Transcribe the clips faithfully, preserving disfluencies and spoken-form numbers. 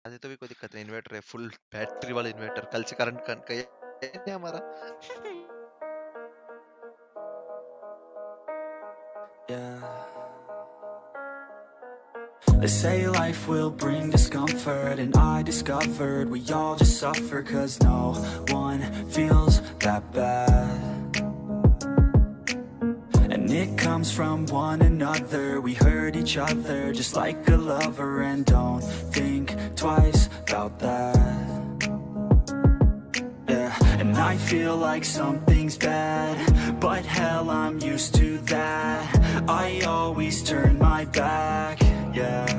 अभी तो भी कोई दिक्कत नहीं, इन्वर्टर है, फुल बैटरी वाला इन्वर्टर, कल से करंट कन का नहीं हमारा। Yeah. They say life will bring discomfort, and I discovered we all just suffer, cause no one feels that bad. And it comes from one another, we hurt each other just like a lover, and don't think twice about that. Yeah, and I feel like something's bad, but hell, I'm used to that. I always turn my back, yeah.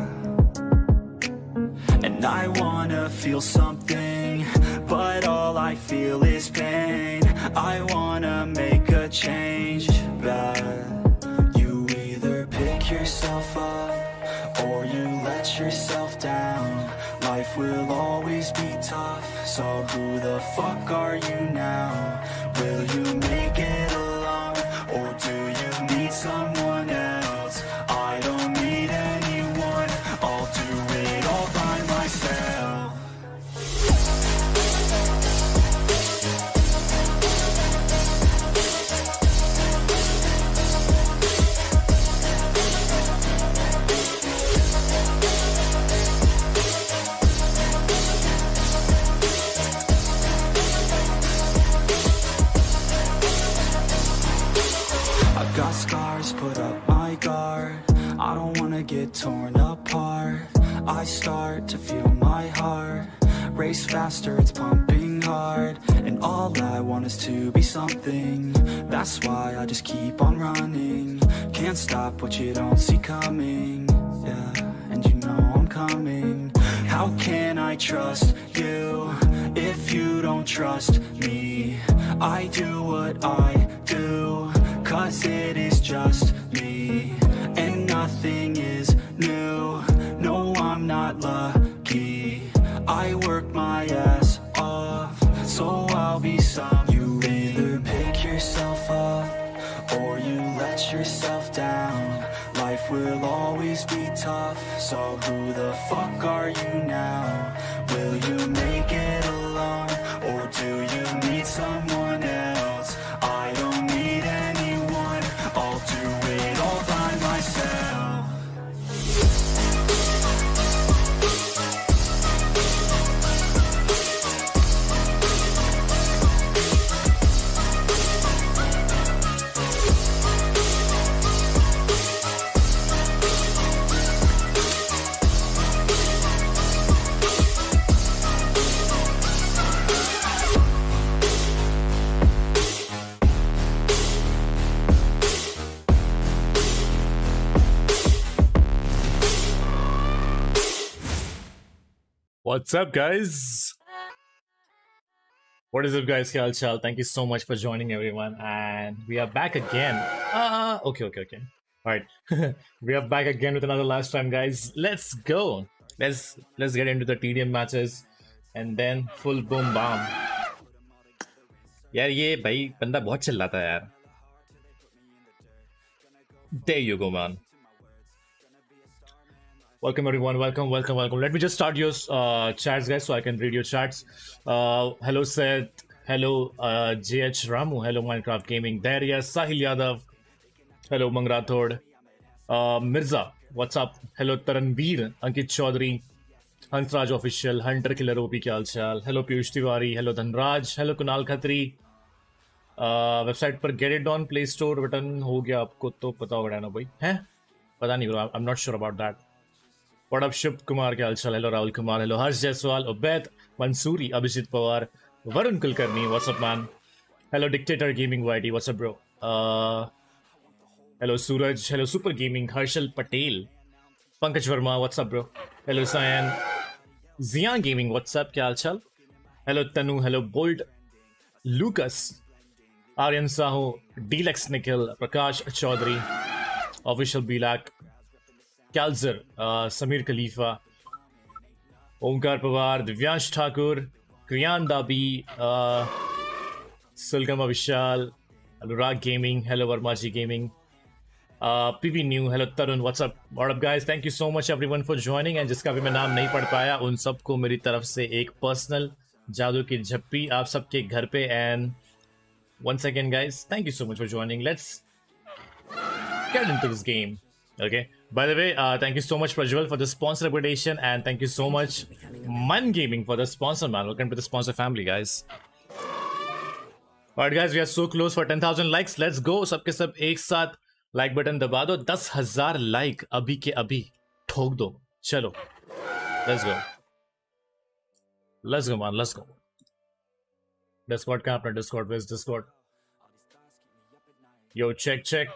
And I wanna feel something, but all I feel is pain. I wanna make a change, but you either pick yourself up or you let yourself down. Life will always be tough, so who the fuck are you now? Will you make it alone, or do you need someone else? I don't need anyone, I'll do it all by myself. I've got scars, put up my guard. I don't wanna get torn apart. I start to feel my heart race faster, it's pumping hard. And all I want is to be something. That's why I just keep on running. Can't stop what you don't see coming. Yeah, and you know I'm coming. How can I trust you if you don't trust me? I do what I do, cause it is just me, and nothing is new. No, I'm not lucky. I work my ass off, so I'll be some. You either pick yourself up or you let yourself down. Life will always be tough, so who the fuck are you now? Will you make it alone, or do you need someone else? I don't need anyone, I'll do it all by myself. What's up, guys? What is up, guys? Kya hal chal? Thank you so much for joining, everyone, and we are back again. Ah, okay, okay, okay. All right, we are back again with another last time, guys. Let's go. Let's let's get into the T D M matches, and then full boom bam. यार ये भाई बंदा बहुत चिल्लाता है यार. There you go, man. Welcome everyone, welcome, welcome, welcome. Let me just start your uh, chats, guys, so I can read your chats. Uh, hello Seth, hello uh, J H Ramu, hello Minecraft Gaming, Daria, Sahil Yadav, hello Mangrathod, uh, Mirza, what's up? Hello Taranveer, Ankit Chaudhary, Hansraj Official, Hunter Killer O P, kya hal chal? Hello Piyush Tiwari, hello Dhanraj, hello Kunal Khatri. Website पर get it on play store button हो गया आपको तो पता होगा ना भाई, हैं पता नहीं, I am not sure about that. What up, Shubh Kumar? Kya halchal? Hello, Rahul Kumar. Hello, Harsh Jaiswal, Ubaid, Mansoori, Abhijit Pawar, Varun Kulkarni. What's up, man? Hello, Dictator Gaming Y T. What's up, bro? Uh, hello, Suraj. Hello, Super Gaming. Harshal Patel. Pankaj Verma. What's up, bro? Hello, Cyan. Zian Gaming. What's up? Kya halchal? Hello, Tanu. Hello, Bolt. Lucas. Aryan Sahu. Delex Nikhil. Prakash Chaudhary. Official Bilak. Kalzer, uh, Samir Khalifa, Omkar Pawar, Divyansh Thakur, Kriyan Dabi, uh, Sulgama Vishal, Anurag Gaming, hello Varmaji Gaming, Uh, P V New, hello Tarun, what's up? What up guys? Thank you so much everyone for joining and जिसका भी मैं नाम नहीं पढ़ पाया उन सबको मेरी तरफ से एक पर्सनल जादू की झप्पी आप सबके घर पे and once again guys, thank you so much for joining. Let's get into this game. Okay. By the way, uh, thank you so much Prajwal for the sponsor reputation and thank you so much Man Gaming for the sponsor man. Welcome to the sponsor family guys. Alright guys, we are so close for ten thousand likes. Let's go. सबके सब एक साथ like button दबा दो. दस हजार like अभी के अभी ठोक दो. चलो, let's go let's go man, let's go. Discord कहाँ अपना डिस्कॉर्ड पे discord. Yo check check.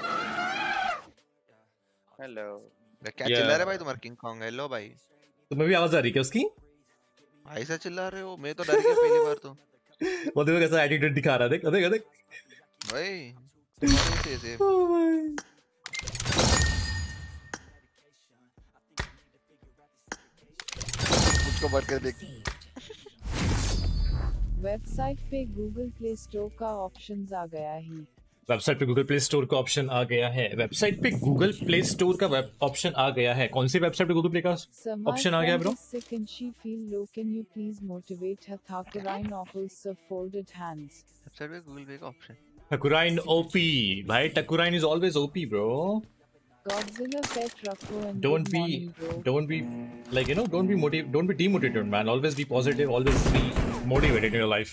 Hello क्या चिल्ला रहे भाई तुम्हारा किंग कॉन्ग. हेलो भाई, तुम्हें भी आवाज आ रही है उसकी? भाई से चिल्ला रहे हो, मैं तो डर गया पहली बार तो. वो देखो कैसा एटीट्यूड दिखा रहा है. देख देख देख भाई से से उसको बढ़ कर देख. वेबसाइट पे गूगल प्ले स्टोर का ऑप्शंस आ गया ही. वेबसाइट पे गूगल प्ले स्टोर का ऑप्शन आ गया है. वेबसाइट पे गूगल प्ले स्टोर का ऑप्शन आ गया है. कौन सी वेबसाइट पे गूगल प्ले का ऑप्शन आ गया bro? Sick and she feel low. Can you please motivate her? Thakurine offers her folded hands. Website पे गूगल पे का ऑप्शन. Takurine O P. भाई Takurine is always O P bro. Godzilla pet Rocco and Don't good be morning, bro. don't be like you know don't be motiv don't be demotivated man. Always be positive. Always be motivated in your life.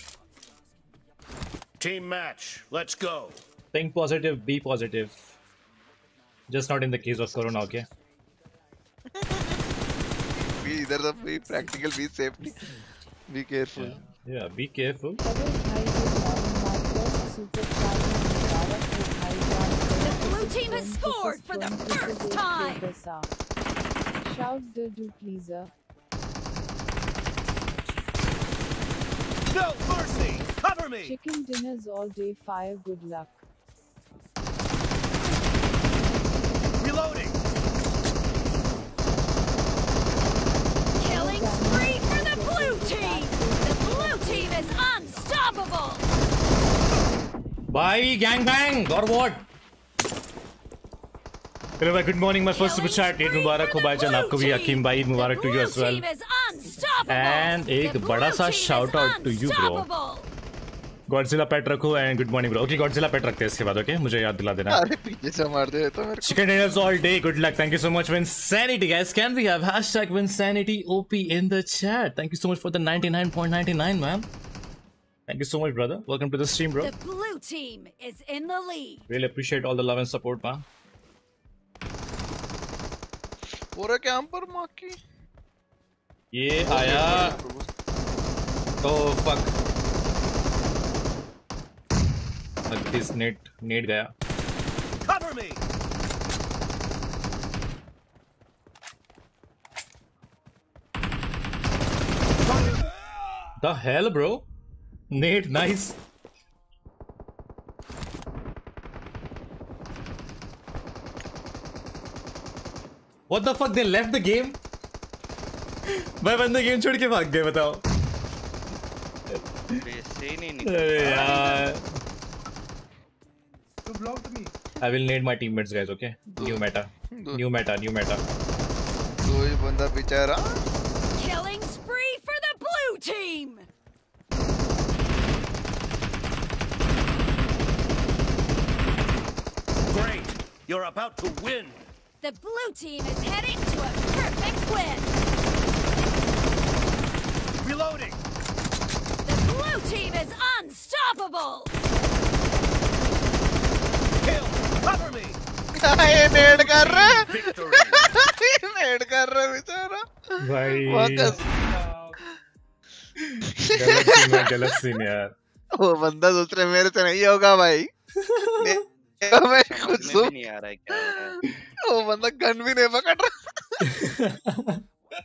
Team match. Let's go. Think positive. Be positive. Just not in the case of Corona, okay? Be इधर तो be practical, be safety, be careful. Yeah, yeah be careful. Hello, hi, good morning. My first super fan है मुबारक हो भाई जान. The blue team has scored for the first time. Shout the do pleaser. No mercy. Cover me. Chicken dinners all day. Fire. Good luck. Reloading. Killing spree for the blue team. The blue team is unstoppable. Bye, gang bang or what? Hello, bhai. Good morning. My first super chat. Eid Mubarak ho bhaijan. आपको भी Hakim bhai. Eid Mubarak to you as well. And एक बड़ा सा shout out to you bro. Godzilla pet रखो and good morning bro. Okay, Godzilla pet रखते हैं इसके बाद. Okay, मुझे याद दिला देना. अरे पीछे से मार दे तो मेरे को. Chicken dinners all day. Good luck. Thank you so much. Winsanity guys. Can we have hashtag Winsanity O P in the chat? Thank you so much for the ninety-nine point nine nine man. Thank you so much brother. Welcome to the stream bro. The blue team is in the lead. Really appreciate all the love and support man. पूरा camp पर मार की. ये आया. Oh fuck. This net net गया. Cover me. The hell bro? Nate, nice. What the fuck? They left the game? भाई बंदे game छोड़ के भाग गए बताओ. वैसे नहीं निकल. अरे यार. You blocked me. I will need my teammates guys, okay? New meta. New meta, new meta. कोई बंदा बेचारा. Killing spree for the blue team. Great. You're about to win. The blue team is heading to a perfect win. Reloading. The blue team is unstoppable. Kill. Cover me. ये नेड कर रहा है. Victory. ये नेड कर रहा है बेचारा. भाई. वाकस. गलत सीन है, गलत सीन यार. वो बंदा सोच रहा है मेरे से नहीं होगा भाई. मैं खुद सो नहीं आ रहा है क्या हो रहा है. वो बंदा गन भी नहीं पकड़ रहा.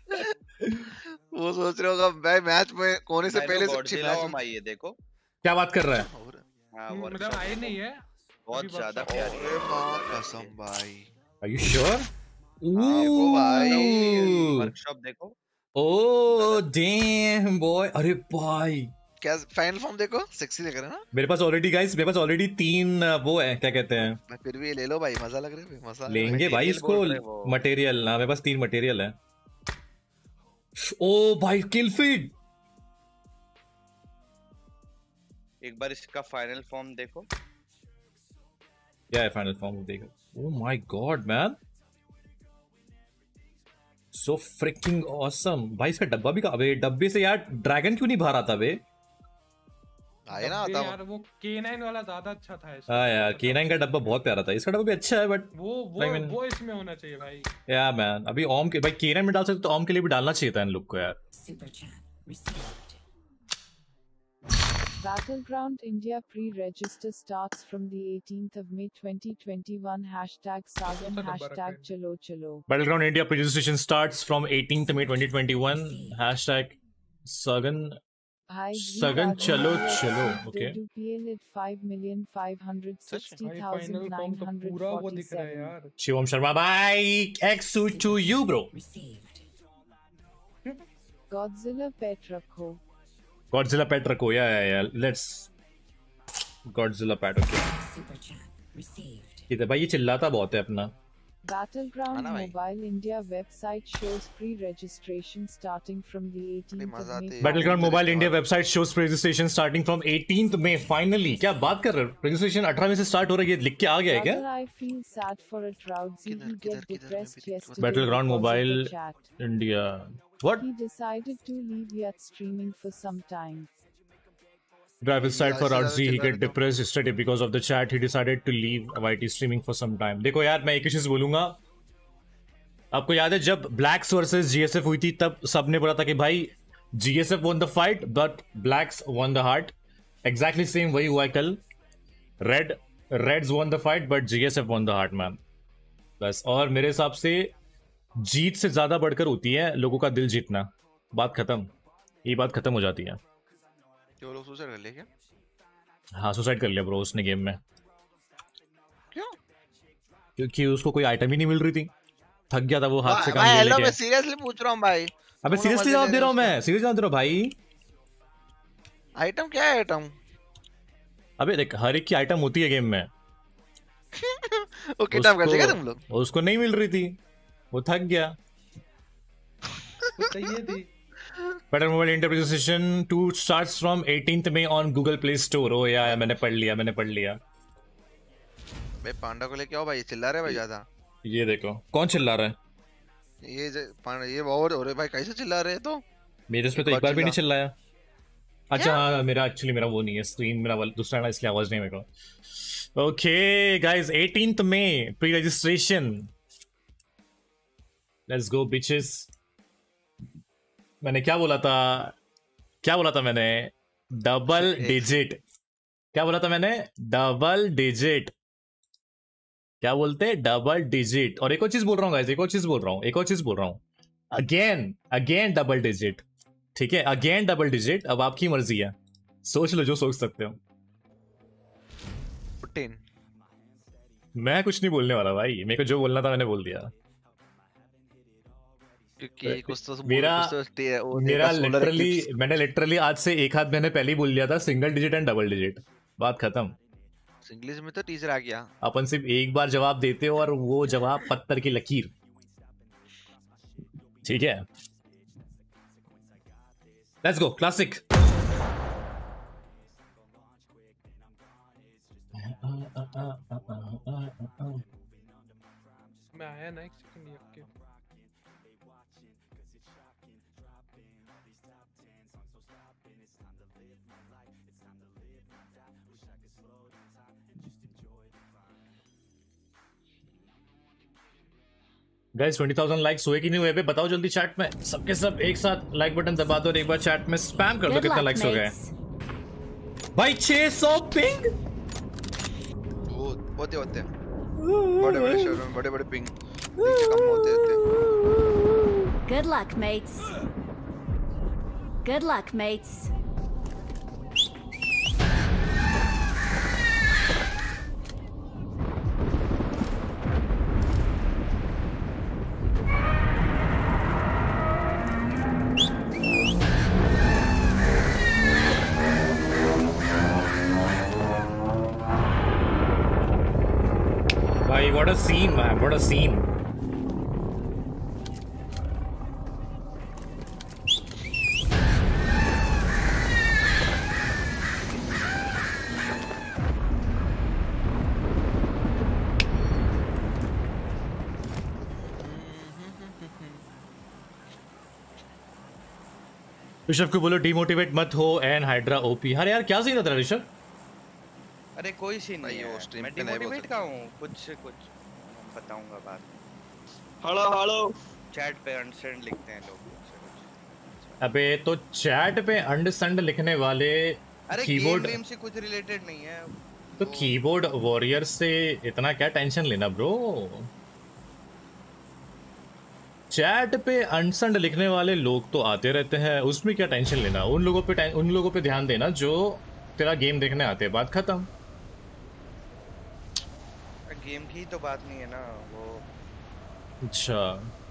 वो सोच रहा होगा भाई मैच में कोने से पहले से गॉडजिला होम आई है देखो. क्या बात कर रहा है? हाँ मतलब आई नहीं है. बहुत ज्यादा प्यारी है. अरे माँ कसम भाई. Are you sure? देखो भाई. वर्कशॉप देखो. Oh damn boy. अरे भाई. क्या फाइनल फॉर्म देखो, सेक्सी लग रहा है ना। मेरे पास ऑलरेडी गाइस, मेरे पास ऑलरेडी तीन uh, वो है, क्या कहते हैं, मैं फिर भी ये ले लो भाई, मजा लग रहा है, मजा लेंगे भाई material इसको। बोल रहे वो। मटेरियल ना, मेरे पास तीन मटेरियल है। ओ भाई किल फीड, एक बार इसका फाइनल फॉर्म देखो। क्या है फाइनल फॉर्म देखो। Oh my god man, so freaking awesome भाई। इसका डब्बा भी, अबे डब्बे से यार ड्रैगन क्यों नहीं बाहर आता बे? आए ना डब्बे आता यार, वो के नाइन वाला ज्यादा अच्छा था इसमें। हाँ यार के नाइन का डब्बा बहुत प्यारा था, इसका डब्बा भी अच्छा है बट वो वो I mean- वो इसमें होना चाहिए भाई। या मैन अभी ओम के भाई के नाइन में डाल सकते तो ओम के लिए भी डालना चाहिए था इन लोग को यार। Battleground India pre-register starts from the eighteenth of May twenty twenty-one. Hashtag Sagan, Kota hashtag Barakan. Chalo Chalo. Battleground India pre-registration starts from eighteenth May twenty twenty-one. Hashtag Sagan. Hi, Sagan Chalo Chalo. Okay. They do P L at five million five hundred sixty भाई thousand final form nine तो hundred पूरा वो दिख रहा है forty-seven. यार। Shivam Sharma, bye. X to you, bro. Godzilla pet rakho. Godzilla pet रखो, yeah, yeah, yeah. Let's Godzilla pet, okay. ये तो भाई ये चिल्लाता बहुत है अपना। Battleground आना भाई। Mobile India website shows pre-registration starting from the eighteenth of मजा May. आते हैं। Battleground Mobile India website shows pre-registration starting from eighteenth May. Finally, क्या बात कर रहे हो? Registration अठारह में से start हो रही है, लिख के आ गया है क्या? Brother, I feel sad for a Troudsy. किधर- He किधर- get किधर depressed मैं भी- yesterday Battleground because of the Mobile chat. India. What? He decided to leave yet streaming for some time. Driver side for ज्यादा R Z, he चिल्ला get रहे तो। depressed yesterday because of the chat. He decided to leave Y T streaming for some time. देखो यार मैं एक ही चीज बोलूंगा, आपको याद है जब ब्लैक्स वर्सेस जीएसएफ हुई थी तब सबने बोला था कि भाई GSF won the fight but blacks won the heart. Exactly same वही हुआ है कल। Red Reds won the fight but G S F won the heart man. बस, और मेरे हिसाब से जीत से ज्यादा बढ़कर होती है लोगों का दिल जीतना। बात खत्म, ये बात खत्म हो जाती है। क्यों लोग सुसाइड कर लिए क्या? हाँ सुसाइड कर लिया ब्रो उसने गेम में, क्यों? क्योंकि उसको कोई आइटम ही नहीं मिल रही थी, थक गया था वो हाथ से काम भाई ले हेलो, मैं लेके। सीरियसली पूछ रहा हूँ भाई। अबे दोनों सीरियसली मजे जवाब ले दे रहा हूँ रहे मैं, सीरियस जवाब दे रहा हूँ भाई। आइटम क्या है आइटम? अबे देख हर एक की आइटम होती है गेम में। वो किडनैप कर लेगा तुम लोग? उसको नहीं मिल रही थी, वो थक गया। तो चाहिए थी। Better Mobile India registration two starts from eighteenth May on Google Play Store. ओ यार मैंने पढ़ लिया, मैंने पढ़ लिया। भाई पांडा को लेके आओ भाई, चिल्ला रहे भाई ज्यादा। ये देखो कौन चिल्ला रहा है? ये ज- पांडा ये और हो रहे भाई, कैसे चिल्ला रहे तो? मेरे उसमें तो एक एक बार भी नहीं चिल्ला। चिल्लाया। अच्छा हाँ मेरा एक्चुअली मेरा वो नहीं है, स्क्रीन मेरा वाला दूसरा ना, इसलिए आवाज नहीं मेरे को। Okay guys, eighteenth May pre registration. Let's go bitches. मैंने क्या बोला था, क्या बोला था मैंने? Double digit. क्या बोला था मैंने? Double digit. क्या बोलते? Double digit. और एक और चीज बोल रहा हूँ गाइस, एक और चीज बोल रहा हूँ, एक और चीज बोल रहा हूँ। अगेन अगेन डबल डिजिट, ठीक है? Again double digit. अब आपकी मर्जी है, सोच लो जो सोच सकते हो। टेन। मैं कुछ नहीं बोलने वाला भाई, मेरे को जो बोलना था मैंने बोल दिया। क्योंकि कुछ तो मेरा कुछ तो स्टे- वो मेरा देखा solar लिटरली eclipse। मैंने लिटरली आज से एक हाथ मैंने पहले ही बोल दिया था, single digit and double digit. बात खत्म। इंग्लिश में तो टीचर आ गया। अपन सिर्फ एक बार जवाब देते हो और वो जवाब पत्थर की लकीर, ठीक है? Let's go classic. मैं आया ना एक सेकंड ये आपके। गाइस ट्वेंटी थाउज़ेंड लाइक्स हुए कि नहीं हुए? पे बताओ जल्दी चैट में। सबके सब एक साथ लाइक बटन दबा दो और एक बार चैट में स्पैम कर दो Good कितना luck, लाइक्स हो गए। mates. भाई छह सौ पिंग। वो होते होते बड़े बड़े शहरों में बड़े बड़े पिंग कम होते होते। Good luck, mates. Good luck, mates. भाई what a scene man, what a scene. Rishabh को बोलो डिमोटिवेट मत हो एंड हाइड्रा ओपी। अरे यार क्या सीन था तेरा ऋषभ? अरे कोई सीन नहीं भाई, वो है, stream मैं पे नहीं बोल डिमोटिवेट सकते। का हूँ, कुछ कुछ बताऊंगा बाद में। हेलो हेलो चैट पे अंडरस्टैंड लिखते हैं लोग कुछ कुछ। अबे तो चैट पे अंडरस्टैंड लिखने वाले अरे कीबोर्ड गेम से कुछ रिलेटेड नहीं है तो कीबोर्ड वॉरियर से इतना क्या टेंशन लेना ब्रो? चैट पे अनसंड लिखने वाले लोग तो आते रहते हैं, उसमें क्या टेंशन लेना? उन लोगों पे टें- उन लोगों पे ध्यान देना जो तेरा गेम देखने आते हैं, बात खत्म। गेम की तो बात नहीं है ना वो। अच्छा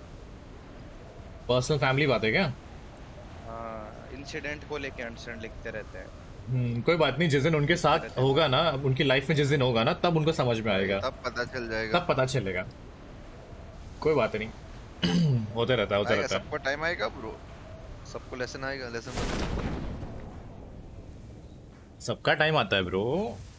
पर्सनल फैमिली बात है क्या? हाँ इंसिडेंट को लेके अंडरस्टैंड लिखते रहते हैं। हम्म, कोई बात नहीं, जिस दिन उनके साथ होगा ना, उनकी लाइफ में जिस दिन होगा ना, तब उनको समझ में आएगा, तब पता चल जाएगा। तब पता चलेगा। कोई बात नहीं होते रहता है होते आएगा, रहता है। सबको टाइम आएगा ब्रो, सबको लेसन आएगा, लेसन सबका टाइम आता है ब्रो।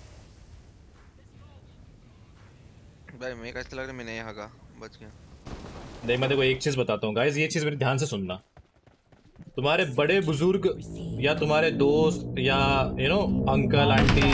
भाई मैं कैसे लग रहा है मैंने यहाँ का बच गया। देख मैं देखो एक चीज बताता हूँ गाइस, ये चीज मेरे ध्यान से सुनना। तुम्हारे बड़े बुजुर्ग या तुम्हारे दोस्त या यू नो अंकल आंटी,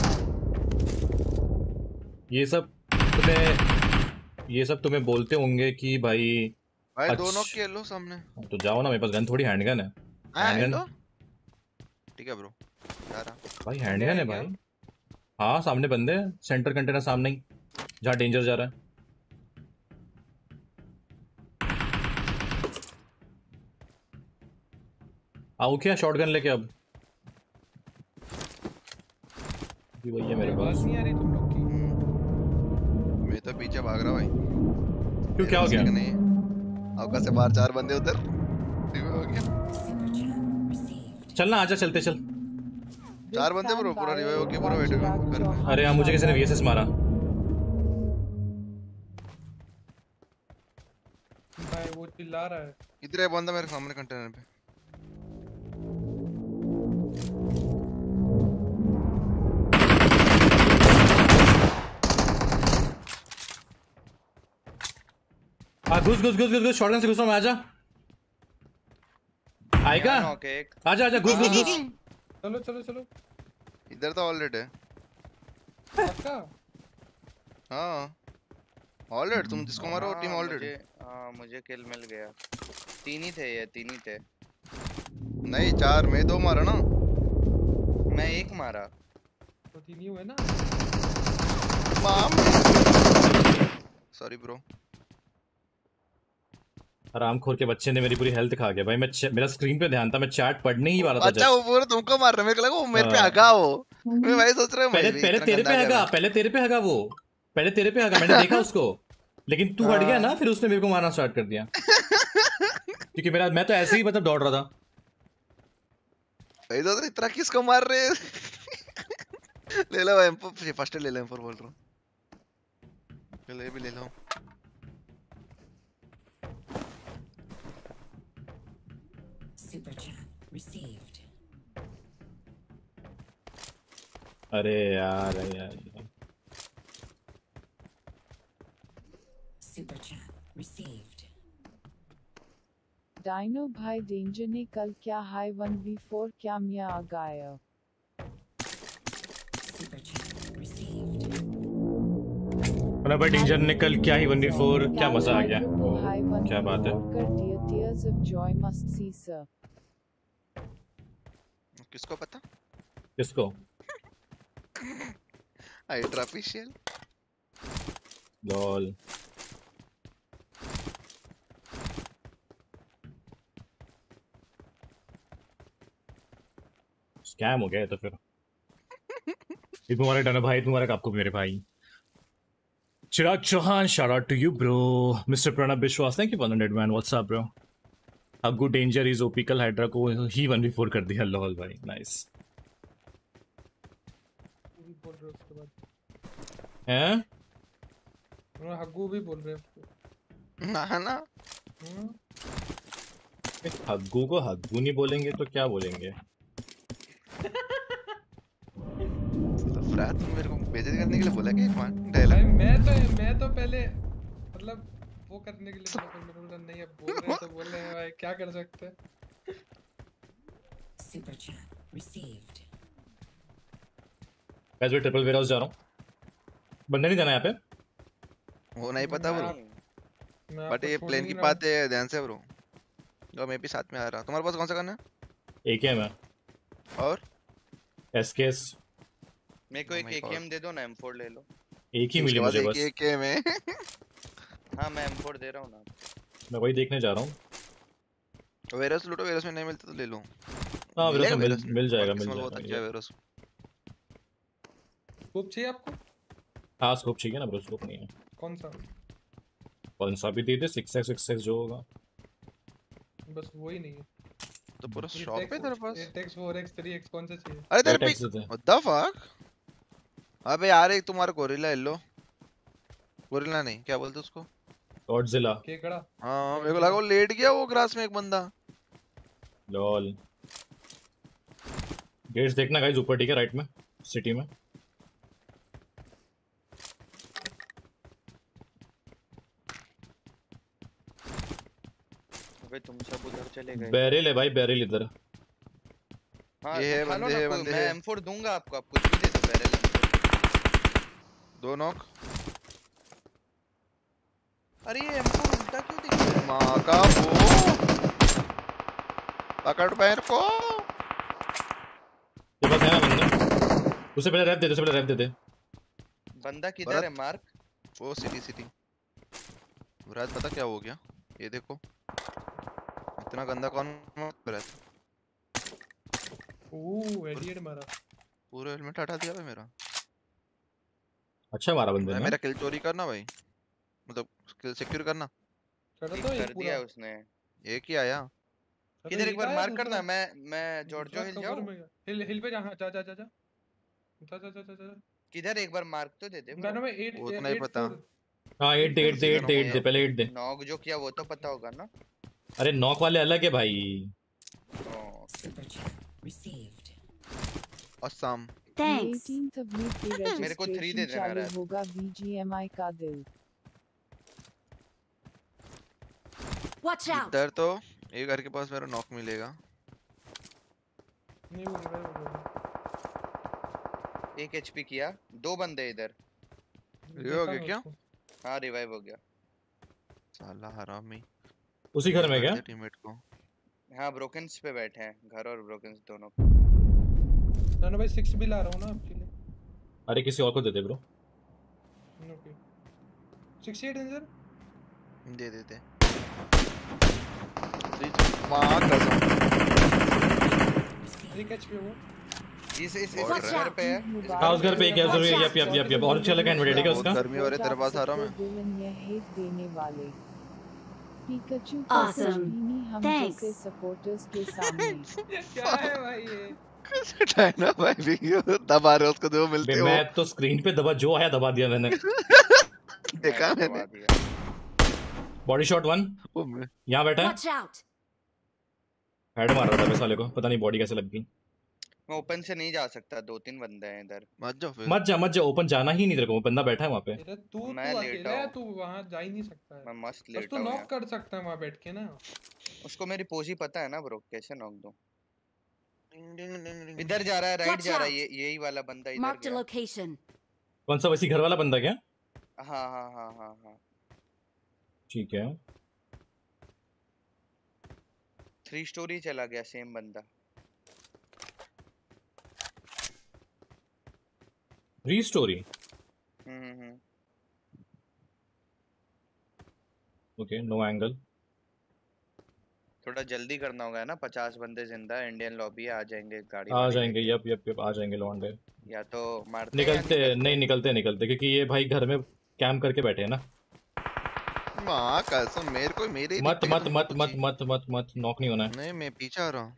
ये सब तुम्हें ये सब तुम्हें बोलते होंगे कि भाई भाई अच्छ- दोनों के लो सामने। तो जाओ ना, मेरे पास गन थोड़ी हैंडगन है। हाँ हैंडगन लो ठीक है ब्रो, जा रहा। भाई हैंडगन है भाई। हाँ सामने बंदे हैं, सेंटर कंटेनर सामने ही, जहाँ डेंजर जा रहा है। आओ क्या शॉटगन लेके अब? जी वही है मेरे आवाज पास। नहीं आ रही तुम लोग की? मैं तो पीछे भाग रहा भाई। क्यों क्या हो गया? नहीं आपका से बाहर चार बंदे उधर रिवाइव हो गया। चलना आजा, चलते चल। चार बंदे ब्रो, पूरा रिवाइव हो गया, पूरा वेट कर रहे हैं। अरे हाँ मुझे किसी ने वीएसएस मारा। भाई वो चिल्ला रहा है। इधर है बंदा मेरे सामने कंटेनर पे। हाँ घुस घुस घुस घुस घुस शॉटगन से घुस रहा हूँ मैं, आजा आएगा। ओके आजा आजा घुस घुस घुस। चलो चलो चलो इधर तो ऑलरेडी है। पक्का? हाँ ऑलरेडी तुम जिसको मारो टीम हाँ, ऑलरेडी। मुझे हाँ मुझे किल मिल गया। तीन ही थे ये, तीन ही थे। नहीं चार, मैं दो मारा ना। मैं एक मारा। तो तीन ही हुए ना। माम सॉरी ब्रो। आराम खोर के बच्चे ने मेरी पूरी हेल्थ खा गया भाई। मैं च- मेरा स्क्रीन पे ध्यान था, मैं चैट पढ़ने ही वाला था। अच्छा वो पूरा तुमको मार रहा है, मेरे को लगा वो मेरे पे हाँ। हगा वो। मैं भाई सोच रहा हूँ पहले मैं भी पहले इतना तेरे गंदा पे कर हगा, रहा हूँ। पहले तेरे पे हगा वो, पहले तेरे पे हगा, मैंने देखा उसको, लेकिन तू हट गया ना, फिर उसने मेरे को मारना स्टार्ट कर दिया। क्योंकि मेरा मैं तो ऐसे ही मतलब दौड़ रहा था। भाई सोच रहा इतना किसको मार रहे हैं? ले लो एम फोर, फर्स्ट ले लो एम फोर बोल रहा हूँ। चलो ये भी ले लो। Super chat received. अरे यार यार Super chat received. डाइनो भाई डेंजर ने कल क्या हाई वन वी फोर क्या मिया आ गाया। Super chat received. मतलब भाई डेंजर ने कल क्या ही वन वी फोर, क्या मजा आ गया। हाई वन क्या बात है। कर दिया, tears of joy must see sir। किसको पता? किसको? Hydra official. लॉल स्कैम हो गया ये तो फिर। ये तुम्हारे डन भाई, तुम्हारे आपको मेरे भाई। Chirag Chauhan shout out to you bro. Mister Pranab Vishwas thank you for one hundred man. What's up bro? अगू डेंजर इज ओपी, कल हाइड्रा को ही वन वी फोर कर दिया। लॉल भाई नाइस। पूरी बोल रहे हो उसके बाद। हैं? और हग्गू भी बोल रहे हैं उसको। ना ना हम्म हग्गू को हग्गू नहीं बोलेंगे तो क्या बोलेंगे? फ्रैड तुम मेरे को बेइज्जती करने के लिए बोला क्या? एक मान भाई डायलॉग मैं तो मैं तो पहले मतलब वो करने के लिए बोला था, मैंने बोला नहीं अब बोल रहे हैं तो बोल रहे हैं भाई, क्या कर सकते हैं। Super chat received. गाइस मैं ट्रिपल वेयर हाउस जा रहा हूँ। बनने नहीं जाना यहाँ पे। वो नहीं पता ब्रो, मैं बट आपको ये छोड़ प्लेन नहीं की रहा बात है, ध्यान से ब्रो। तो मैं भी साथ में आ रहा। तुम्हारे पास कौन सा गन है? एक है मैं और एसकेएस मेरे को Oh एक my God. एकेएम दे दो ना, एम फोर ले लो। एक ही उसके मिली बाद मुझे एक बस। एक के में हाँ मैं एम फोर दे रहा हूँ ना। मैं वही देखने जा रहा हूँ। वेरस लूटो, वेरस में नहीं मिलता तो ले लो। हाँ वेरस मिलेगा में मिल वेरस में? मिल जाएगा और मिल किस्मत बहुत अच्छा है जाएगा। वेरस। खूब चाहिए आपको? हाँ स्कोप चाहिए ना ब्रो, स्कोप नहीं है। कौन सा? कौन सा भी दे दे, सिक्स एक्स सिक्स एक्स जो होगा। बस वही नहीं है। तो पूरा शॉप है तेरे पास। Eight x four x three x कौन सा चाहिए? अरे तेरे एट पे एक्स दे। What the fuck. अबे यार एक तुम्हारा गोरिल्ला ले लो। गोरिल्ला नहीं, क्या बोलते उसको? गॉडजिला। केकड़ा। हाँ मेरे को लगा वो लेट गया वो ग्रास में एक बंदा। लॉल। गेट्स देखना गाइस ऊपर, ठीक है, राइट में सिटी में। अबे तुम सब उधर चले गए। बैरिल है भाई, बैरिल इधर। हाँ ये है, उठा लो बंदे ना है, कोई, बंदे मैं है। एम फोर दूंगा आपको, आप कुछ भी दे दो बैरल। दो नॉक। अरे ये एम फोर उल्टा क्यों दिख रहा है? माँ का वो पकड़ पैर को। ये बात है ना बंदा। उसे पहले रैप दे दे, उसे पहले रैप दे दे। बंदा किधर भरत। है मार्क? वो सिटी सिटी। रात पता क्या हो गया? ये देखो इतना गंदा कौन मत रहा। ओह हेडशॉट मारा। पूरा हेलमेट हटा दिया भाई मेरा। अच्छा मारा बंदे भाई ने। मेरा किल चोरी करना भाई, मतलब किल सिक्योर करना। चढ़ा ठीक तो कर एक दिया पूरा। उसने। एक ही आया। चलो, किधर एक बार आया मार्क दूसरा- करना, मैं मैं जॉर्जो दूसरा हिल cover जाऊं? में गया। हिल हिल पे जा, हाँ, जा जा जा जा जा जा जा जा जा। किधर एक बार मार्क तो दे दे डायनो में एट वो तो नहीं पता। हाँ एट दे एट दे एट दे एट दे, पहले एट दे। नॉक जो किया वो तो पता होगा ना। अरे नॉक वाले अलग है भाई। ओ, Super chat received. Assam. Thanks. eighteenth of May पे मेरे को three दे registration देना चालू रात। होगा B G M I का दिल। Watch out! इधर तो एक घर के पास मेरा नॉक मिलेगा। नहीं वो रिवाइव हो गया। एक एचपी किया, दो बंदे इधर। रिवाइव हो गया क्या? हाँ रिवाइव हो गया। साला हरामी। उसी घर में क्या? टीममेट को। हाँ ब्रोकन्स पे बैठे हैं, घर और ब्रोकन्स दोनों। डायनो भाई सिक्स भी ला रहा हूँ ना आपके लिए। अरे किसी और को दे दे ब्रो। ओके सिक्स एट इंजर दे देते। मां कसम। एक एचपी वो। इस इस इस Watch घर पे है। इस हाँ उस घर पे एक है, जरूर यप यप यप यप। और चला कैंडिडेट है उसका। गर्मी हो रही है, तेरे पास आ रहा हूं मैं। विलन या हेट देने वाले पिकाचू Awesome. कसरीनी हम Thanks. जैसे सपोर्टर्स के सामने। क्या है भाई ये? डायना भाई भी दबा रहे उसको, जो मिलते बे हो। मैं तो स्क्रीन पे दबा, जो आया दबा दिया मैंने। देखा मैंने मैंने। दबा दिया। बॉडी शॉट वन वो मैं- यहाँ बैठा है। Watch out! हेड मार रहा था मैं साले को, पता नहीं बॉडी कैसे लग गई। मैं ओपन से नहीं जा सकता, दो तीन बंदे हैं इधर। मत जाओ फिर। मत जा मत जा, ओपन जाना ही नहीं तेरे को, वो बंदा बैठा है वहाँ पे। तेरा तू मैं तू लेटा अकेला है, हूँ। तू वहां जा ही नहीं सकता है। मैं मस्त बस लेटा तू हूँ नॉक यहाँ। कर सकता है वहां बैठ के ना। उसको मेरी पोजी पता है ना ब्रो, कैसे नॉक दूं। डिंग डिंग डिंग डिंग। इधर जा रहा है, राइट Watch जा रहा है, out. ये यही वाला बंदा इधर Marked a गया। location. कौन सा वैसी घर वाला बंदा क्या? हाँ हाँ हाँ हाँ हाँ। ठीक है। थ्री स्टोरी चला गया सेम बंदा। री स्टोरी। Hmm hmm hmm. Okay no angle. थोड़ा जल्दी करना होगा ना, पचास बंदे जिंदा है, इंडियन लॉबी आ जाएंगे गाड़ी आ वाड़ी जाएंगे, लेके। यप यप यप आ जाएंगे लौंडे। या तो मारते हैं या निकलते नहीं निकलते निकलते, क्योंकि ये भाई घर में कैंप करके बैठे हैं ना। मां कसम मेरे को मेरे ही मत दिखते हैं मत तुमको मत कुछ मत ही। मत मत मत नॉक नहीं होना है। नहीं मैं पीछे आ रहा हूँ।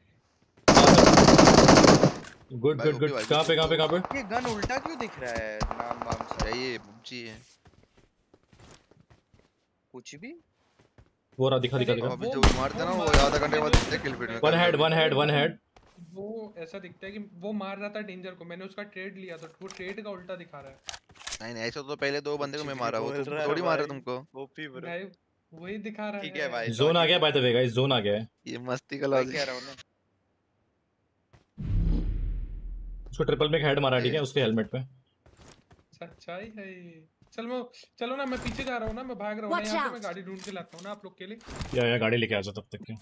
गुड भाई गुड ओके गुड। भाई, कहाँ पे कहाँ पे कहाँ पे? ये गन उल्टा क्यों दिख रहा है नाम वाम से? क्या ये पबजी है? कुछ भी वो रहा, दिखा दिखा दिखा। अभी जो मारते ना वो आधा घंटे बाद दिखते किल फीड में। One head one head one head. वो ऐसा दिखता है कि वो मार रहा था डेंजर को, मैंने उसका ट्रेड लिया था, वो ट्रेड का उल्टा दिखा रहा है। नहीं नहीं ऐसा तो पहले दो बंदे को मैं मारा, वो तुम थोड़ी मार रहे तुमको। ओपी ब्रो भाई वही दिखा रहा है। ठीक है भाई, जोन आ गया by the way guys, zone आ गया है। ये मस्ती का मैं लॉजिक कह रहा हूं ना। उसको ट्रिपल में हेड मारा, ठीक है, उसके हेलमेट पे। सच्चाई है ये। चल मैं चलो ना, मैं पीछे जा रहा हूँ ना, मैं भाग रहा हूँ Watch यहाँ से, out! मैं गाड़ी ढूंढ के लाता हूँ ना आप लोग के लिए। या या गाड़ी लेके आ जा तब तक के।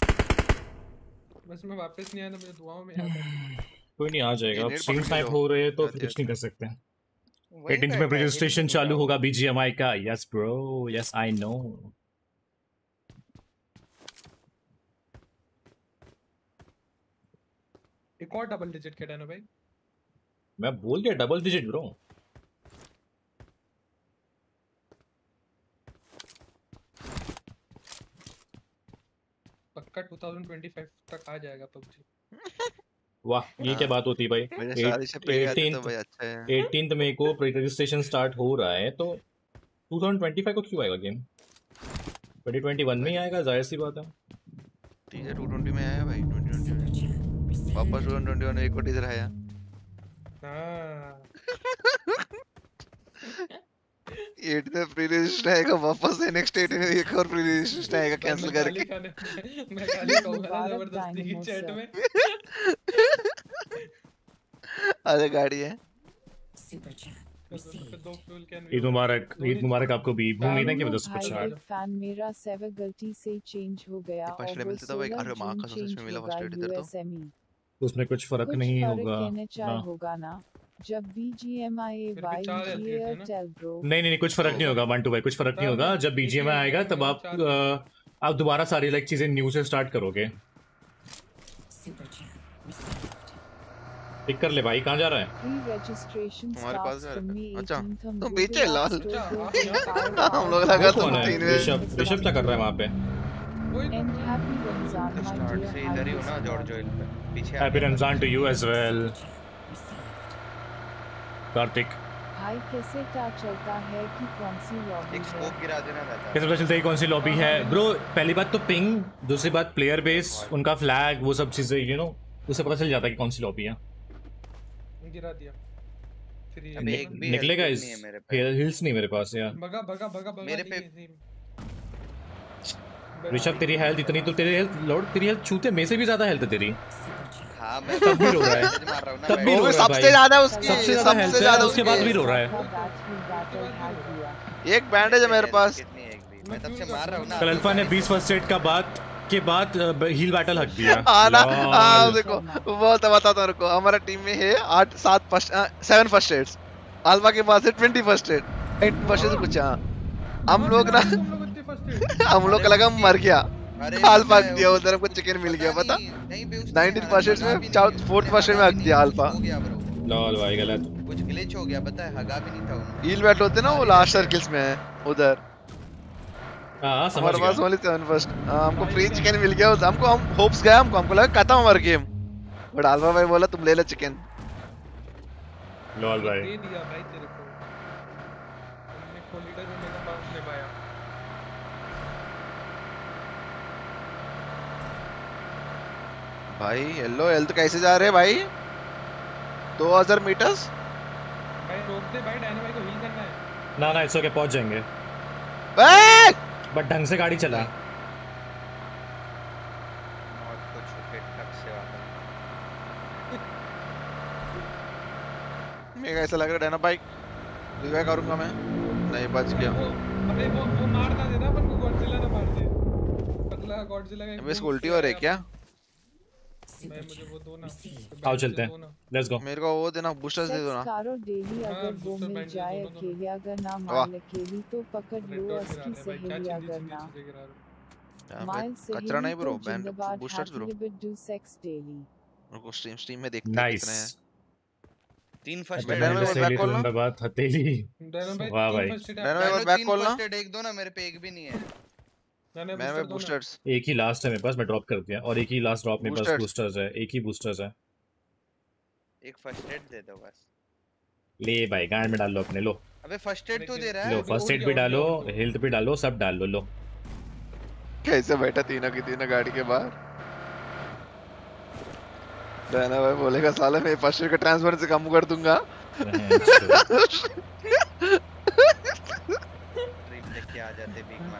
बस मैं वापस नहीं आया तो मुझे दुआओं में याद है। कोई नहीं, आ जाएगा। अब नेट स्ट्रीम पकड़ स्नाइप लो। हो रहे हैं तो जाते कुछ नहीं कर सकते। वही एटीन में बैठा है, रजिस्ट्रेशन हिल भी चालू नहीं होगा बीजीएमआई का। Yes bro, yes I know. एक और डबल डिजिट के डैनो भाई। मैं बोल दिया डबल डिजिट ब्रो। पक्का टू थाउजेंड ट्वेंटी फाइव तक आ जाएगा पबजी। वाह, ये क्या बात होती है भाई। मेरे शादी से पहले आते तो एटीन भाई अच्छा है। एटीन मई को प्री रजिस्ट्रेशन स्टार्ट हो रहा है, तो टू थाउजेंड ट्वेंटी फाइव को क्यों आएगा गेम? ट्वेंटी ट्वेंटी वन में ही आएगा, जाहिर सी बात है। ठीक है टू ट्वेंटी में आया भाई, ट्वेंटी ट्वेंटी में वापस टू ट्वेंटी वन एक और टीजर आया। हां एट में प्री रजिस्टर आएगा वापस से, नेक्स्ट एट में एक और प्री रजिस्टर आएगा कैंसिल करके। मैं गाली कहूंगा ना जबरदस्ती की चैट में। अरे गाड़ी है। Super chat. दो फ्यूल कैन ईद मुबारक, ईद मुबारक आपको भी। भूमि ने क्या वजह से कुछ हाइब्रिड फैन मेरा सेव गलती से चेंज हो गया फर्स्ट और डे वो मिलता था भाई। सोलह अरे माँ जून कसम से इसमें चेंज मिला होगा फर्स्ट एड इधर तो। यूएसएमई। उसमें कुछ फर्क कुछ नहीं फर्क होगा एनएचआर ना। होगा ना जब बीजीएमआई फिर भी चार वाई एलटीए थे ना? Airtel bro. नहीं नहीं नहीं, कुछ फर्क नहीं होगा वन टू भाई, कुछ फर्क नहीं होगा। जब बीजीएमआई आएगा तब आप अ, आप दोबारा सारी लाइक चीजें न्यू से स्टार्ट करोगे। Super chat. Received. पिक कर ले भाई, कहाँ जा रहा है? प्री रजिस्ट्रेशन तुम्हारे पास स्टार्ट्स है? फ्रॉम मे अच्छा, एटीन्थ हम तो Google बेचे App लाल। Store अच्छा, को आप दो यहाँ power पे- हम लोग power लगा वो तुम कौन है? तीन में ऋषभ ऋषभ क्या कर रहा है वहाँ पे? वही तो। And happy Ramzan my start dear से इधर ही हो ना जॉर्ज ऑयल पे पीछे। Happy Ramzan to you as well Kartik. भाई कैसे क्या चलता है कि कौन सी लॉबी एक है? स्कोप गिरा देना रहता कैसे पता चलता है कौन सी लॉबी है ब्रो? पहली बात तो पिंग, दूसरी बात प्लेयर बेस, उनका फ्लैग, वो सब चीजें यू नो उससे पता चल जाता है कि कौन सी लॉबी है। गिरा दिया फिर ये अबे एक भी निकलेगा हेल्थ इस नहीं है मेरे पे। हिल्स नहीं मेरे पास यार। भगा भगा भगा भगा मेरे पे- नहीं है, ऋषभ तेरी हेल्थ इतनी तो तेरी हेल्थ लॉर्ड तेरी हेल्थ छूते में से भी ज्यादा हेल्थ है तेरी। हाँ मैं तब भी रो रहा है। मार रहा हूँ ना तब मैं। भी रो वो रहा है सबसे भाई। ज्यादा उसकी सबसे ज्यादा हेल्थ सबसे है, ज्यादा उसके बाद भी उसकी रो रहा है। एक बैंडेज है मेरे पास। कितनी है एक भी? मैं तब से मार रहा हूँ ना। कल अल्फा ने बीस फर्स्ट एड का बाद के बाद हील बैटल हक दिया। हाँ ना, हाँ लॉल। देखो वो तो बताता हूँ रुको। हमारा टीम में है आठ सात first seven first aids. Alpha के पास है twenty first aid eight first aid कुछ। हाँ हम लोग ना तुम लोग इतने फर्स्ट एड हम लोग का लगा मर गया। अरे अल्फा मैं- दिया उधर हमको चिकन मिल गया पता। नहीं, नहीं बे, उसने नाइनटीन हरा- फर्स्ट एड्स हगा में भी चार नहीं, फोर्थ उसने फर्स्ट एड में हगा हक भी दिया नहीं, अल्फा। हो गया ब्रो। लॉल भाई गलत। कुछ ग्लिच हो गया पता है, हगा भी नहीं था उन्होंने। हील बैटल होते ना वो लास्ट सर्किल्स में है उधर। हाँ समझ हमारे पास गया। Only seven first. हमको फ्री चिकन मिल गया। हमको हम होप्स गया हमको हमको लगा खत्म हमारा गेम। बट अल्फा भाई बोला तुम ले लो चिकन। लॉल भाई। दे दिया भाई तेरे को। हमने कोलिडर में मेरा बाउंस ले पाया। भाई येलो हेल्थ कैसे जा रहे हैं भाई? दो हज़ार मीटर्स। भाई रोक दे भाई, डायनो भाई को हील करना है। ना ना इट्स ओके, पहुंच जाएंगे। ए! बट ढंग से गाड़ी चला। मौत को छुपे टक से वाला। मेरे ऐसा लग रहा है डैना भाई रिवाइव करूंगा मैं। नहीं बच गया। वो अबे वो वो मार ना देना अपन को, गॉडजिला ना मार दे। पतला गॉडजिला का अबे इसको उल्टी हो रही है क्या? भाई मुझे वो दो ना। आओ चलते हैं, लेट्स गो। मेरे को वो देना, बूस्टर्स दे दो ना। कारो डेली हाँ, अगर वो booster मिल band दे जाए दोनों दोनों। अकेले अगर ना वाह। माल अकेली तो पकड़ रेड लो डॉट उसकी गिरा दे भाई, क्या सहेली चिंदी अगर चिंदी ना चीजें गिरा रहे हो। क्या माइल भाई कचरा नहीं सहेली ब्रो, तो बैंड जिंदाबाद boosters bro. Happy with do sex daily. उनको स्ट्रीम स्ट्रीम में देखते हैं कितने हैं। नाइस। तीन फर्स्ट मैं एड डायनो है। भाई सहेली बैक कॉल तो ना। जिंदाबाद हथेली। डायनो भाई वाह तीन भाई। फर्स्ट एड डायनो है। भाई डायनो बैक तीन कॉल ना। फर्स्ट एड एक दो ना, मेरे पे एक भी नहीं है। मैंने मैंने बूस्टर दो ना। बूस्टर्स। एक ही लास्ट है मेरे पास, मैं ड्रॉप कर दिया। और एक ही लास्ट ड्रॉप मेरे पास Boosters। बूस्टर्स है, एक ही बूस्टर्स है। एक फर्स्ट एड दे दो बस। ले भाई गांड में डाल लो अपने, लो अबे फर्स्ट एड तो दे रहा लो, है। फर्स्ट एड भी डालो, हेल्थ भी डालो, सब डाल लो। लो कैसे बैठा तीनों की तीनों गाड़ी के बाहर। रहना भाई बोलेगा साला मैं फर्स्ट एड का ट्रांसफर से कम कर दूंगा। ड्रीम लेके आ जाते बिग मैन।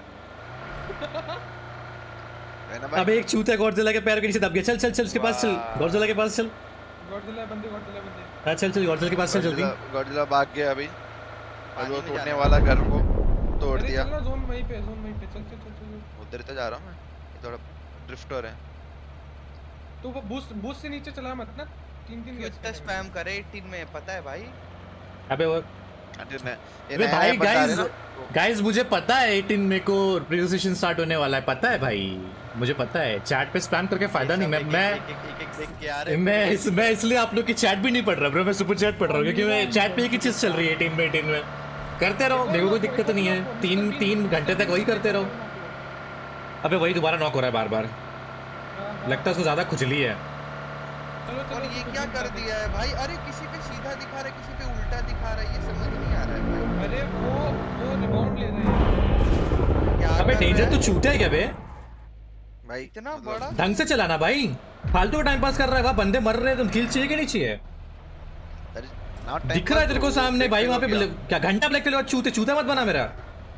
अबे एक चूता गॉडजिला के पैर के नीचे दब गया। चल चल चल उसके पास चल, गॉडजिला के पास चल। गॉडजिला बंदे गॉडजिला बंदे हां चल चल गॉडजिला के पास चल जल्दी। गॉडजिला भाग गया अभी, और वो तोड़ने वाला घर को तोड़ दिया। चल ना जोन वहीं पे, जोन वहीं पे चल चल चल चल। उधर तो जा रहा हूं मैं, थोड़ा ड्रिफ्ट हो रहा है। तू वो बूस्ट बूस्ट से नीचे चला मत ना, तीन तीन कितना स्पैम करे अठारह में पता है भाई। अबे वो अरे भाई गाइस गाइस मुझे पता है अठारह में को प्रीसेशन स्टार्ट होने वाला है, पता है भाई मुझे पता है। चैट पे स्पैम करके फायदा नहीं। मैं मैं मैं इस मैं इसलिए आप लोग की चैट भी नहीं पढ़ रहा ब्रो, मैं सुपर चैट पढ़ रहा हूं क्योंकि मैं चैट पे एक ही चीज चल रही है अठारह में अठारह में। करते रहो, मेरे को कोई दिक्कत नहीं है। तीन तीन घंटे तक वही करते रहो। अबे वही दोबारा नॉक हो रहा है बार बार, लगता है उसको ज्यादा खुजली है। और ये क्या कर दिया है भाई? अरे किसी पे सीधा दिखा रहा है, किसी पे उल्टा दिखा रहा है, ये समझ नहीं आ रहा है भाई। अरे वो वो रिबाउंड ले रहे हैं। अबे डेंजर तो छूटा है क्या बे भाई? इतना बड़ा ढंग से चलाना भाई, फालतू टाइम पास कर रहा है। वहाँ बंदे मर रहे हैं, तुम किल चाहिए कि नहीं चाहिए? दिख रहा है तेरे को सामने भाई वहाँ पे क्या घंटा ब्लैक के लिए चूते चूते मत बना मेरा।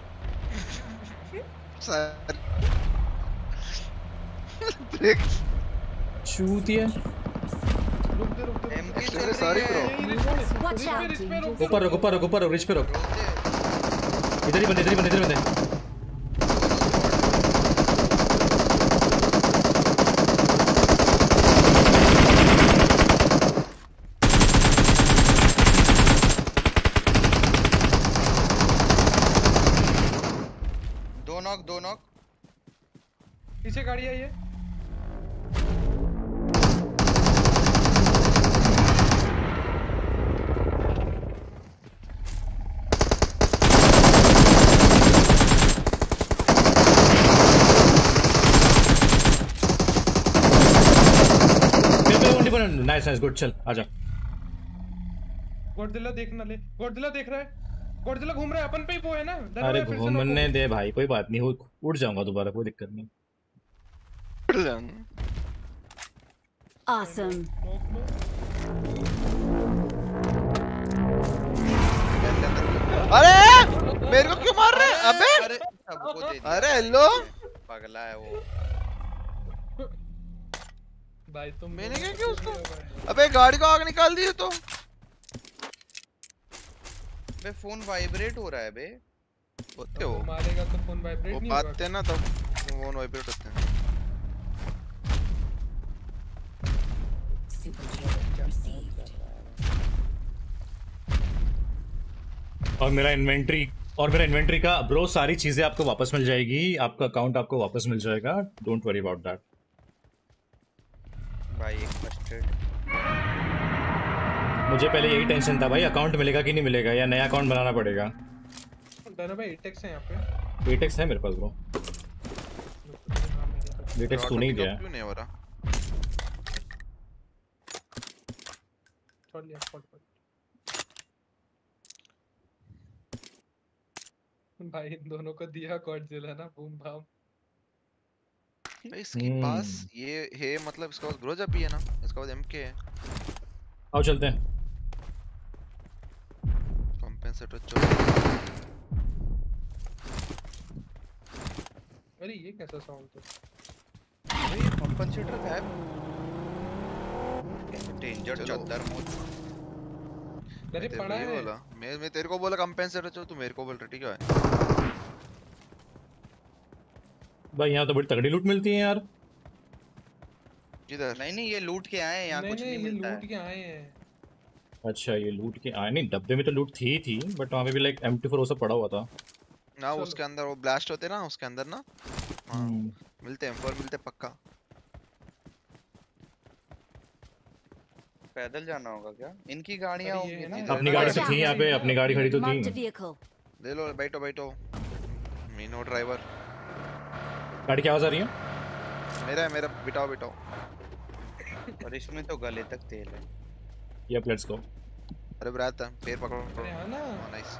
चूतिया सॉरी ब्रो। ऊपर रुक ऊपर रुक ऊपर रुक, रिच पे रुक। इधर ही बंदे इधर ही बंदे इधर बंदे। दो नॉक दो नॉक। पीछे गाड़ी आई है। नाइस नाइस गुड, चल आजा। गॉडजिला देखना ले, गॉडजिला देख रहा है, गॉडजिला घूम रहा है अपन पे ही वो है ना। अरे घूमने दे भाई, कोई बात नहीं, उड़ जाऊंगा दोबारा, कोई दिक्कत नहीं। Awesome. अरे मेरे को क्यों मार रहे हैं? अबे अरे सबको दे दिया। अरे हेलो पगला है वो भाई। तुम मैंने क्या किया उसको? अबे गाड़ी को आग निकाल दी तो। बे फोन वाइब्रेट हो रहा है बे। होते हो मारेगा तो फोन वाइब्रेट नहीं होगा। बात है ना तब फोन वाइब्रेट होते हैं। और मेरा इन्वेंटरी और मेरा इन्वेंटरी का ब्रो सारी चीजें आपको वापस मिल जाएगी, आपका अकाउंट आपको वापस मिल जाएगा, डोंट वरी अबाउट दैट भाई। एक फर्स्ट एड मुझे पहले यही टेंशन था भाई, अकाउंट मिलेगा कि नहीं मिलेगा या नया अकाउंट बनाना पड़ेगा। डर भाई एटेक्स है यहाँ पे। एटेक्स है मेरे पास ब्रो। एटेक्स तू नहीं दिया क्यों नहीं हो रहा? छोड़ लिया फट फट। भाई इन दोनों को दिया गॉडजिला ना बूम बाम। इसके पास ये है, मतलब इसका पास ग्रोजा भी है ना, इसका पास एमके है। आओ चलते हैं। कंपेंसेटर चो। अरे ये कैसा साउंड था? भाई कंपेंसेटर है। डेंजर चद्दर मोड। अरे पड़ा है। बोला मैं मैं तेरे को बोला कंपेंसेटर चो, तू मेरे को बोल रहा ठीक है भाई। यहाँ तो बड़ी तगड़ी लूट मिलती है यार। किधर? नहीं नहीं ये लूट के आए हैं, यहाँ कुछ नहीं मिलता है। लूट के आए हैं। अच्छा ये लूट के आए नहीं, डब्बे में तो लूट थी थी बट वहाँ पे भी लाइक एम टी फोर वो सब पड़ा हुआ था ना। उसके अंदर वो ब्लास्ट होते ना, उसके अंदर ना हाँ मिलते हैं, एम फोर मिलते पक्का। पैदल जाना होगा क्या? इनकी गाड़ियाँ होंगी ना। अपनी गाड़ी तो थी यहाँ पे, अपनी गाड़ी खड़ी तो थी। ले लो, बैठो बैठो। मीनो ड्राइवर। गाड़ी की आवाज आ रही है? मेरा है, मेरा बिठाओ बिठाओ। और इसमें तो गले तक तेल है। Yup let's go. अरे ब्रात पैर पकड़ो। अरे हाँ ना। नाइस।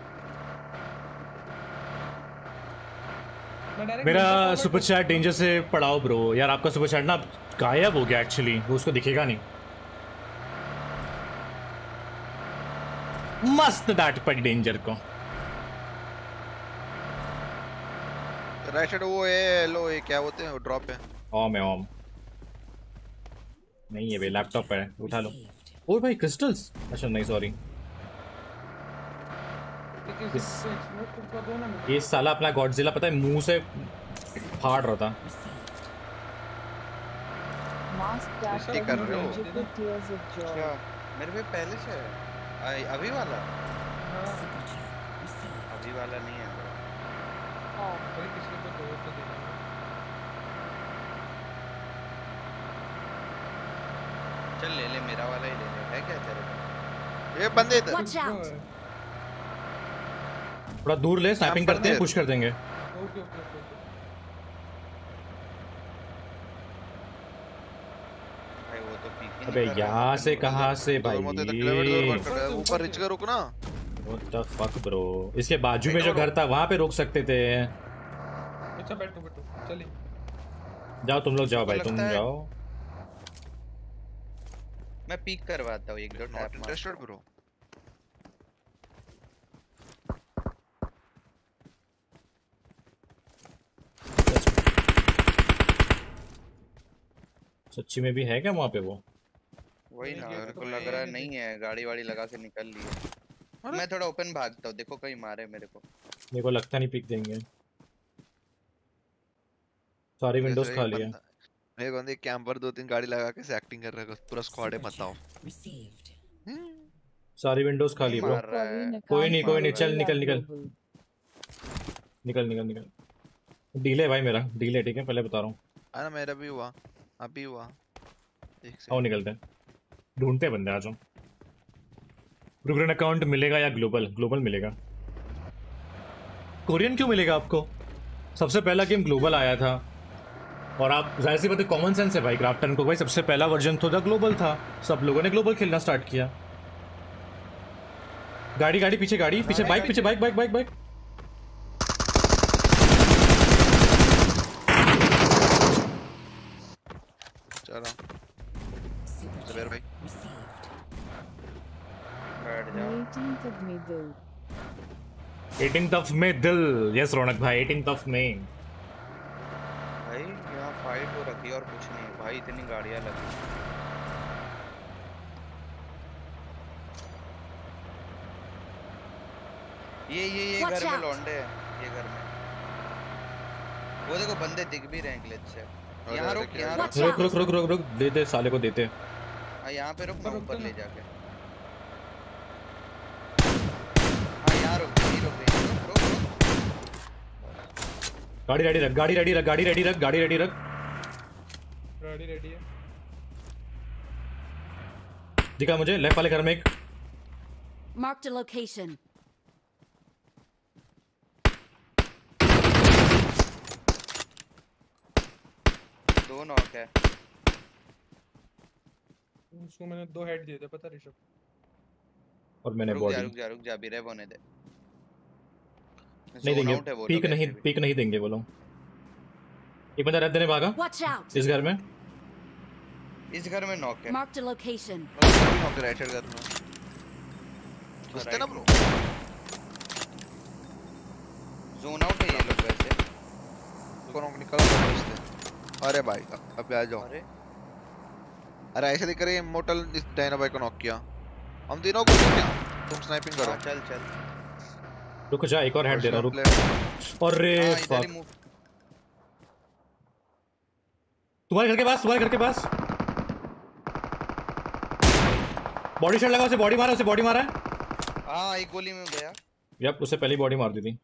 मेरा सुपर चैट डेंजर से पढ़ाओ ब्रो। यार आपका सुपर चैट ना गायब हो गया एक्चुअली, वो उसको दिखेगा नहीं। मस्त डांट पड़ी डेंजर को। राइट साइड वो है, लो ये क्या बोलते हैं, वो ड्रॉप है। ओम है ओम। नहीं है भाई, लैपटॉप है, उठा लो। ओ भाई क्रिस्टल्स। अच्छा नहीं सॉरी। ये साला अपना गॉडजिला पता है मुंह से फाड़ रहा था। कर रहे हो क्या मेरे पे पहले से है? आई अभी वाला? अभी वाला नहीं है। अरे किसी को दो तो देना। चल ले ले, मेरा वाला ही ले ले। है क्या तेरे पे? ये बंदे इधर। Watch out! थोड़ा दूर ले, स्नैपिंग करते हैं, पुश कर देंगे। Okay okay okay. भाई वो तो पीक ही अबे नहीं कर रहा। यहाँ से कहाँ से भाई? ऊपर रिच का रुकना। What the fuck bro? इसके बाजू में जो घर था वहाँ पे रोक सकते थे। अच्छा बैठो बैठो चलिए। जाओ तुम लोग जाओ भाई, तुम जाओ। मैं पीक करवाता हूँ एक दो टैप। Interested bro. सच्ची में भी है क्या वहाँ पे वो? वही ना, मेरे को लग रहा है नहीं है, गाड़ी वाड़ी लगा के निकल लिए। मैं थोड़ा ओपन भागता हूँ, देखो कहीं मारे मेरे को। मेरे को लगता नहीं पिक देंगे। सारी विंडोज खाली है। मेरे को कैंपर दो तीन गाड़ी लगा के एक्टिंग कर रहा है, पूरा स्क्वाड है बताओ। सारी विंडोज खाली ब्रो। कोई नहीं कोई नहीं, चल निकल निकल निकल निकल निकल। डीले भाई मेरा डीले, ठीक है पहले बता रहा हूँ। अरे मेरा भी हुआ, अभी हुआ। आओ निकलते हैं, ढूंढते हैं बंदे। आ जाओ। रुग्रन अकाउंट मिलेगा या ग्लोबल? ग्लोबल मिलेगा। कोरियन क्यों मिलेगा आपको? सबसे पहला गेम ग्लोबल आया था और आप जाहिर सी बात है, कॉमन सेंस है भाई। क्राफ्टन को भाई सबसे पहला वर्जन तो था ग्लोबल था, सब लोगों ने ग्लोबल खेलना स्टार्ट किया। गाड़ी गाड़ी पीछे, गाड़ी पीछे, बाइक पीछे, बाइक बाइक बाइक बाइक। चलो सवेर भाई बैठ जाओ। eighteenth of May दिल। eighteenth of May दिल। यस रौनक भाई, eighteenth of May। भाई यहाँ फाइट हो रखी है और कुछ नहीं भाई, इतनी गाड़ियाँ लगी। ये ये ये घर में लौंडे हैं, ये घर में। वो देखो बंदे दिख भी रहे हैं ग्लिच से। यहाँ रुक, यहाँ रुक रुक रुक रुक रुक रुक दे दे साले को देते। हाँ यहाँ पे रुक, मैं ऊपर ले जाके। हाँ यहाँ रुक, यहीं रुक, यहीं रुक, रुक रुक। गाड़ी रेडी रख, गाड़ी रेडी रख, गाड़ी रेडी रख, गाड़ी रेडी रख। गाड़ी रेडी है। दिखा मुझे लेफ्ट वाले घर में एक। Marked a location. दो नॉक है। उसको मैंने दो हेड दिए थे पता ऋषभ। और मैंने रुक बॉडी जा रुक जा रुक जा, अभी रेव होने दे। नहीं देंगे, पीक नहीं पीक नहीं देंगे वो लोग। एक बंदा रेड देने भागा इस घर में। इस घर में नॉक है। Marked a location. Knock right side घर में घुसते ना ब्रो। जोन आउट है ये लोग वैसे। कौन निकल रहा है? अरे भाई अबे आ जाओ। अरे अरे ऐसे दिख रही है इमोर्टल इस डायना भाई को नॉक किया। हम तीनों को क्या? तुम स्नाइपिंग करो। हाँ, चल चल रुक जा, एक और हेड दे रहा हूं, रुक। अरे फक, तुम्हारे घर के पास, तुम्हारे घर के पास बॉडी शॉट लगा, उसे बॉडी मारा, उसे बॉडी मारा है। हाँ एक गोली में गया। यप उसे पहली बॉडी मार दी थी।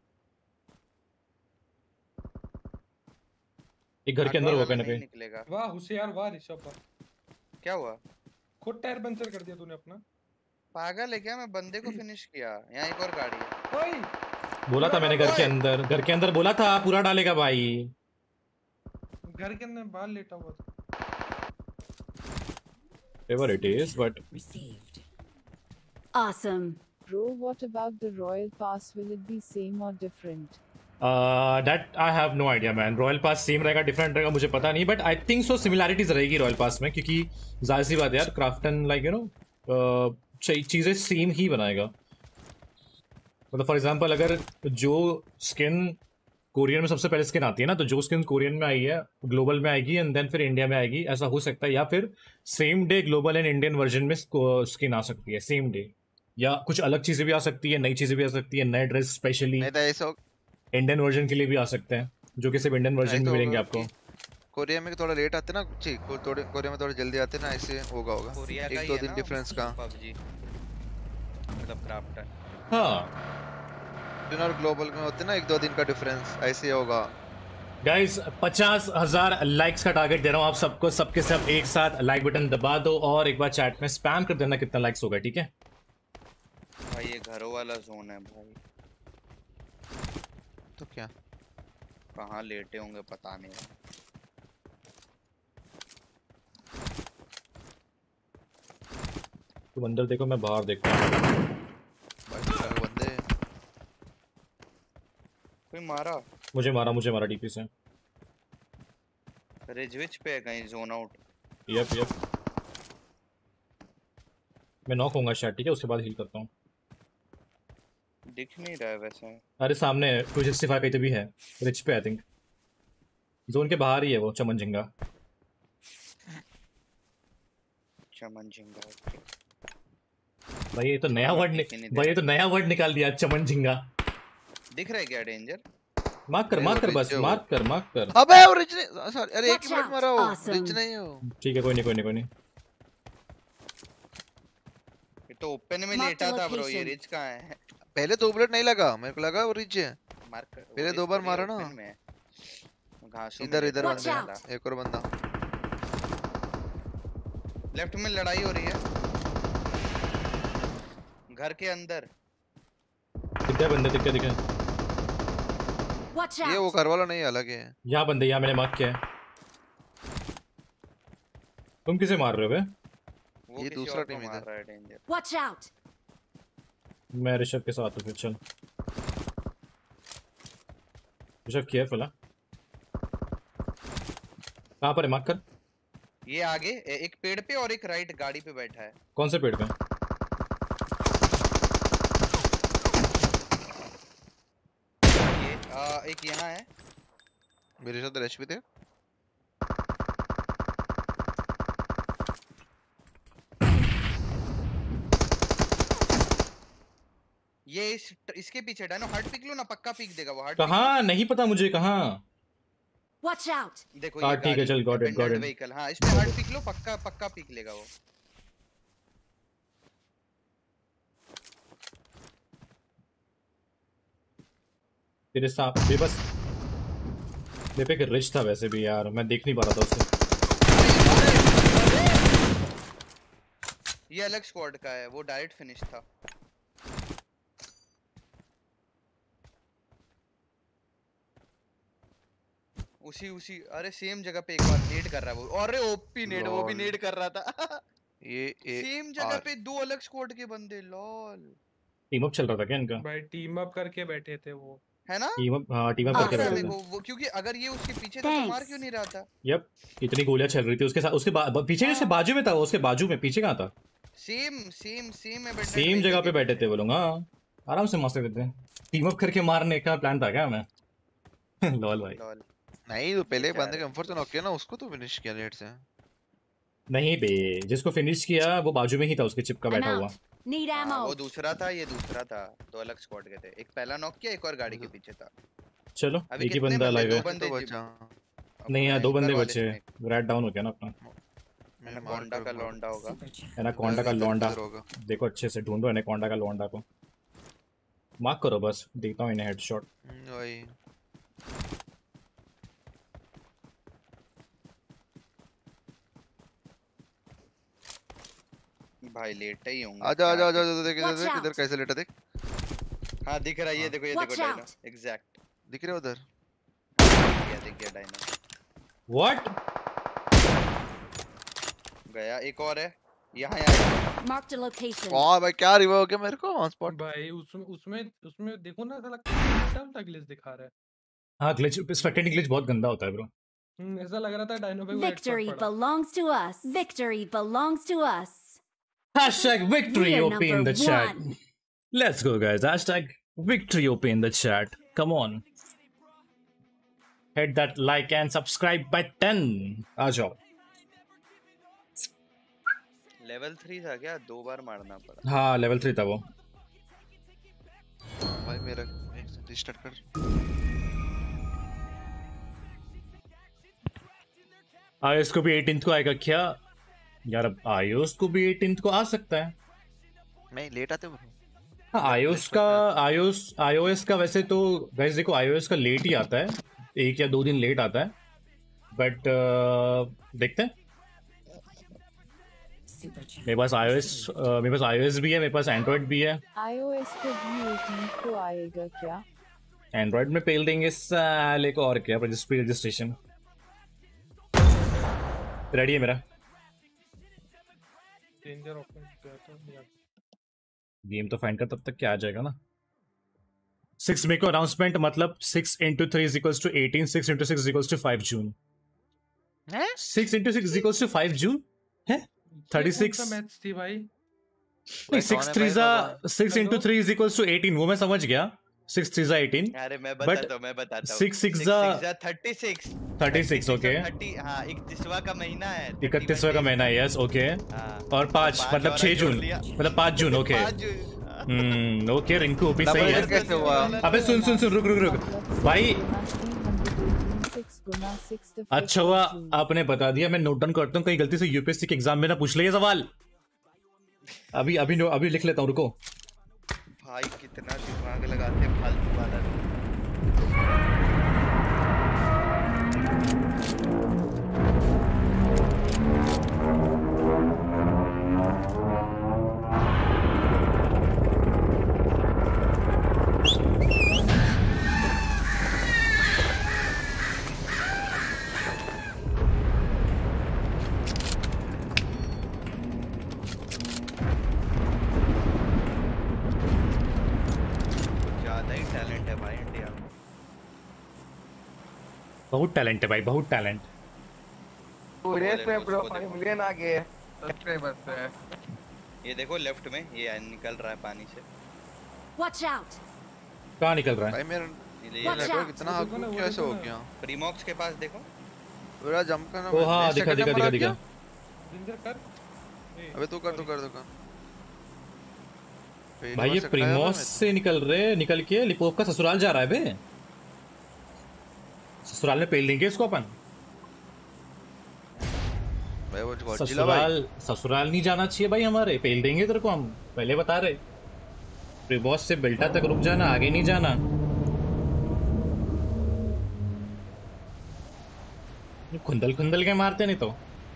एक घर के अंदर होगा कहीं निकलेगा। वाह होशियार, वाह ऋषभ वाह। क्या हुआ? खुद टायर पंचर कर दिया तूने अपना। पागल है क्या? मैं बंदे को फिनिश किया। यहाँ एक और गाड़ी है। ओए बोला था मैंने, घर के अंदर, घर के अंदर बोला था पूरा डालेगा भाई। घर के अंदर बाल लेटा हुआ था। Whatever it is, but awesome. Bro, what about the Royal Pass? Will it be same or different? That I have no idea man. Royal pass same रहेगा डिफरेंट रहेगा मुझे पता नहीं, but I think so similarities रहेगी royal pass में, क्योंकि जाहिर सी बात है यार क्राफ्टन लाइक यू नो चीज़ें सेम ही बनाएगा. मतलब फॉर एग्जांपल अगर जो स्किन कोरियन में सबसे पहले स्किन आती है ना, तो जो स्किन कोरियन में आई है ग्लोबल में आएगी एंड देन फिर इंडिया में आएगी, ऐसा हो सकता है. या फिर same day global and Indian version में स्किन आ सकती है सेम डे, या कुछ अलग चीज़ें भी आ सकती है, नई चीज़ें भी आ सकती है, नए ड्रेस स्पेशली इंडियन वर्जन के लिए भी आ सकते हैं, जो कि सिर्फ इंडियन वर्जन में मिलेंगे आपको. कोरिया में थोड़ा लेट आते ना, ठीक थोड़े कोरिया में थोड़ा जल्दी आते ना, ऐसे होगा होगा एक दो दिन डिफरेंस का. पबजी मतलब क्राफ्टन हाँ और ग्लोबल में होते ना एक दो दिन का डिफरेंस, ऐसे होगा. गाइस पचास हजार लाइक्स का टारगेट दे रहा हूँ आप सबको, सबके सब एक साथ लाइक बटन दबा दो और एक बार चैट में स्पैम कर देना कितना लाइक्स होगा, ठीक है भाई. ये घरों वाला जोन है भाई, तो क्या कहाँ लेटे होंगे पता नहीं. तुम अंदर देखो मैं बाहर देखता हूँ. बंदे कोई मारा मुझे मारा मुझे मारा डीपी से. रिजविच पे है कहीं जोन आउट. यप यप मैं नॉक होऊंगा शायद, ठीक है उसके बाद हील करता हूँ. दिख नहीं रहा है वैसे. अरे सामने टू सिक्सटी फाइव पे भी है, रिच पे आई थिंक, जोन के बाहर ही है वो चमन झिंगा. चमन झिंगा भाई ये तो नया वर्ड भाई ये तो नया वर्ड निकाल दिया, चमन झिंगा. दिख रहा है क्या डेंजर? मार्क कर मार्क कर बस मार्क कर मार्क कर. अबे वो रिच नहीं, सॉरी अरे एक ही मिनट मारा हो, रिच नहीं हो. ठीक है कोई नहीं कोई नहीं कोई नहीं. ये तो ओपन में लेटा था ब्रो, ये रिच कहां है? पहले दो बुलेट नहीं लगा, मेरे को लगा वो रिच है. मार्क कर पहले दो बार मारा ना. इधर इधर बंदा, एक और बंदा लेफ्ट में लड़ाई हो रही है घर के अंदर. कितने बंदे दिखे दिखे? ये वो घर वाला नहीं अलग है. यहाँ बंदे, यहाँ मैंने मार्क किया है. तुम किसे मार रहे हो बे? ये दूसरा टीम इधर है डेंजर. Watch out. मैं ऋषभ के साथ हूँ फिर. चल ऋषभ केयरफुल है. कहाँ पर है मार्क कर? ये आगे एक पेड़ पे और एक राइट गाड़ी पे बैठा है. कौन से पेड़ पे? ये आ, एक यहाँ है. मेरे साथ रश भी थे. ये इस, इसके पीछे डायनो हार्ट पिक लो ना, पक्का पिक देगा वो. हार्ट कहाँ नहीं पता मुझे कहाँ. Watch out. देखो हाँ ठीक है चल got it got it. Vehicle हाँ इस पे हार्ट पिक लो, पक्का पक्का पिक लेगा वो. तेरे साथ ये बस मेरे पे एक रिच था वैसे भी यार, मैं देख नहीं पा रहा था उसे. ये अलग स्क्वाड का है, वो डायरेक्ट फिनिश था. उसी उसी अरे सेम जगह पे एक बार नेड कर रहा है वो. अरे ओपी नेड, वो भी नेड कर रहा था. ये सेम जगह पे दो अलग स्क्वाड के बंदे. लॉल टीम अप चल रहा था क्या इनका? भाई टीम अप करके बैठे थे वो, है ना? टीम अप हाँ टीम अप करके बैठे थे वो, वो क्योंकि अगर ये उसके पीछे था तो मार क्यों नहीं रहा था? यप इतनी गोलियां चल रही थी उसके साथ, उसके पीछे उसके बाजू में था, उसके बाजू में पीछे कहाँ था? सेम सेम सेम है, सेम जगह पे बैठे थे वो लोग. हाँ आराम से मस्त थे. टीम अप करके मारने का प्लान था क्या हमें? लॉल भाई नहीं, तो पहले बंदे कंफर्ट तो नॉक किया ना, उसको तो फिनिश किया लेट से. नहीं बे, जिसको फिनिश किया वो बाजू में ही था उसके चिप का बैठा हुआ. Need ammo. वो दूसरा था, ये दूसरा था. दो अलग स्क्वाड के थे. एक पहला नॉक किया, एक और गाड़ी के पीछे था. चलो एक ही बंदा लाइव है. बंदे बचा नहीं यार, दो बंदे बचे. रेड डाउन हो गया ना अपना. एनाकोंडा का लौंडा होगा. एनाकोंडा का लौंडा देखो अच्छे से ढूंढो. एनाकोंडा का लौंडा को मार्क करो बस, देखता हूँ इन्हें हेडशॉट. वही भाई लेटे ही होंगे. आजा आजा आजा देख इधर इधर कैसे लेटा देख. हां दिख रहा है, ये देखो ये देखो डायनो एग्जैक्ट दिख रहा है उधर. क्या दिख गया डायनो? व्हाट गया. एक और है यहाँ यहाँ Marked a location. वाह भाई क्या रिवाइव हो गया मेरे को ऑन स्पॉट। भाई उसमें उसमें उसमें देखो ना साला कितना ग्लिच दिखा रहा है। हाँ ग्लिच, स्पेक्टेटिंग ग्लिच बहुत गंदा होता है ब्रो। हम्म, ऐसा लग रहा था डायनो पे Victory belongs to us. Victory belongs to us. Hashtag victory We are O P in the number chat. one. Let's go guys. Hashtag victory O P in the chat. Come on. Hit that like and subscribe button. आ जाओ। Level three था क्या? दो बार मारना पड़ा। हाँ level three था वो। भाई मेरा रिस्टार्ट कर। आईओएस को भी एटीन्थ को आएगा क्या? यार अब आईओएस को भी एटीन्थ को आ सकता है। नहीं लेट आते ब्रो। हाँ आईओएस का आईओएस आईओएस का वैसे तो गाइस देखो आईओएस का लेट ही आता है, एक या दो दिन लेट आता है, बट uh, देखते हैं। मेरे पास iOS uh, मेरे पास iOS भी है, मेरे पास एंड्रॉइड भी है। iOS को भी एटीन को आएगा क्या? एंड्रॉइड में पेल देंगे साले को और क्या, रजिस्ट्रेशन रेडी है मेरा। डेंजर ऑप्शन गया था गेम तो फाइंड कर तब तक क्या आ जाएगा ना। सिक्स मे को अनाउंसमेंट मतलब six into three is equals to eighteen, six into six is equals to five June. Six into six is equals to five June है। थर्टी सिक्स मैथ्स थी भाई। नहीं सिक्स थ्री जा six into three is equals to eighteen, वो मैं समझ गया। Six three जा एटीन। अरे मैं बताता हूँ मैं बताता हूँ। सिक्स सिक्स जा thirty six thirty six okay. हाँ इकतीसवां का महीना है। इकतीसवां का महीना है यस ओके। और पाँच मतलब छह जून मतलब पाँच जून okay. Hmm okay Rinku OP सही है। कैसे हुआ? अबे सुन सुन सुन रुक रुक रुक भाई। अच्छा हुआ आपने बता दिया, मैं नोट डाउन करता हूँ, कहीं गलती से यूपीएससी के एग्जाम में ना पूछ ले ये सवाल। अभी अभी अभी लिख लेता हूँ रुको। भाई कितना दिमाग लगाते हैं फालतू वाला। बहुत टैलेंट है भाई, बहुत टैलेंट। रेस में ब्रो पानी मिलियन आ गए सब्सक्राइबर पे। ये देखो लेफ्ट में ये निकल रहा है पानी से। Watch out. कहाँ निकल रहा है? भाई मेरा ये नेटवर्क इतना आगू कैसे हो गया? प्रीमॉक्स के पास देखो। पूरा जंप करना। ओ हाँ दिखा दिखा दिखा दिखा। जिंजर कर। अबे तू कर तू कर तू कर। भाई ये प्रीमॉस से निकल रहे, निकल के लिपोव का ससुराल जा रहा है बे। ससुराल में पेल देंगे इसको अपन। ससुराल ससुराल नहीं जाना चाहिए भाई हमारे, पेल देंगे तेरे को हम पहले बता रहे। प्रीबॉस से बेल्टा तक रुक जाना, आगे नहीं जाना। खुंदल खुंदल के मारते नहीं तो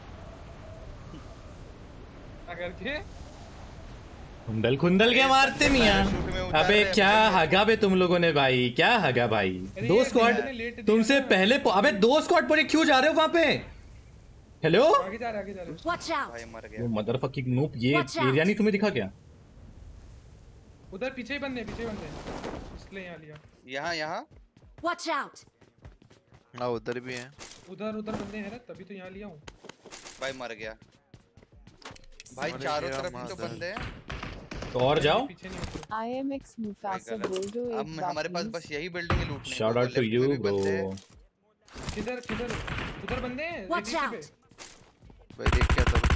अगर के खुंदल खुंदल के मारते मियां। अबे क्या हगा बे तुम लोगों ने भाई, क्या हगा भाई। दो स्क्वाड तुमसे पहले, अबे दो स्क्वाड पर क्यों जा रहे हो वहां पे? हेलो आगे जा रहे आगे जा रहे। Watch out. भाई मर गया। वो मदरफकिंग नूप, ये एरिया नहीं तुम्हें दिखा क्या? उधर पीछे ही बंदे पीछे ही बंदे इसलिए यहां लिया। यहाँ यहाँ Watch out. हां उधर भी है। उधर उधर बंदे हैं ना तभी तो यहां लिया हूं। भाई मर गया भाई, चारों तरफ तो बंदे हैं। तो और जाओ। I M X Mufasa Goldo अब हमारे पास बस यही बिल्डिंग है लूटने। Shout out to you bro. किधर किधर उधर बंदे हैं। Watch out. भाई देख क्या तो।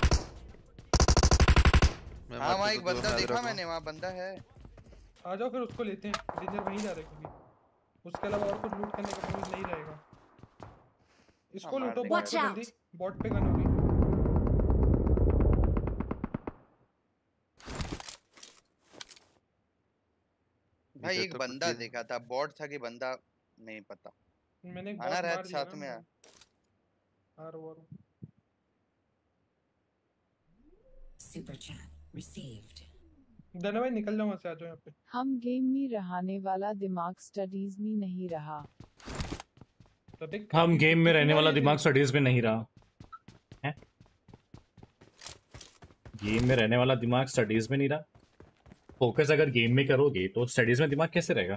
हां वहां एक बंदा देखा मैंने, वहां बंदा है। आ जाओ फिर उसको लेते हैं। जिंजर वहीं जा रहे क्योंकि उसके अलावा और कुछ लूट करने का प्लान नहीं रहेगा। इसको लूटो बॉट पे जल्दी, बॉट पे गन होगी। भाई एक बंदा देखा था, बॉट था कि बंदा नहीं पता। मैंने आना रहता साथ में। आ रहा हूं। Super chat received. धन्यवाद भाई निकल जाओ वहां से, आ जाओ यहां पे। हम गेम में रहने वाला दिमाग स्टडीज में नहीं रहा। हम गेम में रहने वाला दिमाग स्टडीज में नहीं रहा है। गेम में रहने वाला दिमाग स्टडीज में नहीं रहा। फोकस अगर गेम में करोगे तो स्टडीज में दिमाग कैसे रहेगा?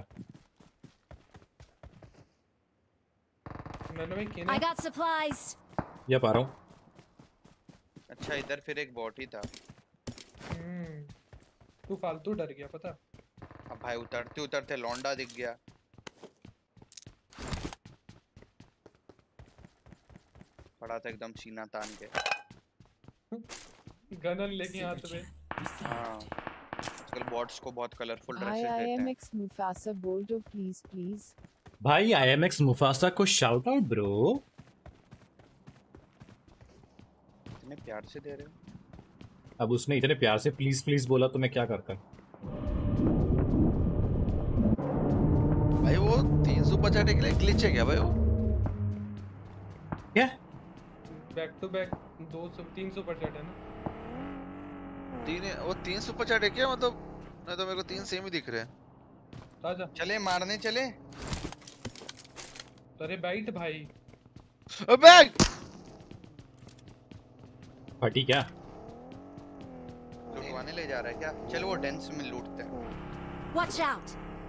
I got supplies. या पा रहा हूँ। अच्छा इधर फिर एक बॉट ही था। हम्म तू फालतू डर गया पता। अब भाई उतरते उतरते लौंडा दिख गया। पड़ा था एकदम सीना तान के। गनन लेके हाथ में। हाँ आजकल बॉट्स को बहुत कलरफुल ड्रेसेस देते हैं। I am X Mufasa Boldo please please। भाई आई एम एक्स मुफासा को शाउट आउट ब्रो। इतने प्यार से दे रहे हो। अब उसने इतने प्यार से प्लीज प्लीज बोला तो मैं क्या करता? भाई वो तीन सौ पचास के लिए ग्लिच है क्या भाई वो? क्या? बैक टू बैक दो सौ तीन सौ पचास है ना? तीन वो तीन सौ पचास है क्या मतलब? नहीं तो मेरे को तीन सेम ही दिख रहे हैं। आजा चले मारने चले। अरे बैठ भाई। बैग फटी क्या? लूटवाने ले जा रहा है क्या? चलो वो डेंस में लूटते हैं। Watch out.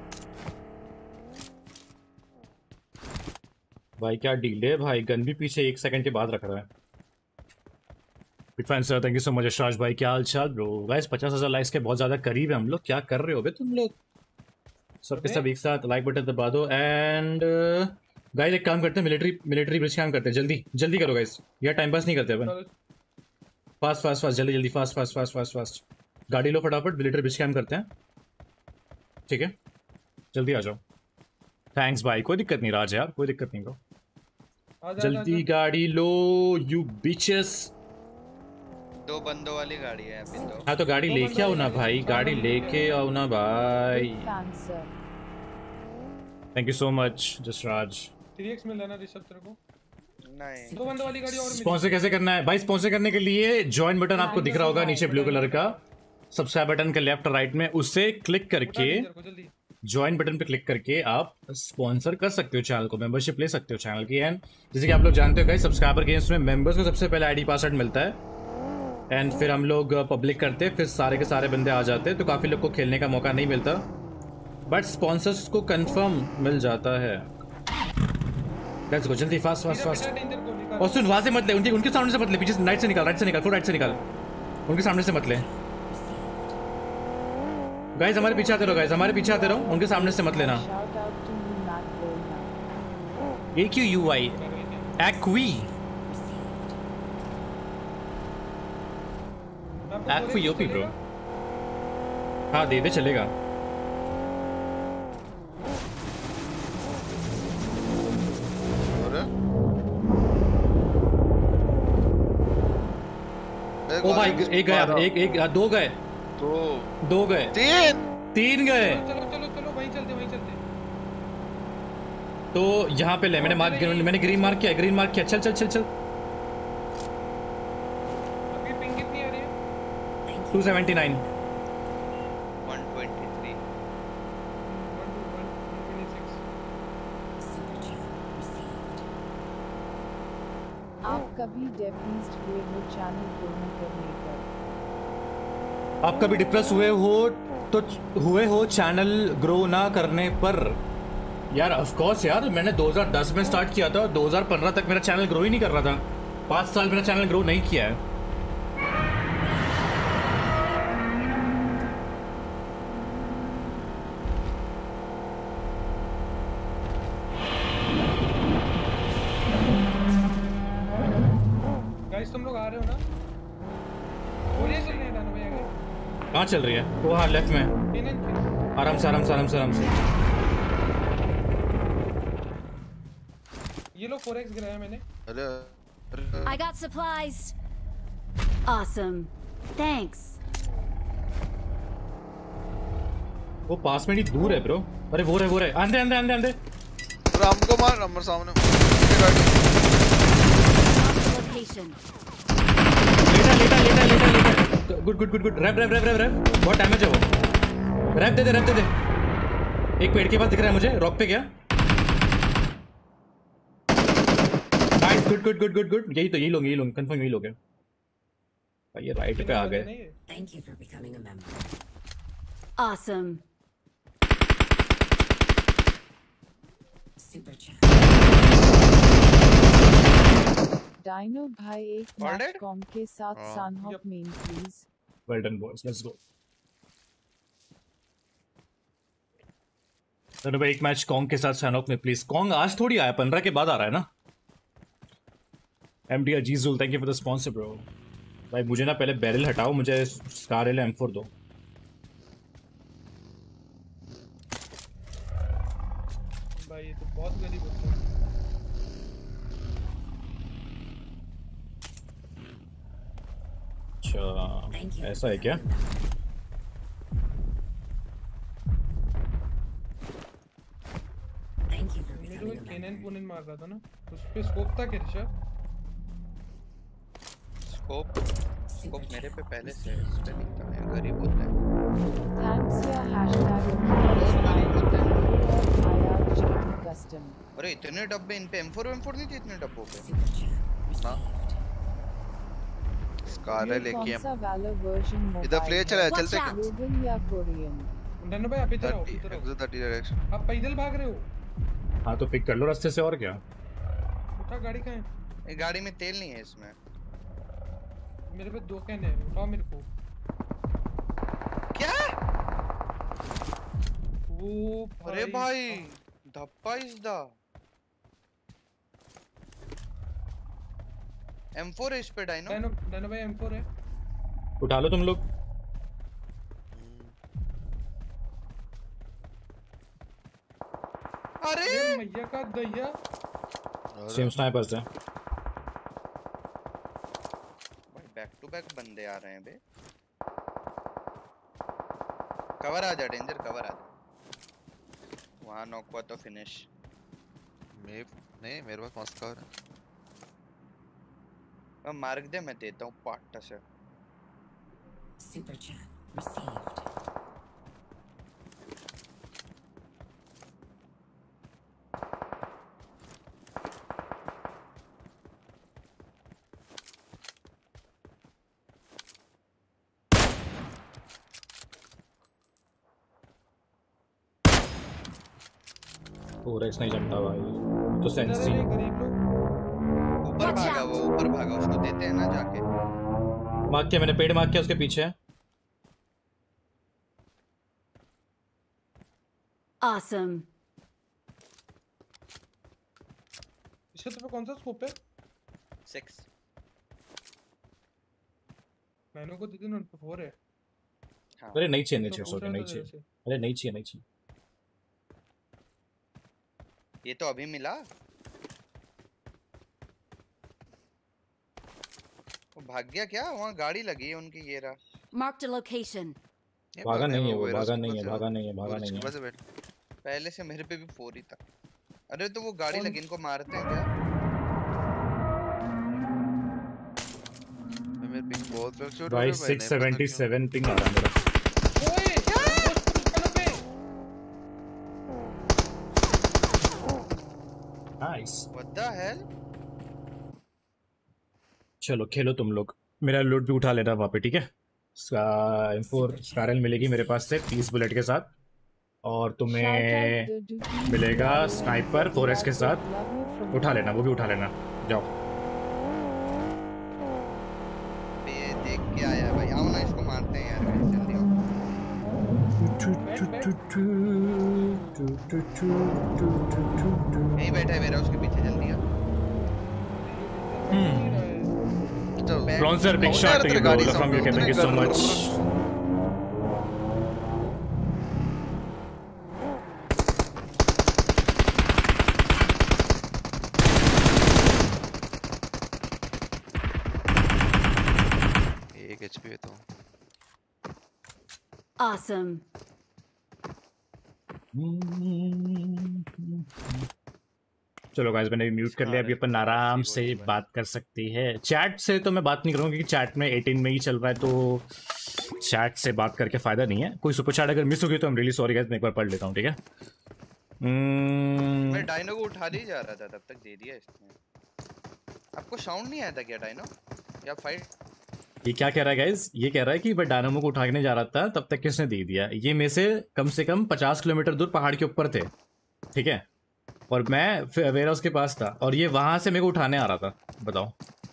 भाई क्या डील है भाई, गन भी पीछे एक सेकंड के बाद रख रहा है। Big fan sir thank you so much. Yashraj भाई क्या हाल चाल ब्रो? गाइस पचास हजार लाइक्स के बहुत ज्यादा करीब है हम लोग। क्या कर रहे हो बे तुम लोग? सबके सब एक साथ लाइक बटन दबा दो। एंड गाइस एक काम करते हैं, मिलिट्री मिलिट्री ब्रिज काम करते हैं। जल्दी जल्दी करो गाइस, यार टाइम पास नहीं करते अपन। फास्ट फास्ट फास्ट जल्दी जल्दी fast fast fast fast fast गाड़ी लो फटाफट, मिलिट्री ब्रिज काम करते हैं। ठीक है जल्दी आ जाओ। थैंक्स भाई, कोई दिक्कत नहीं राज यार, कोई दिक्कत नहीं ब्रो। जल्दी गाड़ी लो यू बिचेस। दो बंदों वाली गाड़ी है अभी तो। हाँ तो गाड़ी लेके आओ ना भाई, गाड़ी लेके आओ ना भाई। Thank you so much Jasraj. Three X मिल लेना ऋषभ तेरे को। नहीं दो बंदों वाली गाड़ी और स्पॉन्सर कैसे करना है भाई? स्पॉन्सर करने के लिए ज्वाइन बटन आपको दिख रहा होगा नीचे ब्लू कलर का, सब्सक्राइब बटन के लेफ्ट राइट में, उससे क्लिक करके ज्वाइन बटन पे क्लिक करके आप स्पॉन्सर कर सकते हो चैनल को, मेंबरशिप ले सकते हो चैनल की। एंड जैसे कि आप लोग जानते हो गाइस, सब्सक्राइबर गेम्स में मेंबर्स को सबसे पहले आईडी पासवर्ड मिलता है एंड फिर हम लोग पब्लिक करते हैं, फिर सारे के सारे बंदे आ जाते हैं, तो काफ़ी लोग को खेलने का मौका नहीं मिलता, बट स्पॉन्सर्स को कंफर्म मिल जाता है। लेट्स गो जल्दी फास्ट फास्ट फास्ट। और सुन वहाँ से मत ले, उनके उनके सामने से मत ले, पीछे राइट से निकाल, राइट से निकाल, फुल राइट से निकाल, उनके सामने से मत ले। गाइस हमारे पीछे आते रहो, गाइस हमारे पीछे आते रहो, उनके सामने से मत लेना। A Q U I Aqui Aqui OP bro. हाँ दे दे चलेगा। ओ भाई एक गया, एक एक दो गए, दो दो गए, तीन तीन गए। चलो चलो चलो वहीं चलते वहीं चलते। तो यहाँ पे ले, मैंने मार्क मैंने ग्रीन मार्क किया, ग्रीन मार्क किया, चल चल चल चल। अभी पिंग कितनी आ रही है? Two seventy nine. One twenty three. आप कभी डेप्रीस्ड हुए हो चैनल ग्रो न करने पर? आप कभी डिप्रेस हुए हो तो हुए हो चैनल ग्रो ना करने पर? यार ऑफ कोर्स यार, मैंने दो हज़ार दस में स्टार्ट किया था, दो हज़ार पंद्रह तक मेरा चैनल ग्रो ही नहीं कर रहा था। पाँच साल मेरा चैनल ग्रो नहीं किया है। गाइस तुम लोग आ रहे हो ना? गोलियां चल रही हैं दानव भैया के। कहाँ चल रही है वो? हाँ लेफ्ट में, आराम से आराम से आराम से आराम से। ये लो फोर एक्स गिराया मैंने। I got supplies. Awesome. Thanks. वो पास में नहीं दूर है ब्रो। अरे वो रहे वो रहे, आंधे आंधे आंधे आंधे। राम को मार, नंबर सामने। Location. लेटा लेटा लेटा लेटा लेटा। Good good good good. Wrap wrap wrap wrap wrap. बहुत डैमेज है वो। रैप दे दे रैप दे दे। एक पेड़ के पास दिख रहा है मुझे, रॉक पे गया। Nice good good good good good. यही तो यही लोग यही लोग कंफर्म यही लोग हैं। ये राइट पे आ गए। Thank you for becoming a member. Awesome. Super chat. Dino भाई एक मैच कॉम के साथ सनहॉक मेन please. Well done boys, let's go. तो भाई एक मैच कॉन्ग के साथ सनहॉक में प्लीज। कॉन्ग आज थोड़ी आया, पंद्रह के बाद आ रहा है ना। MD Azizul thank you for the sponsor bro. भाई मुझे ना पहले बैरल हटाओ, मुझे स्कार एल एम फोर दो। भाई ये तो बहुत गरीब होता है। अच्छा ऐसा है क्या? मेरे को केनन पुनन मार रहा था ना, उस पे स्कोप था क्या ऋषभ? स्कोप स्कोप मेरे पे पहले से इस पे नहीं था, मैं गरीब होता है। थैंक्स या हैशटैग कस्टम। अरे इतने डब्बे इन पे एम फोर एम फोर नहीं थे इतने डब्बों पे ना। स्कार है लेके हम इधर फ्लेयर चला है, चलते हैं ग्लोबल या कोरियन। डनो भाई आप इधर आओ, इधर आओ। Exit thirty direction. आप पैदल भाग रहे हो? हाँ तो पिक कर लो रास्ते से, और क्या। उठा, गाड़ी कहाँ है? ये गाड़ी में तेल नहीं है इसमें। मेरे पे दो कैन है, उठाओ मेरे को। क्या? ओ भाई, अरे भाई धप्पा इज द एम फोर है इस पे डाइनो। डाइनो डाइनो भाई एम फोर है, उठा लो तुम लोग। अरे ये मैया का दैया। सेम स्नाइपर्स है भाई, बैक टू बैक बंदे आ रहे हैं बे। कवर आ जा, डेंजर कवर आ जा। वहां नॉक हुआ तो फिनिश। मैं नहीं, मेरे पास मस्त कवर है। मैं मार्क दे, मैं देता हूँ पार्ट से। Super chat received. फोरेक्स नहीं जमता भाई तो सेंसी। ऊपर भागा वो, ऊपर भागा, उसको देते हैं ना जाके। मार के मैंने पेड़ मार के उसके पीछे है। Awesome. इसके तो पे कौन सा स्कोप है? सिक्स। मैंने को दीदी ने उन पे फोर है। हाँ। अरे नहीं चाहिए, नहीं चाहिए, सॉरी नहीं चाहिए। अरे नहीं चाहिए, नहीं चाहिए। ये तो अभी मिला। वो भाग गया क्या? वहाँ गाड़ी लगी है उनकी, ये रहा। Marked a location. भागा नहीं है वो, भागा नहीं है, भागा नहीं है, भागा नहीं है। पहले से मेरे पे भी फोर ही था। अरे तो वो गाड़ी लगी, इनको मारते हैं क्या? मेरे पिंग बहुत फ्लक्चुएट हो भाई सिक्स सेवेंटी सेवन पिंग आ रहा है मेरा। ओए क्या? नाइस। What the hell? चलो खेलो तुम लोग, मेरा लूट भी उठा लेना वहाँ पे, ठीक है। एम फोर स्कारल मिलेगी मेरे पास से तीस बुलेट के साथ, और तुम्हें मिलेगा स्नाइपर फोर एस के साथ। उठा लेना, वो भी उठा लेना। जाओ ये देख के आया भाई, आओ ना इसको मारते हैं यार, जल्दी आओ। यहीं बैठा है मेरा, उसके पीछे जल्दी आ। Bronzer, big shot to you, bro. From you, thank you so much. एक एचपी है तो। Awesome. चलो गाइस, मैंने म्यूट कर लिया, अभी अपन आराम से बात कर सकती है। चैट से तो मैं बात नहीं करूँगा क्योंकि चैट में अठारह में ही चल रहा है, तो चैट से बात करके फायदा नहीं है। कोई सुपर चैट अगर मिस हो गई तो I am really sorry guys, मैं एक बार पढ़ लेता हूँ, ठीक है। मैं डायनो को उठा ही जा रहा था, तब तक दे दिया इसने। आपको साउंड नहीं आया था क्या डायनो? या फाइट ये क्या कह रहा है गाइस? ये कह रहा है कि मैं डायनामो को उठाने जा रहा था, तब तक किसने दे दिया? ये में से कम से कम पचास किलोमीटर दूर पहाड़ के ऊपर थे, ठीक है, और मैं वेयर हाउस के पास था, और ये वहां से मेरे को उठाने आ रहा था। बताओ।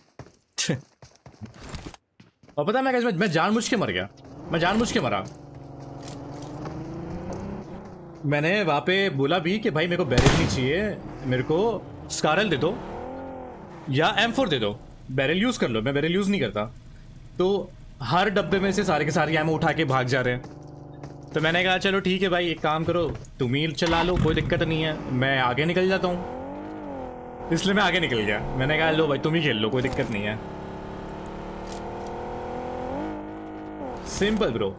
और पता है मैं कैसे, मैं जानबूझ के मर गया, मैं जानबूझ के मरा। मैंने वहां पे बोला भी कि भाई मेरे को बैरल नहीं चाहिए, मेरे को स्कारल दे दो या एम फोर दे दो, बैरल यूज कर लो। मैं बैरल यूज नहीं करता। तो हर डब्बे में से सारे के सारे एमो उठा के भाग जा रहे हैं। तो मैंने कहा चलो ठीक है भाई, एक काम करो, तुम ही चला लो, कोई दिक्कत नहीं है, मैं आगे निकल जाता हूँ। इसलिए मैं आगे निकल गया। मैंने कहा लो भाई तुम ही खेल लो, कोई दिक्कत नहीं है। सिंपल ब्रो,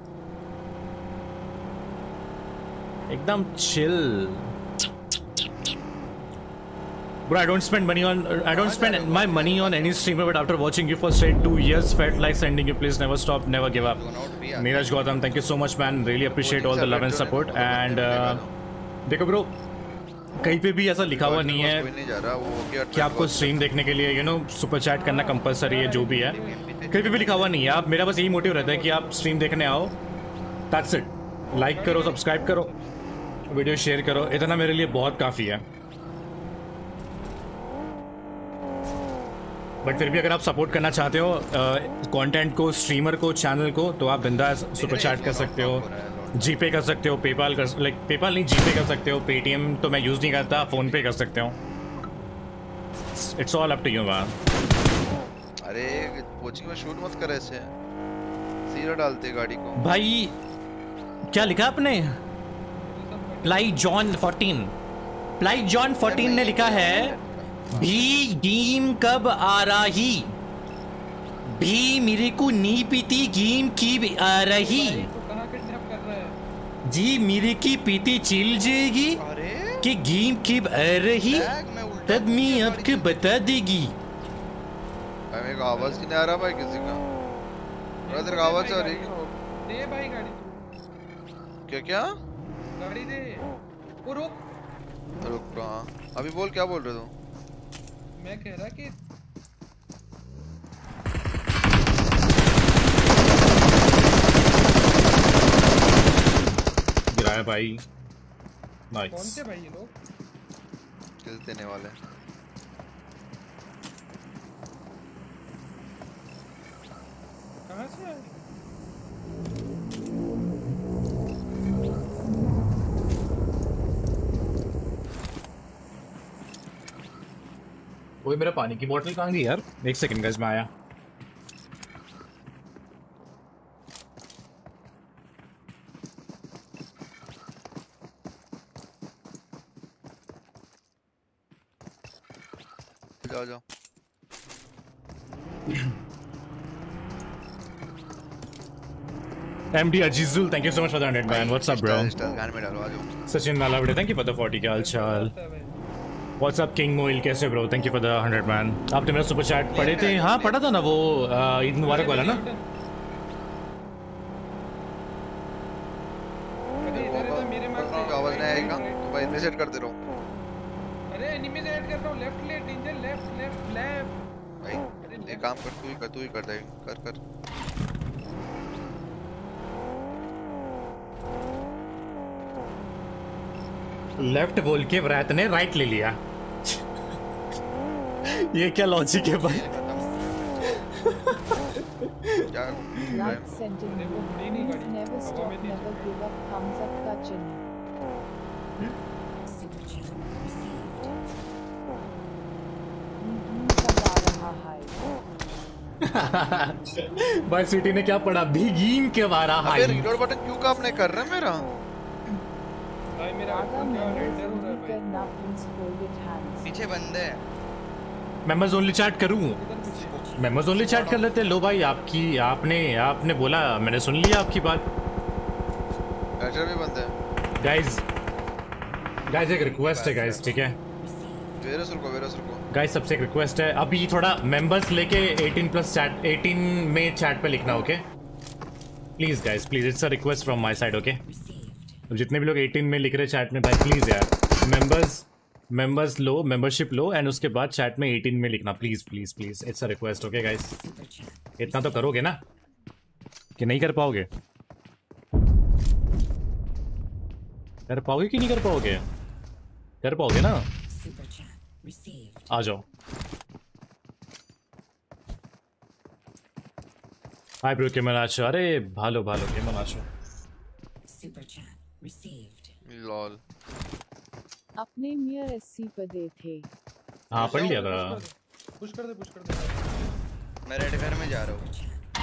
एकदम chill. Bro, I don't spend money on. I don't spend my money on any streamer, but after watching you for straight two years, felt like sending you. Please never stop, never give up. Neeraj Gautam, thank you so much, man. Really appreciate all the love and support. And uh, देखो bro, कहीं पे भी ऐसा लिखा हुआ नहीं है कि आपको स्ट्रीम देखने के लिए यू नो सुपर चैट करना कंपलसरी है, जो भी है कहीं पे भी लिखा हुआ नहीं है। आप, मेरा बस यही मोटिव रहता है कि आप स्ट्रीम देखने आओ, दैट्स इट। लाइक करो, सब्सक्राइब करो, वीडियो शेयर करो, इतना मेरे लिए बहुत काफ़ी है। बट फिर भी अगर आप सपोर्ट करना चाहते हो कंटेंट uh, को, स्ट्रीमर को, चैनल को, तो आप बिंदास सुपर चैट कर सकते हो, जीपे कर सकते हो, पेपाल कर लाइक पेपाल नहीं जीपे कर सकते हो, पेटीएम तो मैं यूज़ नहीं करता, फ़ोन पे कर सकते हो। It's all up to you man. अरे कोचिंग में शूट मत कर, ऐसे सीधा डालते गाड़ी को। भाई क्या लिखा आपने? Ply John fourteen, Ply John fourteen ने लिखा है भी गेम कब आ रही, भी मेरे को नहीं पीती गेम की आ रही जी, मेरे की पीती चिल जाएगी कि गेम की आ रही, तब मैं आपको बता देगी। मेरे को आवाज नहीं आ रहा भाई किसी का, तेरे का आवाज आ रही है। दे भाई गाड़ी। क्या क्या गाड़ी दे। वो रुक रुक रहा, अभी बोल, क्या बोल रहे हो? मैं कह रहा कि गिराया भाई। नाइस। कौन से भाई ये लोग? किस देने वाले? कहाँ से आए? वो मेरा पानी की बोतल कहाँ गई यार? एक सेकंड गाइस, मैं आया। जाओ जाओ। M D Ajizul, thank you so much for the hundred man. What's up, bro? गान में डालो, आ जाओ। Sachin Nalawade, thank you for the forty के हाल चाल। What's up King Moil, कैसे bro? Thank you for the hundred man. आपने मेरा सुपर चैट पढ़े थे? हाँ पढ़ा था ना, वो ईद मुबारक वाला ना। आवाज नहीं आएगा तो भाई इनमें सेट करते रहो। अरे एनिमी से ऐड कर रहा हूं, लेफ्ट ले डेंजर, लेफ्ट लेफ्ट लेफ्ट। भाई एक काम कर, तू ही कर, तू ही कर दे, कर कर। लेफ्ट बोल के व्रत ने राइट ले लिया। ये क्या लॉजिक है भाई? क्या Love sentiment. Never stop, never give up. Thumbs up का चिन्ह। Super chat received. भाई सिटी ने क्या पढ़ा? भीगीम के बारा हाई। अबे रिलोड बटन क्यों काम नहीं कर रहा मेरा? भाई मेरा रेंडर हो रहा है। पीछे बंदे हैं। मेंबर्स ओनली चैट करूं? मेंबर्स ओनली चैट कर लेते। लो भाई, आपकी आपने आपने बोला, मैंने सुन लिया आपकी बात। बैटर भी बंद है। गाइस गाइस एक रिक्वेस्ट है गाइस, ठीक है? वेरस रुको, वेरस रुको। गाइस सबसे एक रिक्वेस्ट है, अभी थोड़ा मेंबर्स लेके अठारह प्लस चैट अठारह में चैट पे लिखना, okay? Please guys, please, it's a request from my side, okay? जितने भी लोग अठारह में लिख रहे चैट में, भाई प्लीज यार, मेंबर्स मेंबर्स लो, मेंबरशिप लो, एंड उसके बाद चैट में अठारह में लिखना, please please please, it's a request, okay guys? इतना तो करोगे ना कि नहीं कर पाओगे? कर पाओगे कि नहीं कर पाओगे? कर पाओगे ना? आ जाओ। हाय ब्रो केमन आशो। अरे भालो भालो केमन आशो। लॉल अपने मियर एससी पर दे थे। हाँ पढ़ लिया था। पुश कर दे पुश कर दे। मैं रेड घर में जा रहा हूँ।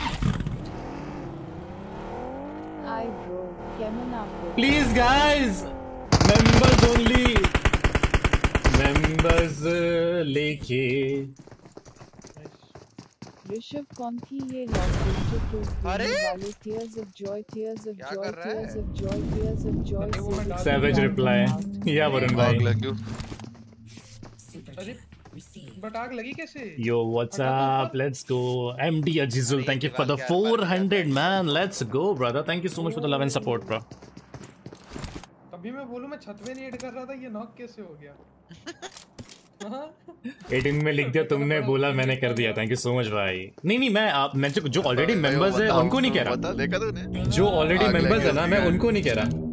हाय ब्रो केमन आपको? Please guys members only, members लेके। ऋषभ कौन थी ये लॉन्ग अरे वाले? Tears of joy, tears of joy, tears of joy, tears of joy. Savage reply. या वरुण भाई। अरे बट आग लगी कैसे? Yo, what's up? Let's go. M D Ajizul, thank you for the four hundred, man. Let's go, brother. Thank you so much for the love and support, bro. तभी मैं बोलूं मैं छत में नहीं एड कर रहा था, ये नॉक कैसे हो गया? अठारह में लिख दिया तुमने, बोला मैंने कर दिया। थैंक यू सो मच भाई। नहीं नहीं मैं आप मैं जो जो ऑलरेडी मेंबर्स है उनको नहीं कह रहा। बता देखा तूने? जो ऑलरेडी मेंबर्स है ना मैं उनको नहीं कह रहा।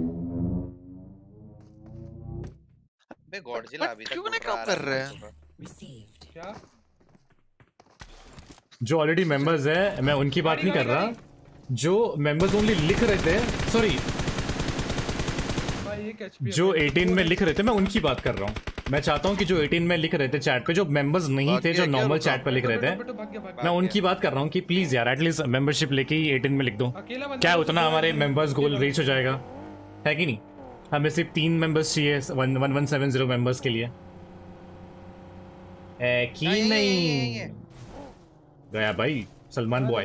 बे गॉडजिला अभी तक क्यों नहीं काम कर रहे हैं? क्या? जो ऑलरेडी मेंबर्स है मैं उनकी बात नहीं कर रहा। जो मेंबर्स ओनली लिख रहे थे, सॉरी जो अठारह में लिख रहे थे मैं उनकी बात कर रहा हूँ। मैं चाहता हूँ कि जो अठारह में लिख रहे थे चैट पे, जो मेंबर्स नहीं थे, जो नॉर्मल चैट पे लिख रहे थे, मैं उनकी बात कर रहा हूँ कि प्लीज यार एटलीस्ट मेंबरशिप लेके ही अठारह में लिख दो। क्या उतना हमारे मेंबर्स गोल रीच हो जाएगा, है कि नहीं? हमें सिर्फ तीन मेंबर्स चाहिए one one one seven zero members के लिए, है कि नहीं? गया भाई सलमान बॉय।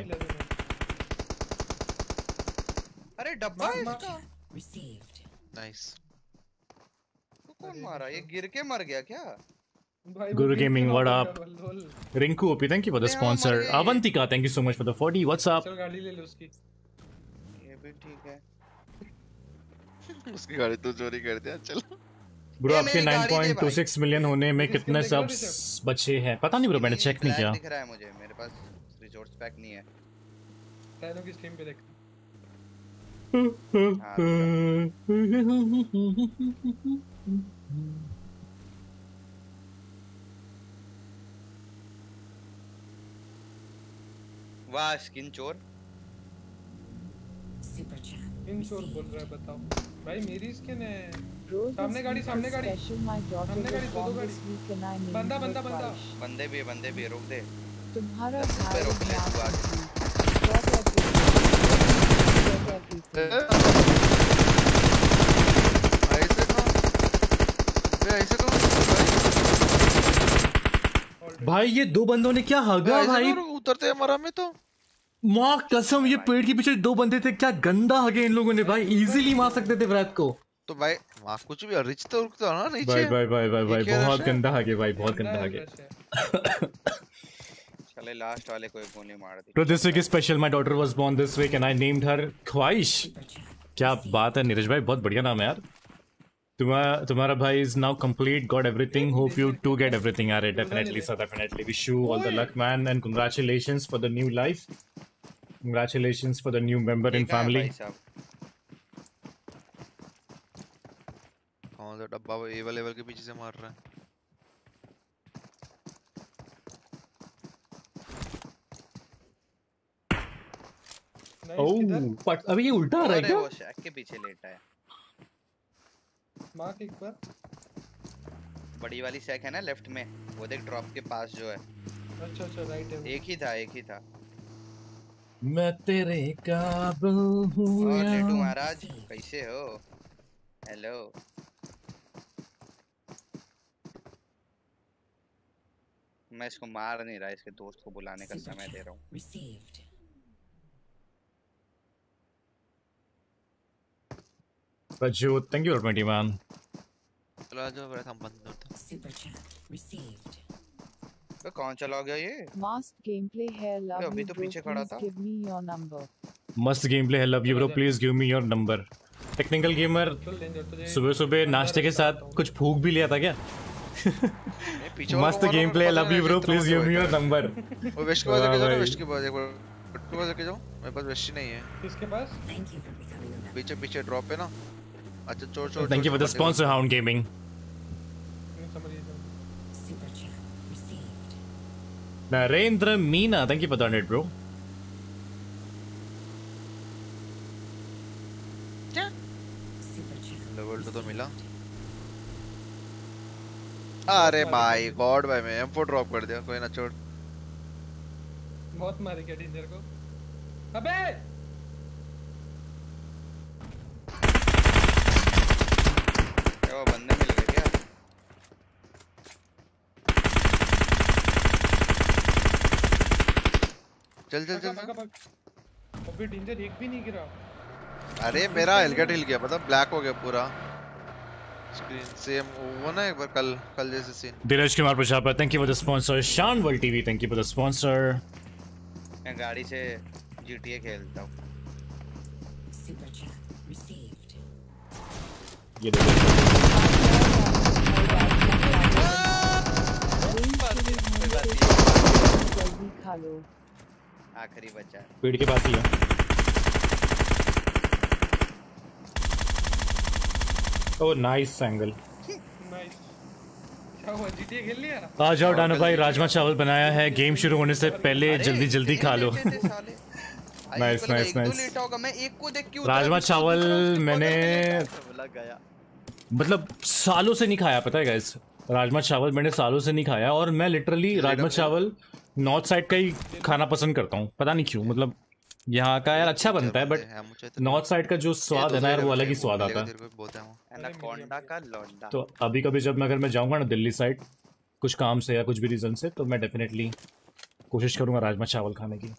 अरे डब्बा है इसका। नाइस। कौन मारा? ये गिर के मर गया क्या? Guru gaming what up? Rinku OP thank you for the sponsor. Avantika thank you so much for the forty. What's up? चल गाड़ी ले ले उसकी। ये भी ठीक है। उसकी गाड़ी तो चोरी कर दिया। चल ब्रो आपके नौ पॉइंट दो छह मिलियन होने में कितने सब्स बचे हैं? पता नहीं ब्रो, मैंने चेक नहीं किया। दिख रहा है मुझे, मेरे पास रिसोर्स पैक नहीं है। टैनो की स्ट्रीम पे देख। वाह स्किन चोर। स्किन चोर बोल रहा है, बताओ भाई मेरी स्किन है। सामने गाड़ी सामने गाड़ी सामने गाड़ी दो दो गाड़ी। बंदा बंदा बंदा बंदे भी बंदे भी रोक दे। तुम्हारा भाई रोक ले तू आगे। ऐसे कौन? बे ऐसे कौन? भाई ये दो बंदों ने क्या हगा भाई? उतरते मरा में तो माँ कसम ये पेड़ के पीछे दो बंदे थे, क्या गंदा हगे इन लोगों ने भाई। इजीली मार सकते थे व्रत को। तो भाई वहाँ कुछ भी रिच तो रुकता ना नीचे। भाई भाई भाई भाई भाई बहुत गंदा हगे भाई, बहुत गंदा हगे। चले लास्ट वाले को एक गोली मार दी। तो this week is special, my daughter was born this week and I named her Khwahish. क्या बात है नीरज भाई, बहुत बढ़िया नाम है यार। तुम्हारा तुम्हारा भाई is now complete, got everything, hope you to get everything. यार definitely sir, definitely wish you all the luck man and congratulations for the new life, congratulations for the new member in family. कौन सा डब्बा वो ए वाले level के पीछे से मार रहा है? ओह बट अभी ये उल्टा आ रहा है क्या? वो शैक के पीछे लेटा है। मार्क एक बार। बड़ी वाली शैक है ना लेफ्ट में, वो देख ड्रॉप के पास जो है। अच्छा अच्छा राइट है। एक ही था एक ही था। मैं तेरे काबिल हूँ। और लेटू महाराज कैसे हो? हेलो। मैं इसको मार नहीं रहा, इसके दोस्त को बुलाने का समय दे रहा हूँ। Rajut, thank you for twenty man. चला जाओ बड़ा हम बंद होता। Super chat received. तो कौन चला गया ये? Must gameplay है love अभी तो पीछे खड़ा था। Give me your number. Must gameplay है love you bro, please give me your number. Technical gamer सुबह सुबह नाश्ते के साथ कुछ फूक भी लिया था क्या? मस्त game play, love you bro, please give me your number. वो वेस्ट के पास लेके जाओ, वेस्ट के पास एक बार के पास लेके जाओ, मेरे पास वेस्ट ही नहीं है। किसके पास? पीछे पीछे ड्रॉप है ना। अच्छा छोड़ छोड़। Thank you for the sponsor hound gaming. Narendra Meena, thank you for the hundred bro. क्या लेवल टू तो मिला। अरे भाई गॉड भाई, मैं एम फोर ड्रॉप कर दिया, कोई ना छोड़। बहुत मारे क्या डेंजर को। अबे क्या वो बंदे मिल गए क्या? चल चल चल। अबे डेंजर एक भी नहीं गिरा। अरे मेरा हेलमेट हिल गया, पता ब्लैक हो गया पूरा स्क्रीन। सेम वो ना एक बार कल कल जैसे scene. Dheeraj Kumar Prajapati, thank you for the sponsor. Shaan world TV, thank you for the sponsor. मैं गाड़ी से जीटीए खेलता हूँ। ये देखो जल्दी खा लो। आखिरी बचा पेड़ के पास ही है। Oh nice angle. नाइस। क्या हुआ, जीटीए खेल लिया? आ जाओ डानो भाई, राजमा चावल बनाया है, गेम शुरू होने से पहले जल्दी जल्दी खा लो। Nice nice nice. राजमा चावल मैंने मतलब सालों से नहीं खाया, पता है गाइस। राजमा चावल मैंने सालों से नहीं खाया, और मैं लिटरली राजमा चावल नॉर्थ साइड का ही खाना पसंद करता हूँ, पता नहीं क्यों। मतलब यहाँ का यार अच्छा बनता है, बट नॉर्थ साइड का जो स्वाद है ना यार, वो अलग ही स्वाद आता है। तो अभी कभी जब मैं अगर मैं जाऊँगा ना दिल्ली साइड कुछ काम से या कुछ भी रीज़न से, तो मैं डेफिनेटली कोशिश करूँगा राजमा चावल खाने की।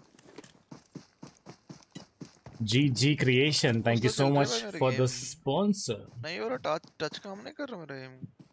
G G creation, thank you so much for the sponsor. नहीं हो रहा, टच टच काम नहीं कर रहा मेरा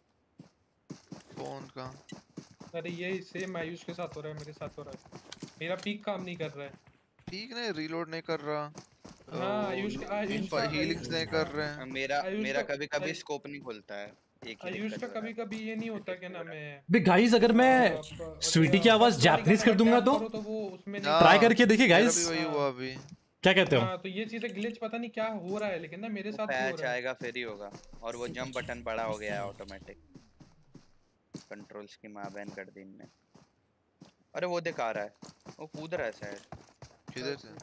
फोन का। अरे ये सेम आयुष के साथ हो रहा है, मेरे साथ हो रहा है। मेरा पीक काम नहीं कर रहा है। ठीक नहीं, रीलोड नहीं कर रहा। हाँ आयुष का आयुष का हीलिंग्स नहीं कर रहे हैं। मेरा मेरा कभी कभी स्कोप नहीं खुलता है। आयुष का कभी कभी ये नहीं होता, क्या नाम है बे गाइस, अगर मैं स्वीटी की आवाज जापानीज कर दूंगा तो ट्राई करके देखिए गाइस। वही हुआ अभी। क्या कहते हो? हाँ तो ये चीजें ग्लिच पता नहीं क्या हो रहा है, लेकिन ना मेरे साथ हो रहा है। आएगा फिर ही होगा। और वो जंप बटन बड़ा हो गया है ऑटोमेटिक। कंट्रोल्स की मां बहन कर दी इनने। अरे वो दिखा रहा है, वो कूद रहा है शायद। किधर से?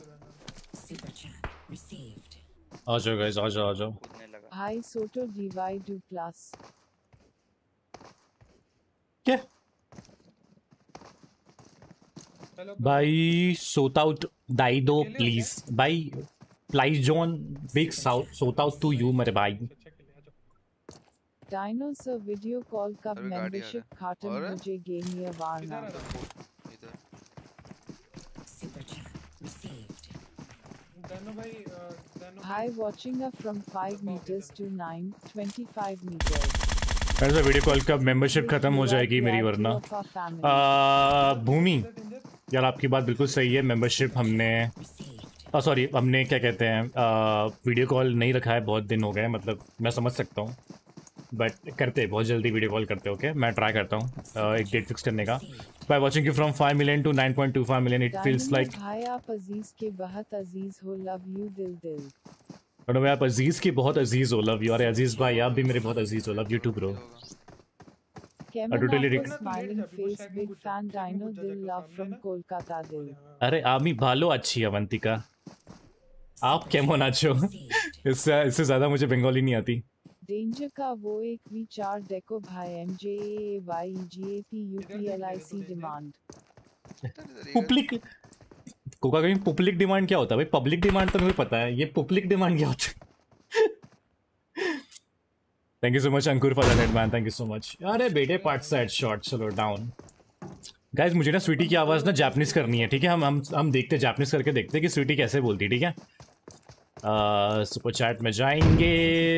आ जाओ गाइस, आ जाओ आ जाओ। हाई सोटो डीवाई डू प्लस। क्या भाई सोता आउट दाई दो प्लीज भाई, प्लाइज जॉन बिग साउथ सोता आउट टू यू मेरे भाई। डायनोसर वीडियो कॉल का मेंबरशिप खाटन मुझे गेमियर वारना। Hi, watching up from five meters to nine, twenty-five meters. ऐसा वीडियो कॉल का मेंबरशिप खत्म हो जाएगी मेरी, वरना भूमि यार आपकी बात बिल्कुल सही है। मेंबरशिप हमने सॉरी हमने क्या कहते हैं वीडियो कॉल नहीं रखा है, बहुत दिन हो गए। मतलब मैं समझ सकता हूँ, बट करते बहुत जल्दी वीडियो कॉल करते। ओके मैं ट्राई करता हूँ uh, एक डेट फिक्स करने का। By watching you from five million to nine point two five million, it feels like भाई आप अजीज के बहुत अजीज हो, लव यू दिल दिल। अरे आप अजीज की बहुत अजीज हो, लव यू। अरे अजीज भाई आप भी मेरे बहुत अजीज हो, love you too bro. Smiling face big fan Dino दिल लव फ्रॉम कोलकाता दिल। अरे आमी भालो अच्छी अवंतिका, आप केमन आछो? इससे इससे ज्यादा मुझे बंगाली नहीं आती। डेंजर का वो एक वी चार डेको भाई M J A Y G A P U P L I C demand. Public कोका कहीं पब्लिक डिमांड क्या होता है भाई? पब्लिक डिमांड तो मुझे पता है, ये पब्लिक डिमांड क्या होता है? Thank you so much Ankur for that man, thank you so much. अरे बेटे पार्ट साइड शॉट, चलो डाउन गाइस। मुझे ना स्वीटी की आवाज ना जापानीज करनी है, ठीक है? हम हम हम देखते जापानीज करके देखते हैं कि स्वीटी कैसे बोलती है, ठीक है? सुपर चैट में जाएंगे।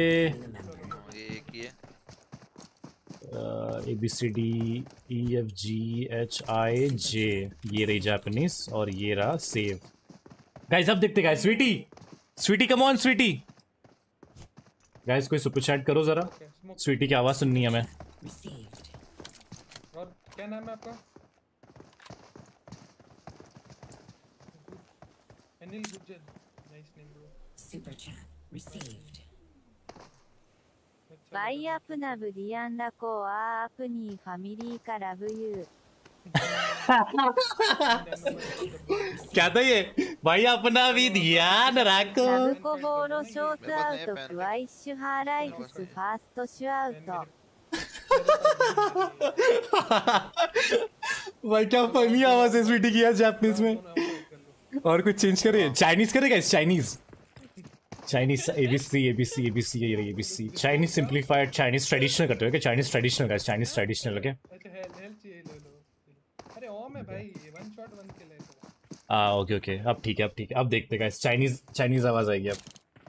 A B C D E F G H I J, ये रही जापानीज और ये रहा सेव। गाइस अब देखते guys. Sweetie sweetie come on sweetie. Guys कोई सुपर चैट करो जरा, स्वीटी की आवाज सुननी है हमें। क्या नाम है आपका? Anil Gujjar, nice name bro. Super chat received. バイアップナブディアンラコアアプニーファミリーからブユー क्या था ये? भाई अपना भी ध्यान रखो। ラブコボーロショーツアウトクワイッシュハーライフスファーストシュアウト भाई क्या फनी आवाज है स्वीटी की यार जापानीज में। और कुछ चेंज करे? चाइनीज करेगा? Chinese Chinese ABC ABC ABC ये रही ABC. Chinese simplified Chinese traditional करते हो क्या? Chinese traditional guys, Chinese traditional okay. अच्छा हेल्थ हेल्थ चाहिए ले लो। अरे ओम है भाई, वन शॉट वन किल है तो। आ ओके ओके अब ठीक है अब ठीक है अब देखते गाइस चाइनीज चाइनीज आवाज आएगी अब।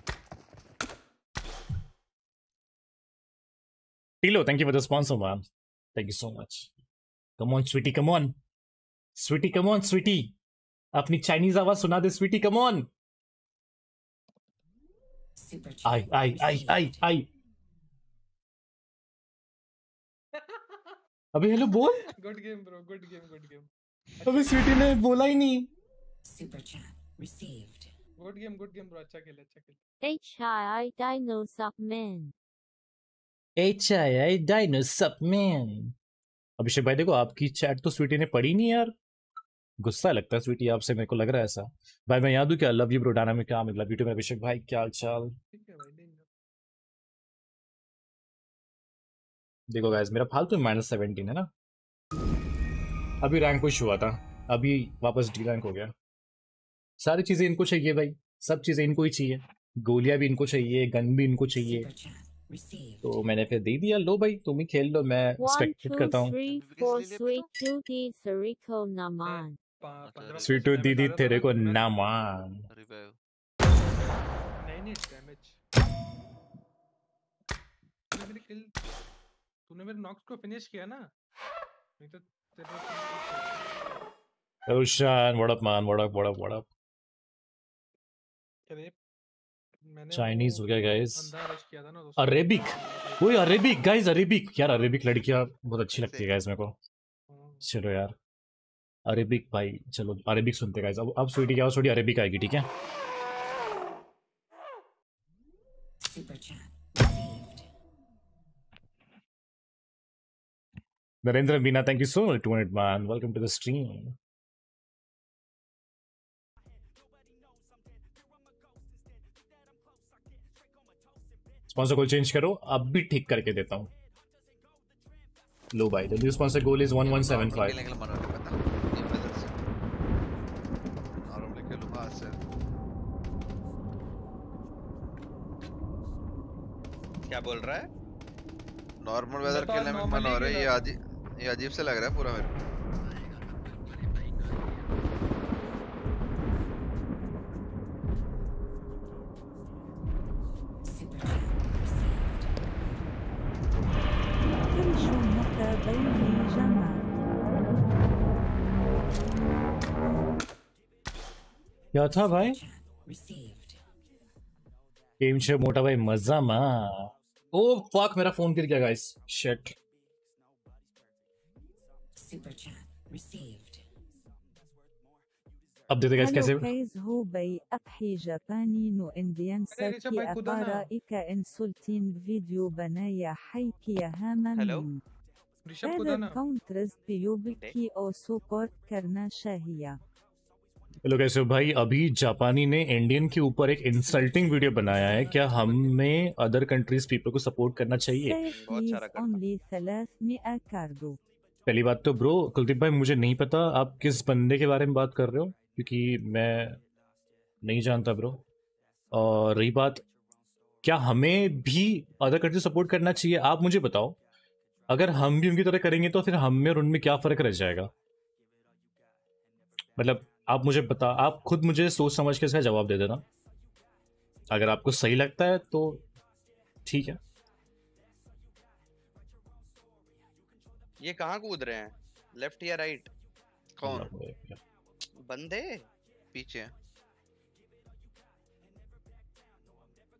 टीलो thank you for the sponsor ma'am, thank you so much. Come on sweetie, come on sweetie, come on sweetie, अपनी चाइनीज आवाज सुना दे स्वीटी, कम ऑन। आई आई आई आई आई अबे हेलो बोल। Good game bro, good game good game. अबे स्वीटी ने बोला ही नहीं। Super chat received. Good game good game bro, अच्छा खेल अच्छा खेल। H I I Dyno Subman H I I Dyno Subman. Abhishek भाई देखो आपकी चैट तो स्वीटी ने पढ़ी नहीं यार, गुस्सा लगता है स्वीटी आपसे, मेरे को लग रहा है ऐसा। भाई मैं याद हूँ क्या? लव यू ब्रो डायनामिक, क्या लव यू टू अभिषेक भाई, क्या हाल चाल? ठीक है भाई डेंजर। देखो गाइस मेरा फालतू माइनस सेवेंटीन है ना, अभी रैंक पुश हुआ था, अभी वापस डी रैंक हो गया। सारी चीजें इनको चाहिए भाई, सब चीजें इनको ही चाहिए, गोलियां भी इनको चाहिए, गन भी इनको चाहिए, तो मैंने फिर दे दिया। लो भाई तुम ही खेल लो, मैं एक्सपेक्टेड करता हूँ। स्वीटू दीदी तेरे को ना मान। नहीं नहीं डैमेज। तूने मेरी किल, तूने मेरे नॉक्स को फिनिश किया ना, नहीं तो तेरे Roshan, what up man, what up, what up, what up? अरे मैंने चाइनीज हो गया गाइस। अंधा रश किया था ना दोस्तों। अरेबिक, वही अरेबिक गाइस, अरेबिक यार, अरेबिक लड़कियां बहुत अच्छी लगती है गाइस मेरे को। चलो यार अरेबिक भाई, चलो अरेबिक सुनते गाइस। अब अब स्वीटी क्या थोड़ी अरेबिक आएगी, ठीक है? Narendra Meena, thank you so much two hundred man, welcome to the stream. Sponsor goal change करो, अब भी ठीक करके देता हूँ। लो भाई the new sponsor goal is one one seven five. क्या बोल रहा है? नॉर्मल वेदर खेलने में मन हो रहा है, ये अजीब ये अजीब से लग रहा है पूरा मेरे को। क्या था भाई? गेम शो मोटा भाई मजा मा। ओ फक मेरा फोन गिर गया गाइस, शिट। अब देते गाइस कैसे? هو بي أبحي جاباني نو إنديان ساكي أبارائك إنسلتين بفيديو بنايا حيك يا هاما من هذا كونترز بيوبكي أو سوبورت करना चाहिए। हेलो कैसे हो भाई? अभी जापानी ने इंडियन के ऊपर एक इंसल्टिंग वीडियो बनाया है, क्या हमें अदर कंट्रीज पीपल को सपोर्ट करना चाहिए? पहली बात तो ब्रो कुलदीप भाई मुझे नहीं पता आप किस बंदे के बारे में बात कर रहे हो, क्योंकि मैं नहीं जानता ब्रो। और रही बात क्या हमें भी अदर कंट्री सपोर्ट करना चाहिए, आप मुझे बताओ। अगर हम भी उनकी तरह करेंगे तो फिर हम में और उनमें क्या फर्क रह जाएगा? मतलब आप मुझे बता, आप खुद मुझे सोच समझ के इसका जवाब दे देना। अगर आपको सही लगता है तो ठीक है। ये कहाँ कूद रहे हैं, लेफ्ट या राइट? कौन बंदे? पीछे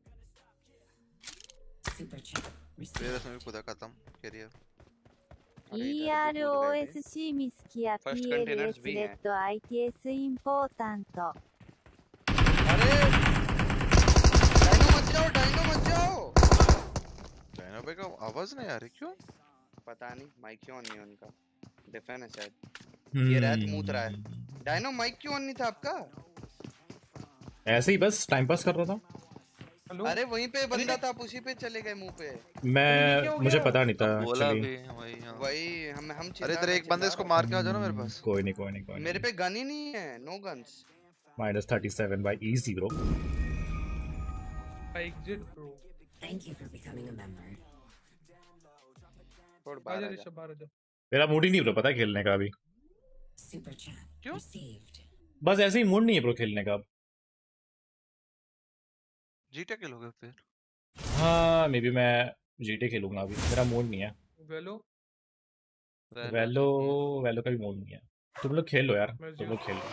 मेरे समय खुदा खत्म career. E R O S C ミスキや First P L containers S भी レッ हैं। ド I T S インポータント अरे डायनो मत जाओ, डायनो मत जाओ। डायनो पे का आवाज नहीं आ रही क्यों? पता नहीं माइक क्यों ऑन नहीं है उनका। डिफेन है शायद। ये रैत मूत रहा है। डायनो माइक क्यों ऑन नहीं था आपका? ऐसे ही बस टाइम पास कर रहा था। अरे वहीं पे बंदा था, आप उसी पे चले गए मुंह पे। मैं मुझे पता नहीं था बोला एक्चुअली। भी वही हाँ। वही हम हम अरे तेरे एक बंदे इसको मार के आ जाओ ना मेरे पास। कोई नहीं कोई नहीं कोई नहीं। मेरे पे गन ही नहीं है, no guns. Minus thirty seven by easy bro. Exit bro. Thank you for becoming a member. छोड़ आजा बाहर आ ऋषभ बाहर आजा। मेरा मूड ही नहीं ब्रो, पता है खेलने का अभी। Super chat क्यों? received. बस ऐसे ही मूड नहीं है ब्रो खेलने का। जीटे खेलोगे फिर? हाँ मे बी मैं जीटे खेलूंगा अभी, मेरा मूड नहीं है। वेलो वेलो वेलो का भी मूड नहीं है। तुम लोग खेल लो यार, तुम लोग खेल लो,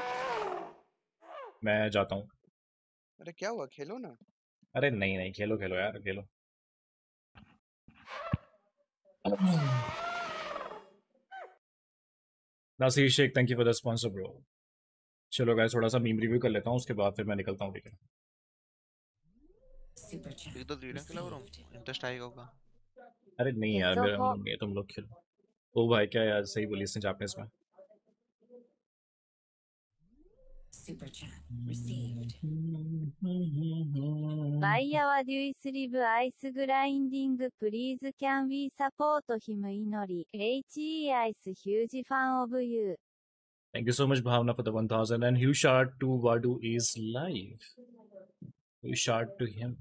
मैं जाता हूँ। अरे क्या हुआ, खेलो ना। अरे नहीं नहीं खेलो खेलो यार खेलो। Nasir Shaikh thank you for the sponsor bro. चलो गाइस थोड़ा सा मीम रिव्यू कर लेता हूँ, उसके बाद फिर मैं निकलता हूँ, ठीक है। Super chat एक दो रीडिंग खेला करो, इंटरेस्ट आएगा होगा। अरे नहीं यार मेरा मूड नहीं है, तुम लोग खेलो। ओ भाई क्या यार सही बोली इसने जापानीज में। Super chat received. バイヤワデュイスリブアイスグラインディングプリーズキャンウィーサポートヒムイノリ HE アイスヒュージファンオブユー Thank you so much Bhavna for the one thousand and huge shout to Wadu is live. Huge shout to him.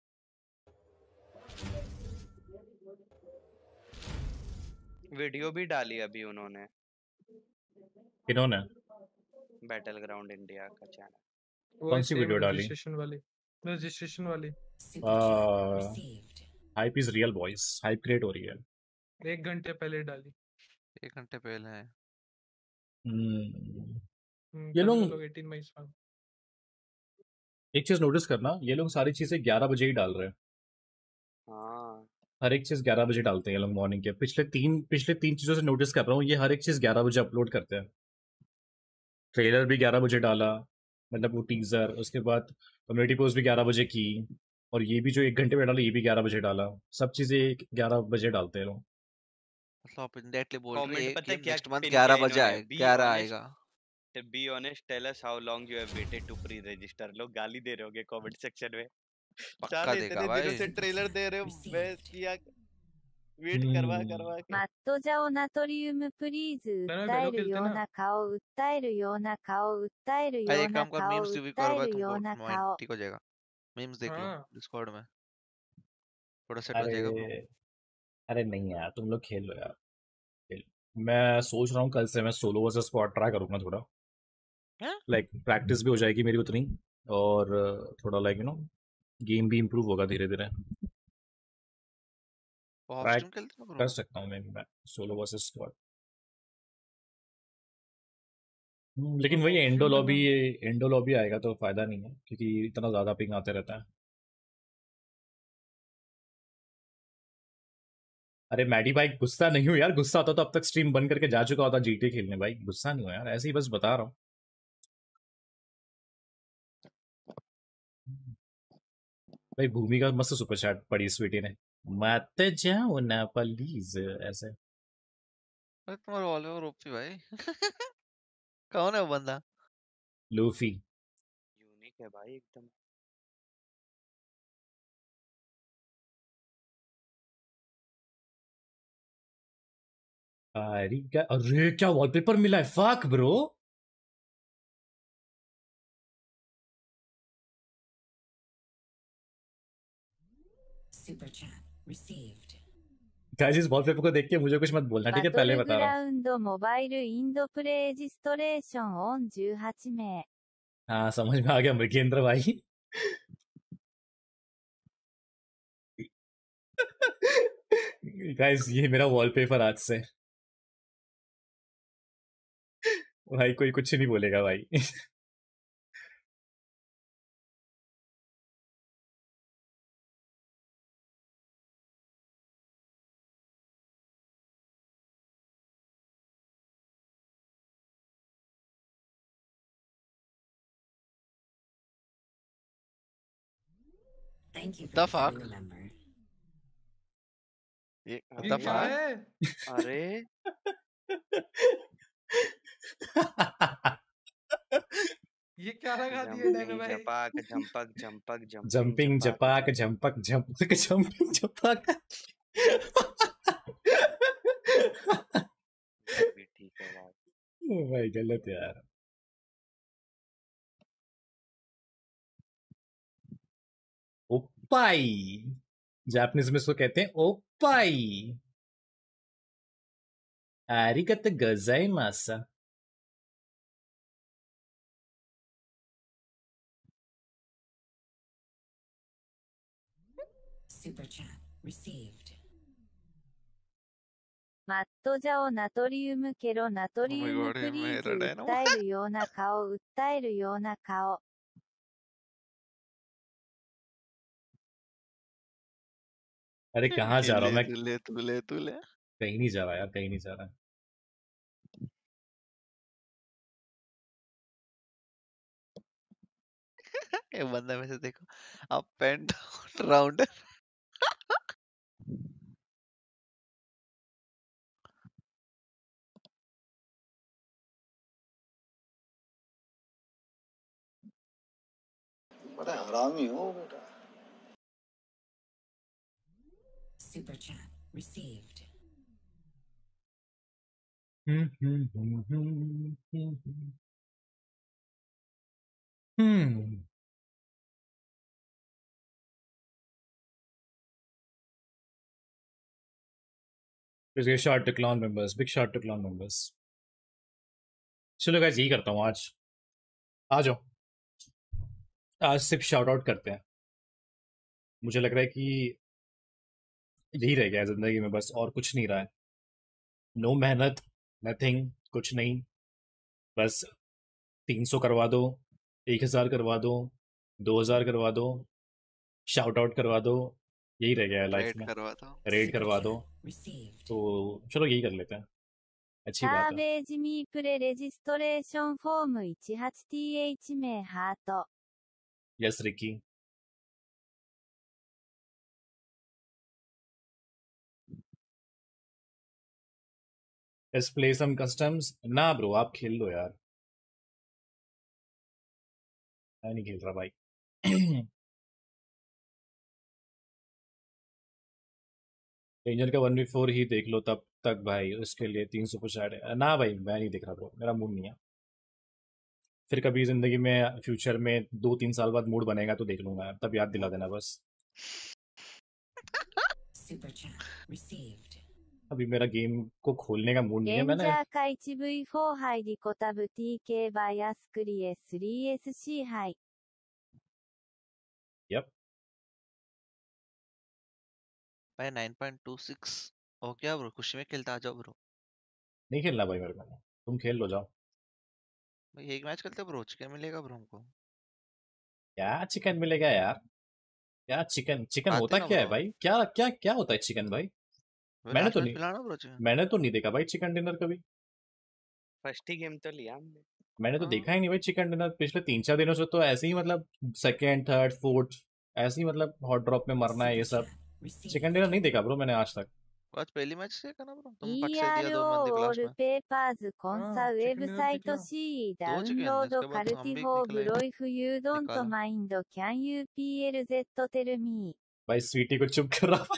Video भी डाली अभी उन्होंने। किन्होंने? बैटल ग्राउंड इंडिया का चैनल। कौन सी वीडियो डाली? रजिस्ट्रेशन वाली रजिस्ट्रेशन वाली। Hype is real boys, hype create हो रही है। एक घंटे पहले डाली। एक घंटे पहले है। हम्म ये लोग अठारह मई से एक चीज नोटिस करना, ये लोग सारी चीजें ग्यारह बजे ही डाल रहे हैं। हाँ हर एक चीज ग्यारह बजे डालते हैं ये लोग मॉर्निंग के। पिछले तीन पिछले तीन चीजों से नोटिस कर रहा हूँ, ये हर एक चीज ग्यारह बजे अपलोड करते हैं। ट्रेलर भी ग्यारह बजे डाला, मतलब वो टीजर, उसके बाद कम्युनिटी पोस्ट भी ग्यारह बजे की, और ये भी जो एक घंटे में डाला ये भी ग्यारह बजे डाला। सब चीजें ग्यारह बजे डालते हैं लोग। मतलब आप इंडायरेक्टली बोल रहे कमेंट हैं पता है कि क्या नेक्स्ट मंथ पिन ग्यारह किया बजे इन्होंने? आए Be ग्यारह honest, आएगा। Be honest tell us how long you have waited to pre register. लोग गाली दे रहे होंगे कमेंट सेक्शन में। पक्का साले देगा इतने भाई। दिनों से ट्रेलर दे रहे हो, मैं किया वेट करवा करवा के। マットジャオナトリウムプリーズ訴えるような顔訴えるような顔訴えるよ भाई う एक な काम कर, 顔 मीम्स भी 訴え करोगा るよう तुमको, な माइंड 顔 ठीक हो जाएगा। मीम्स देख लो हाँ। डिस्कॉर्ड में, थोड़ा सेट हो अरे जाएगा ब्रो। अरे नहीं यार तुम लोग खेल लो यार, खेल। मैं सोच रहा हूँ कल से मैं सोलो वर्सेस स्क्वाड ट्राई करूंगा थोड़ा, लाइक प्रैक्टिस भी हो जाएगी मेरी उतनी, और थोड़ा लाइक यू नो गेम भी इम्प्रूव होगा धीरे धीरे। ऑफ ट्राई स्ट्रीम खेलते हो कर ब्रो? सकता हूँ मैं मैं सोलो वर्सेस स्क्वाड। लेकिन वही एंडो लॉबी एंडो लॉबी आएगा तो फायदा नहीं है, क्योंकि इतना ज्यादा पिंग आते रहता है। अरे मैडी भाई गुस्सा नहीं हो यार, गुस्सा होता तो अब तक स्ट्रीम बंद करके जा चुका होता जीटी खेलने। भाई गुस्सा नहीं हो यार, ऐसे ही बस बता रहा हूँ। भाई भूमि का मस्त सुपर चैट पड़ी स्वीटी ने, मत जाओ ना प्लीज ऐसे। अरे तुम्हारा वॉलपेपर ओपी भाई। कौन है वो बंदा? लूफी। यूनिक है भाई एकदम। अरे क्या अरे क्या वॉलपेपर मिला है, fuck bro. Super chat received. Guys इस वॉलपेपर को देख के मुझे कुछ मत बोलना, ठीक バ है, ト पहले ル बता グ रहा ラ हूँ। ウンドモバイルインドプレジストレーションオンじゅうはち名 हाँ समझ में आ गया मृगेंद्र भाई। गाइस ये मेरा वॉलपेपर आज से। भाई कोई कुछ नहीं बोलेगा भाई। Thank you for The becoming fuck? a member. ये ये the क्या fuck? है? अरे ये क्या लगा दिया जंपिंग डैनो भाई? जपाक झंपक झंपक जंपिंग जंपिंग जपाक झंपक झंपक जंपिंग जपाक भी ठीक है बात। भाई गलत यार। ओपाई जापानीज में इसको कहते हैं ओपाई। आरिगतो गोजाइमासु। Super chat received. マットジャオナトリウムケロナトリウ Oh my ム god, プリーズ ये मेरा डैनो। 訴えるような顔訴えるような顔 अरे कहाँ जा रहा हूँ मैं? तू ले तू ले तू ले। कहीं नहीं जा रहा यार, कहीं नहीं जा रहा। ये बंदा में से देखो अप एंड डाउन राउंड। बड़ा हरामी हो बेटा। Super chat received. Hmm. Big shout to clan members. Big shout to clan members. चलो गाइस यही करता हूँ आज। आ जाओ। आज सिर्फ शाउट आउट करते हैं। मुझे लग रहा है कि यही रह गया है जिंदगी में, बस और कुछ नहीं रहा है। नो मेहनत, नथिंग, कुछ नहीं, बस तीन सौ करवा दो, एक हजार करवा दो, दो हजार करवा दो, शाउट आउट करवा दो, यही रह गया है लाइफ में। करवा दो, रेड करवा दो। तो चलो यही कर लेते हैं, अच्छी サ बात ー है। ベージミープレレジストレーションフォーム いちはちティーエイチ 名ハート yes Ricky. Let's play some customs. ना ब्रो आप खेल लो यार, मैं नहीं खेल रहा भाई। रेंजर का वन वी फोर ही देख लो तब तक भाई, उसके लिए तीन सौ कुछ ऐड है ना भाई। मैं नहीं देख रहा ब्रो, मेरा मूड नहीं है। फिर कभी जिंदगी में फ्यूचर में दो तीन साल बाद मूड बनेगा तो देख लूंगा, तब याद दिला देना बस। Super chat received. अभी मेरा गेम को खोलने का मूड नहीं レ है। ン मैंने ジャーか いちブイフォー 杯リコタブ ティーケー バイアスクリエ スリーエスシー 杯 यप भाई नाइन पॉइंट टू सिक्स हो गया ब्रो। खुशी में खेलता आ जाओ ब्रो। नहीं खेलना भाई मेरे को, तुम खेल लो जाओ। भाई एक मैच खेलते ब्रो, चिकन मिलेगा ब्रो हमको। क्या चिकन मिलेगा यार? क्या चिकन? चिकन आते होता ना क्या है ब्रो। भाई? क्या क्या क्या होता है चिकन भाई? मैंने लास्ट तो मैच नहीं पिलाना ब्रो चिकन। मैंने तो नहीं देखा भाई चिकन डिनर कभी। फर्स्ट ही गेम तो लिया हमने। मैंने तो हाँ। देखा ही नहीं भाई चिकन डिनर। पिछले तीन चार दिनों से तो ऐसे ही मतलब सेकंड थर्ड फोर्थ ऐसे ही मतलब हॉट ड्रॉप में मरना है ये सब। चिकन डिनर नहीं देखा ब्रो मैंने आज तक। आज पहली मैच से करना ब्रो। तुम फट イ से ーア दिया ール दो オー मंदी ウォ क्लास ール में। ペーパーズコンサ हाँ ウェ चिकन ブ डिनर サイ दिख ト रहा। シーダ दो ウン चिकन ロー इसके ド बाद カル हम ティ भी フォーブ निकले ロイフユードント निकाला। マインドキャンユーピーエルゼットテルミ भाई स्वीटी को चुप कर रहा।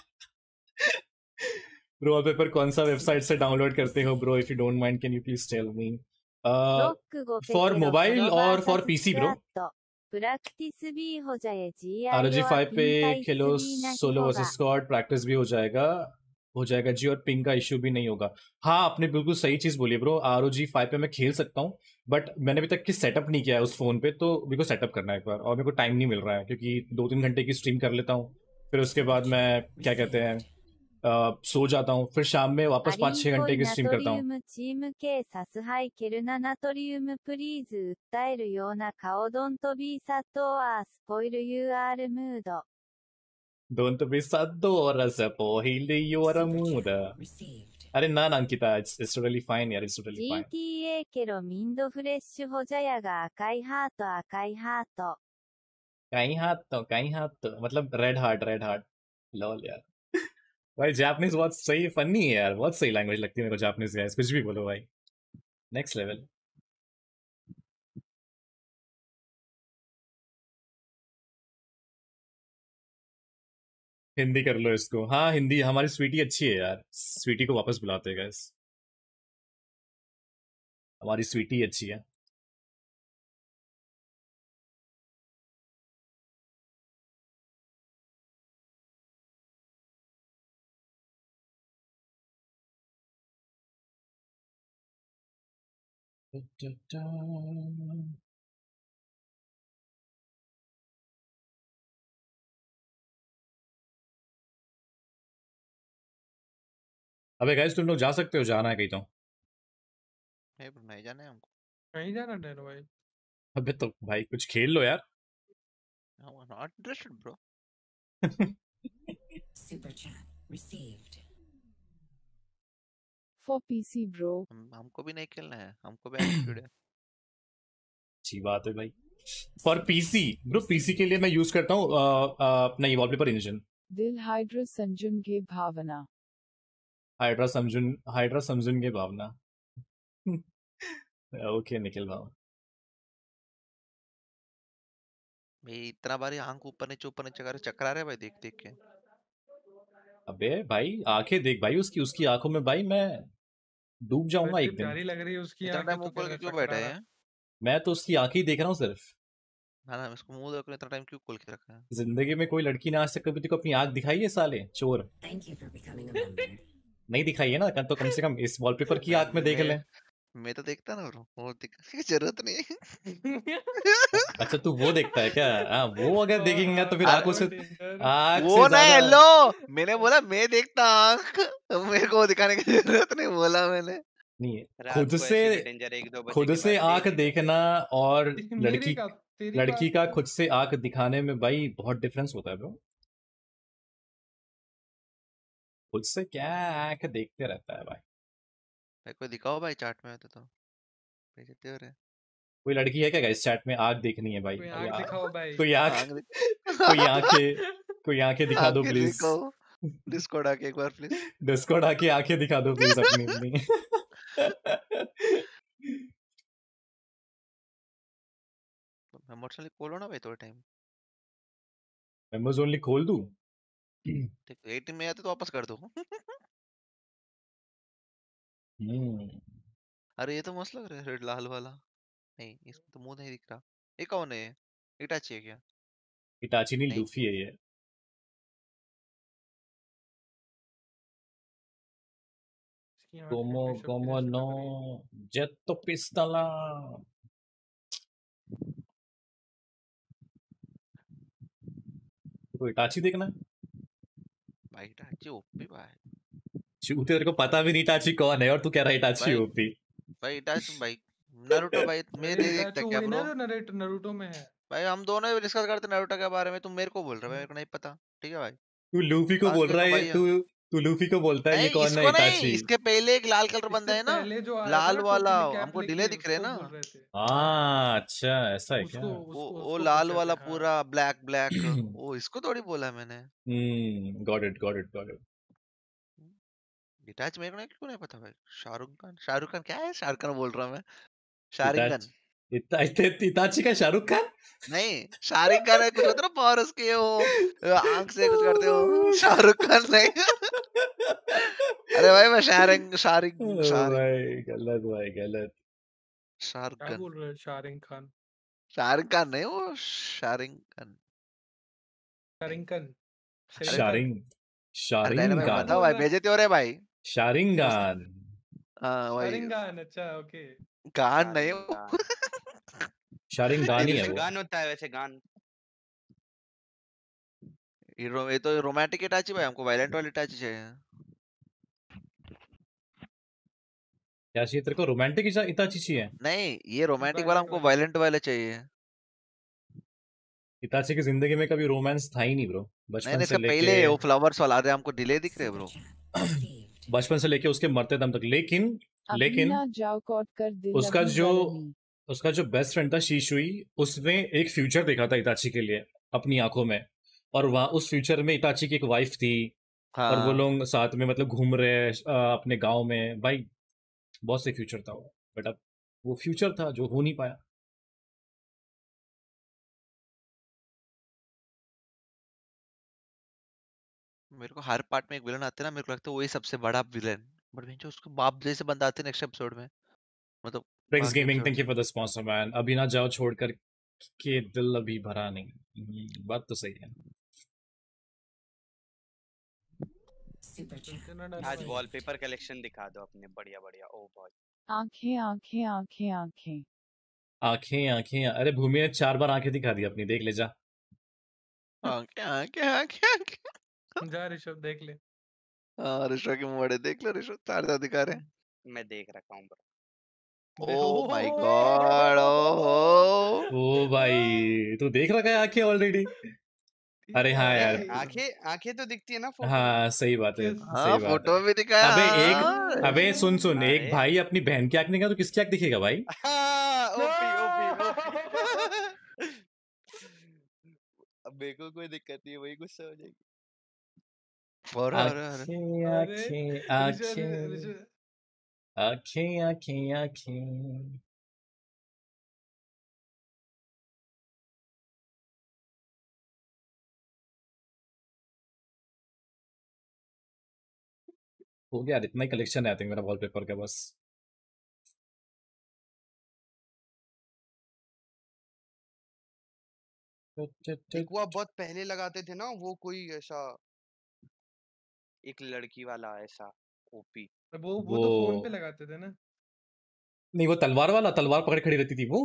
ब्रो पेपर कौन सा वेबसाइट से डाउनलोड करते हो bro? If you don't mind can you please tell me. ロックゴペ for ケロソ mobile ロバ और ー फॉर サス पीसी スク ब्रो। ワットプラクティス B हो जाए G R G I O five ピ पे ンタイス खेलो ビーな सोलो ホ वर्सेस が स्क्वाड, प्रैक्टिस भी हो जाएगा हो जाएगा जी, और पिंग का इश्यू भी नहीं होगा। हाँ आपने बिल्कुल सही चीज बोली bro. R O G five पे मैं खेल सकता हूँ, बट मैंने अभी तक की सेटअप नहीं किया है उस फोन पे, तो मेरे को सेटअप करना है एक बार, और मेरे को टाइम नहीं मिल रहा है क्योंकि दो तीन घंटे की स्ट्रीम कर लेता हूँ, फिर उसके बाद मैं क्या कहते हैं अ, सो जाता हूँ, फिर शाम में ア वापस リ पाँच ン छह コ घंटे イ की ナ स्ट्रीम ト करता リウ हूँ। ムチーム系サスハイケルナナトリウムプリーズ訴えるような顔ドントビーサットアースポイル ユーアール ムード Don't be sad or spoil your mood. Received. अरे ना ना Ankita, it's it's totally fine यार, it's totally fine. ジーティーエー ケロミンドフレッシュホジャヤが赤いハート赤いハート कहीं हाथ तो कहीं हाथ तो मतलब red heart red heart lol यार। भाई जापानीज बहुत सही फनी है यार, बहुत सही लैंग्वेज लगती है मेरे को जापानीज गाइस, कुछ भी बोलो भाई, नेक्स्ट लेवल। हिंदी कर लो इसको, हाँ हिंदी हमारी स्वीटी अच्छी है यार, स्वीटी को वापस बुलाते हैं गाइस, हमारी स्वीटी अच्छी है। अबे गाइस तुम लोग जा सकते हो, जाना है कहीं तो? नहीं ब्रो, नहीं जाना है हमको। कहीं जाना डैनो भाई? अबे तो भाई कुछ खेल लो यार। Not interested bro. Super chat received. For P C bro. हम, हमको भी नहीं खेलना है, हमको भी एटीट्यूड है। अच्छी बात है भाई। फॉर पीसी ब्रो, पीसी के लिए मैं यूज करता हूँ अपना ये वॉलपेपर इंजन। दिल हाइड्रा संजुन के भावना। हाइड्रा समझुन हाइड्रा समझुन के भावना। ओके निखिल भाव। भाई इतना बारी आंख ऊपर नीचे ऊपर नीचे कर चक्कर आ रहा है भाई, देख देख के। अबे भाई आंखें देख भाई उसकी उसकी आंखों में भाई मैं डूब जाऊंगा एक दिन। प्यारी लग रही है उसकी इतना आंखें, टाइम तो ऊपर क्या क्यों चक्कर बैठे आ रहा हैं? मैं तो उसकी आंखें ही देख रहा हूँ सिर्फ। ना ना, इसको मुंह देखो, इतना टाइम क्यों खोल के रखा है? जिंदगी में कोई लड़की ने आज तक कभी तेको अपनी आंख दिखाई है साले चोर? Thank you for becoming a member. नहीं दिखाई है ना, तो कम से कम इस वॉलपेपर की आंख में देख मैं ले। मैं तो देखता ना ब्रो, वो दिखने की जरूरत नहीं। अच्छा तू वो देखता है क्या? हाँ वो अगर देखेंगे तो फिर अरे आंखों से आंख वो से ना, ज्यादा। हेलो मैंने बोला मैं देखता आंख, मेरे को दिखाने की जरूरत नहीं बोला मैंने। नहीं रात खुद को से ऐसे भी डेंजर एक दो बजे खुद के से बाद आंख देख देखना और मेरी लड़की का तेरी लड़की बात का तो- खुद से आंख दिखाने में भाई बहुत डिफरेंस होता है ब्रो। खुद से क्या आंख देखते रहता है भाई। भाई कोई दिखाओ भाई चार्ट में होते तो भेजते हो रे। कोई लड़की है क्या गाइस चैट में आंख देखनी है भाई? कोई कोई आंख आ- दिखाओ भाई। कोई आंख आंख दिख- कोई आंखें कोई आंखें दिखा दो आंखें प्लीज। दिखाओ, डिस्कॉर्ड आके एक बार प्लीज। डिस्कॉर्ड आके आंखें दिखा दो प्लीज अपनी अपनी। मेमोस ओनली खोलो ना भाई थोड़ा टाइम। मेमोज ओनली खोल दूं? ठीक है, एटीन में आते तो वापस कर दो। हम्म अरे ये तो मस्त लग रहा है, रेड लाल वाला। नहीं इसमें तो मुंह नहीं दिख रहा। ये कौन है? इटाची है क्या? इटाची नहीं नहीं। लूफी है ये। इसकी आंखें Como, बिशप como जैसे no, लग रही है। jetto pistola. तो इटाची देखना है? भाई इटाची ओपी भाई। चू तेरे को पता भी नहीं इटाची कौन है और तू कह रहा है इटाची भाई ओपी। भाई इटाची भाई नारुतो भाई मैं भाई नहीं इटाची देखता क्या वही ना ब्रो? जो नरेट नरूटो में है। भाई हम दोनों ही डिस्कस करते नारुतो के बारे में, तुम मेरे को बोल रहे हो, मेरे को नहीं पता। ठीक है भाई, तू लूफी को आंख बोल रहा देखो है, भाई। तू तू लूफी को बोलता है ये नहीं कौन है इसको नहीं, इटाची? इसके पहले एक लाल कलर बंदा इससे है ना, पहले जो आया था लाल ना वाला, टोपी में कैप हमको लेके, डिले दिख रहे हैं उसको ना। बोल रहे थे। हाँ अच्छा ऐसा है क्या? उसको वो उसको वो उसको लाल पूछ रहे वाला थे, हाँ। पूरा ब्लैक ब्लैक, वो इसको थोड़ी बोला मैंने। Hmm got it got it got it. Itachi मेरे को नहीं, क्यों नहीं पता भाई? शाहरुख खान, शाहरुख खान क्या है? शाहरुख खान बोल रहा हूँ मैं, शारिंगन। इटाची इता, इता, इताची का शाहरुख खान? नहीं शाहरुख खान है, कुछ होता है ना पावर उसके, वो आंख से कुछ करते हो। शाहरुख खान नहीं। अरे भाई मैं शारिंग शारिंग ओ शारिंग भाई गलत भाई गलत। शाहरुख क्या खान, बोल रहे हैं शाहरुख खान? शाहरुख खान नहीं, वो शारिंग खान। शारिंगन शारिंग अरे नहीं भाई क्या बताओ शारिंगान बोल भाई, रहा है? भेजते हो रे भाई। शारिंगान। हाँ भाई, शारिंगन, अच्छा ओके। गान नहीं वो। गान शारिंगान ही है वो। गान होता है वैसे गान। ये रो- ये तो रोमांटिक इटाची भाई, हमको वायलेंट वाली इटाची चाहिए। क्या चाहिए तेरे को? रोमांटिक इताची चाहिए? नहीं ये रोमांटिक वाला वायलेंट हमको वाला। वायलेंट वाला चाहिए। इताची की जिंदगी में कभी रोमांस था ही नहीं ब्रो। नहीं बचपन नहीं, से इसका लेके पहले वो फ्लावर्स वाला, अरे हमको डिले दिख रहे Super ब्रो। chat received. बचपन से लेके उसके मरते दम तक। लेकिन अभी लेकिन ना जाओ कॉट कर दिल उसका अभी जो वाला नहीं। उसका जो बेस्ट फ्रेंड था शीशुई, उसने एक फ्यूचर देखा था इताची के लिए अपनी आंखों में, और वहाँ उस फ्यूचर में इटाची की एक वाइफ थी और वो हाँ लोग साथ में मतलब घूम रहे हैं अ, अपने गांव में। भाई बहुत से फ्यूचर था वो, बट अब वो फ्यूचर था जो हो नहीं पाया। मेरे को हर पार्ट में एक विलन आते हैं ना, मेरे को लगता है वही सबसे बड़ा विलन, बट जो उसको बाप जैसे बंदा आते हैं नेक्स्ट एपिसोड में, मतलब Rex बाकी Gaming, thank एपिसोड्स you में। for the sponsor, man. अभी ना जाओ छोड़कर के दिल अभी भरा नहीं। हम्म, बात तो सही है। Super chat. इतना डर आज भाई। वॉलपेपर कलेक्शन दिखा दो अपने, बढ़िया बढ़िया। ओ भाई आंखें आंखें आंखें आंखें आंखें आंखें, अरे भूमि ने चार बार आंखें दिखा दी अपनी, देख ले जा। आंखें आंखें आंखें आंखें। जा ऋषभ देख ले। हाँ ऋषभ के मुंह देख लो, ऋषभ चार चार दिखा रहे हैं। मैं देख रखा हूँ bro. Oh my god, oh oh भाई तू देख रखा है आंखें ऑलरेडी? अरे हाँ अरे यार, आंखें आंखें तो दिखती है ना फोटो में। हाँ सही बात है, हाँ सही बात फोटो है। में दिखाया। अबे एक, हाँ। अबे सुन सुन, एक अरे भाई अपनी बहन की आंख निकाल तो किसकी आंख दिखेगा भाई? हाँ, ओपी ओपी ओपी। अब मेरे को कोई दिक्कत नहीं है, वही गुस्सा हो जाएगी। और और और आंखें अरे आंखें ऋषभ आंखें ऋषभ आंखें आंखें आंखें। हो गया यार, इतना ही कलेक्शन है आई थिंक मेरा वॉलपेपर का बस। एक वो आप बहुत पहले लगाते थे ना, वो कोई ऐसा एक लड़की वाला ऐसा ओपी। वो वो वो तो फोन पे लगाते थे ना। नहीं, वो तलवार वाला, तलवार पकड़ खड़ी रहती थी वो।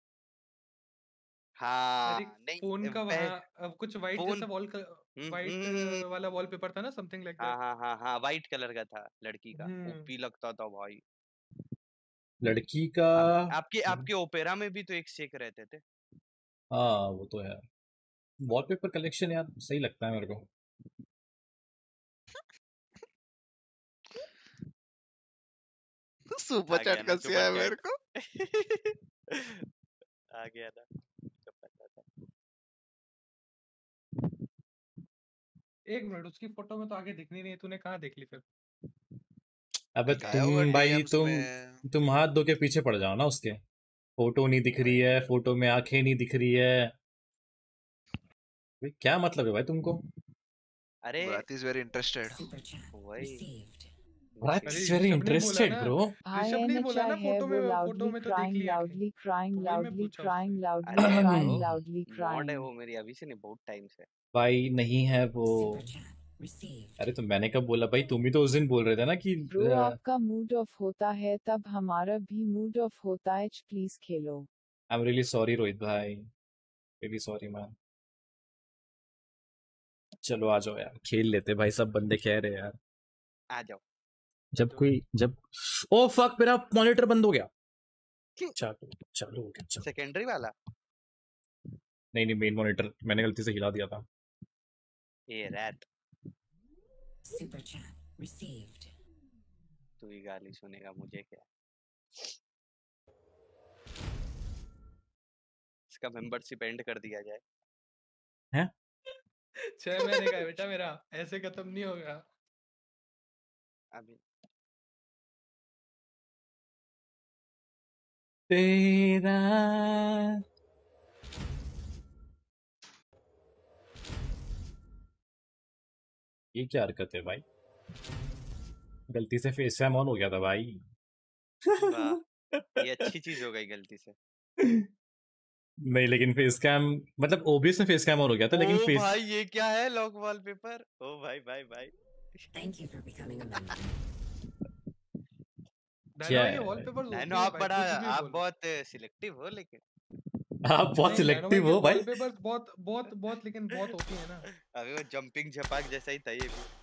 हाँ अरे नहीं फोन का पह, वहाँ अब कुछ वाइट फोन जैसा वॉल का हम्म, वाइट हम्म, वाला वॉलपेपर था ना, समथिंग लाइक हाँ दैट। हाँ हाँ हाँ वाइट कलर का था लड़की का, हम्म ओपी लगता था भाई। लड़की का। आ, आपके आपके ओपेरा में भी तो एक शेक रहते थे। हाँ वो तो है। वॉलपेपर कलेक्शन यार सही लगता है मेरे को। सुपर आ चैट गया ना कर सिया सुपर है मेरे चैट। को। आ गया ना, तो पता था। एक मिनट, उसकी फोटो में तो आगे दिखनी नहीं है, तूने कहाँ देख ली फिर? अबे गाया होगा तुम भाई, डीएम्स तुम में। तुम हाथ धो के पीछे पड़ जाओ ना उसके। फोटो नहीं दिख रही है, फोटो में आंखें नहीं दिख रही है, भाई क्या मतलब है भाई तुमको? अरे Bharat is very interested. Super chat. वही Received. Bharat अरे is very ऋषभ ने ही बोला interested ना, bro। ऋषभ ने ही बोला ना है फोटो में वो फोटो loudly में तो देख crying, ली आंखें। loudly crying, तो वही मैं loudly पूछा crying, उससे। loudly अरे crying, वो loudly मॉड है crying. वो मेरी, अभी से नहीं बहुत टाइम से। भाई नहीं है वो। Super chat. Received. अरे तो मैंने कब बोला भाई? तुम ही तो उस दिन बोल रहे थे ना कि ब्रो आपका मूड ऑफ होता है तब हमारा भी मूड ऑफ होता है, प्लीज खेलो। I am really sorry Rohit भाई, रियली सॉरी मैन। चलो आ जाओ यार, खेल लेते भाई, सब बंदे कह रहे हैं यार। आ जाओ। जब कोई जब ओ फक, मेरा मॉनिटर बंद हो गया। क्यों? चालू चालू हो गया, चलो। सेकेंडरी वाला? नहीं नहीं, मेन मॉनिटर मैंने गलती से हिला दिया था। ये रैट। Super chat. Received. तू ही गाली सुनेगा, मुझे क्या। इसका मेंबरशिप एंड कर दिया जाए। हैं? छह महीने का है बेटा मेरा, ऐसे खत्म नहीं होगा अभी। तेरा ये क्या हरकत है भाई? गलती से फेस कैम ऑन हो गया था भाई। वाह, ये अच्छी चीज हो गई गलती से। नहीं लेकिन फेस कैम मतलब ओबीएस में फेस कैम ऑन हो गया था, लेकिन ओ फेस भाई ये क्या है, लॉक वॉलपेपर। ओ भाई भाई भाई। Thank you for becoming a member. क्या नैनो है ये भाई? वॉलपेपर्स होती नैनो है आप भाई, बड़ा, कुछ भी आप बोल। बहुत सिलेक्टिव हो लेकिन। आप बहुत नहीं नैनो भाई सिलेक्टिव के हो भाई। वॉलपेपर्स बहुत बहुत बहुत लेकिन बहुत होती है ना। अभी वो जंपिंग झपाक जैसा ही था ये भी।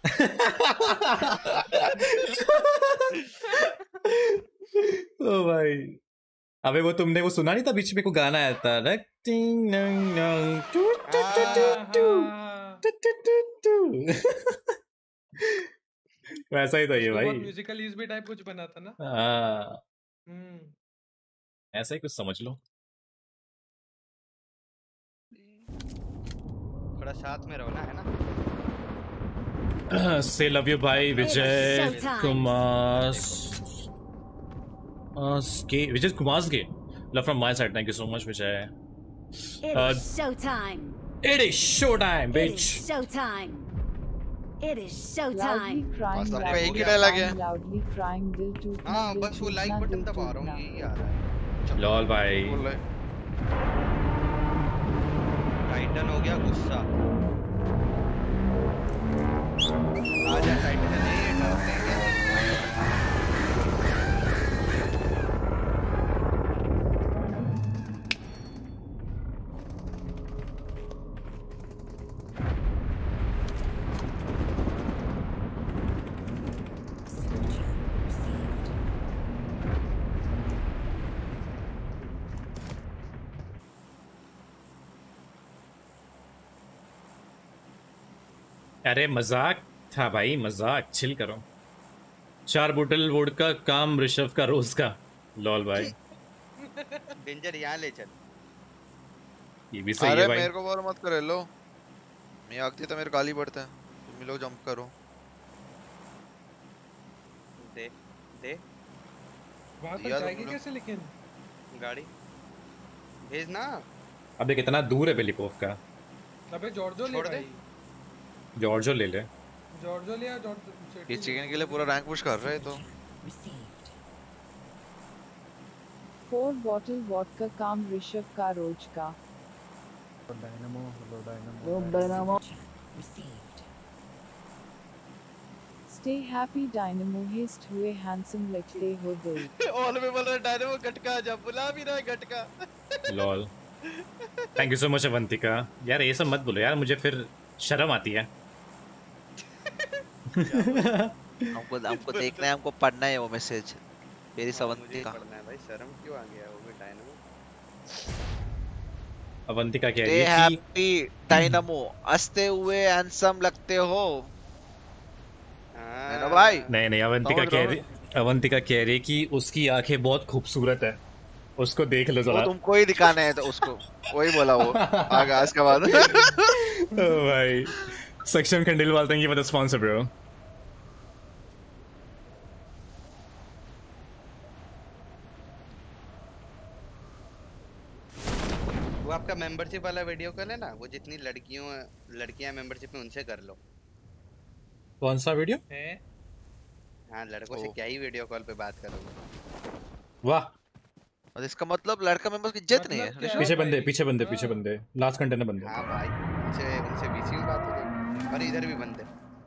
ओ भाई, अबे वो तुमने वो सुना नहीं था बीच में को गाना आया था रक टिंग नंग नंग टू टू टू टू टू टू टू टू। वैसा ही था ये उसको भाई। बहुत म्यूजिकल यूज भी टाइप कुछ बना था ना। हाँ हम्म ऐसा ही कुछ समझ लो। थोड़ा साथ में रहो ना, है ना? Say love you भाई विजय कुमार के विजय कुमार के love from my side. Thank you so much Vijay. It Uh, is showtime. It is showtime, It bitch. is showtime. It is Loudly showtime. crying, बस आपका loudly एक ही डायलॉग है। crying, loudly crying, दिल टूटना, हाँ दिल बस वो लाइक टूटना, बटन दिल दबा रहा टूटना। हूँ, यही आ रहा है। लॉल भाई बोल रहे टाइटन हो गया गुस्सा। आजा टाइटन नहीं है, डर लेंगे। अरे मजाक था भाई, मजाक, चिल करो। चार बोतल वोडका काम ऋषभ का रोज का। लॉल भाई डेंजर यहाँ ले चल। ये भी सही अरे है भाई। मेरे को बोल मत करे लो, मैं आगती तो मेरे गाली पड़ता है, तुम लोग जंप करो। दे दे वहां तक दिया तो जाएगी बोलो। कैसे लेकिन? गाड़ी भेज ना। अबे कितना दूर है बेलिपोव का। अबे जॉर्जो ले छोड़ दे। भाई, जॉर्जो ले ले। जॉर्जो ले या जॉर्जो ये चिकन के लिए पूरा रैंक पुश कर रहे हैं तो फोर बॉटल वॉडका काम ऋषभ का रोज का। डायनामो हेलो डायनामो लो डायनामो स्टे हैप्पी डायनामो हिस्ट हुए हैंडसम लगते हो दिल। ऑल में बोल रहा है डायनामो गटका, जब बुला भी रहा है गटका। Lol thank you so much Avantika. यार ये सब मत बोलो यार, मुझे फिर शर्म आती है। हमको हमको देखना है, हमको पढ़ना है वो मैसेज मेरी सवंती का। पढ़ना है भाई, शर्म क्यों आ गया वो भी डायनामो। अवंतिका कह रही स्टे है कि हैप्पी डायनामो, हंसते हुए हैंडसम लगते हो। है ना भाई? नहीं नहीं अवंतिका समझ कह रहा रही अवंतिका कह रही है कि उसकी आंखें बहुत खूबसूरत है, उसको देख लो वो जरा। तुमको ही दिखाना है तो उसको वही बोला वो आगे आज के बाद। ओ भाई सेक्शन Khandelwal thank you for the sponsor bro. वो आपका मेंबरशिप वाला वीडियो कॉल है ना, वो जितनी लड़कियों लड़कियां मेंबरशिप में उनसे कर लो। कौन सा वीडियो? हाँ लड़कों से क्या ही वीडियो कॉल पे बात करोगे। वाह, और इसका मतलब लड़का मेंबर्स की इज्जत नहीं है। पीछे बंदे पीछे बंदे पीछे बंदे लास्ट कंटेनर बंदे। हाँ भाई उनसे उनसे बीच में बात हो गई। और इधर भी बंदे।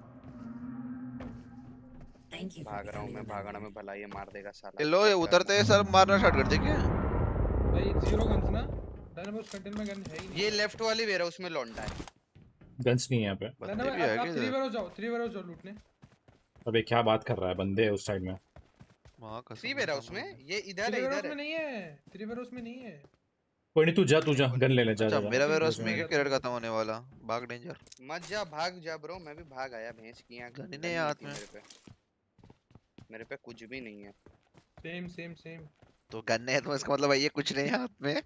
भाग रहा हूँ मैं, भागना में भला ये मार देगा साला। लो ये उतरते हैं सर, मारना स्टार्ट कर दे क्या भाई? जीरो गन्स ना डायनामो कंटेनर में गन है ही नहीं। ये लेफ्ट वाली वेयर हाउस में लौंडा है। गन्स नहीं है यहाँ पे। डायनामो आप थ्री वेयर हाउस जाओ, थ्री वेयर हाउस जाओ लूटने। अबे क्या बात कर रहा है, बंदे है उस साइड में। थ्री वेयर हाउस में ये इधर है, इधर में नहीं है, थ्री वेयर हाउस में नहीं है। कोई नहीं तू जा तू जा गन ले ले जा। अच्छा जा, मेरा वेयर हाउस में क्या कैरेट खत्म होने वाला, भाग डेंजर। मत जा, भाग जा ब्रो, मैं भी भाग आया भैंस की आंख। गन नहीं है हाथ में मेरे पे मेरे पे कुछ भी नहीं है। सेम सेम सेम तो गन है तो इसका मतलब ये कुछ नहीं है हाथ में।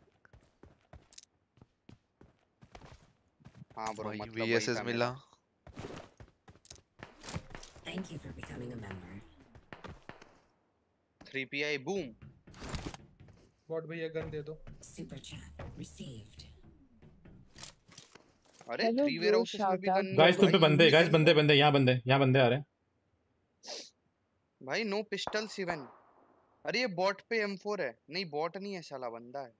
हाँ ब्रो मतलब वीएसएस मिला। Thank you for becoming a member. Three P I boom. Bot भैया गन दे दो। Super chat received. अरे थ्री वेयर हाउस में भी गन। गाइस तुम पे बंदे गाइस बंदे बंदे यहाँ बंदे यहाँ बंदे आ रहे हैं भाई। No pistol seven. अरे ये बॉट पे एम फोर है। नहीं बॉट नहीं है साला, बंदा है।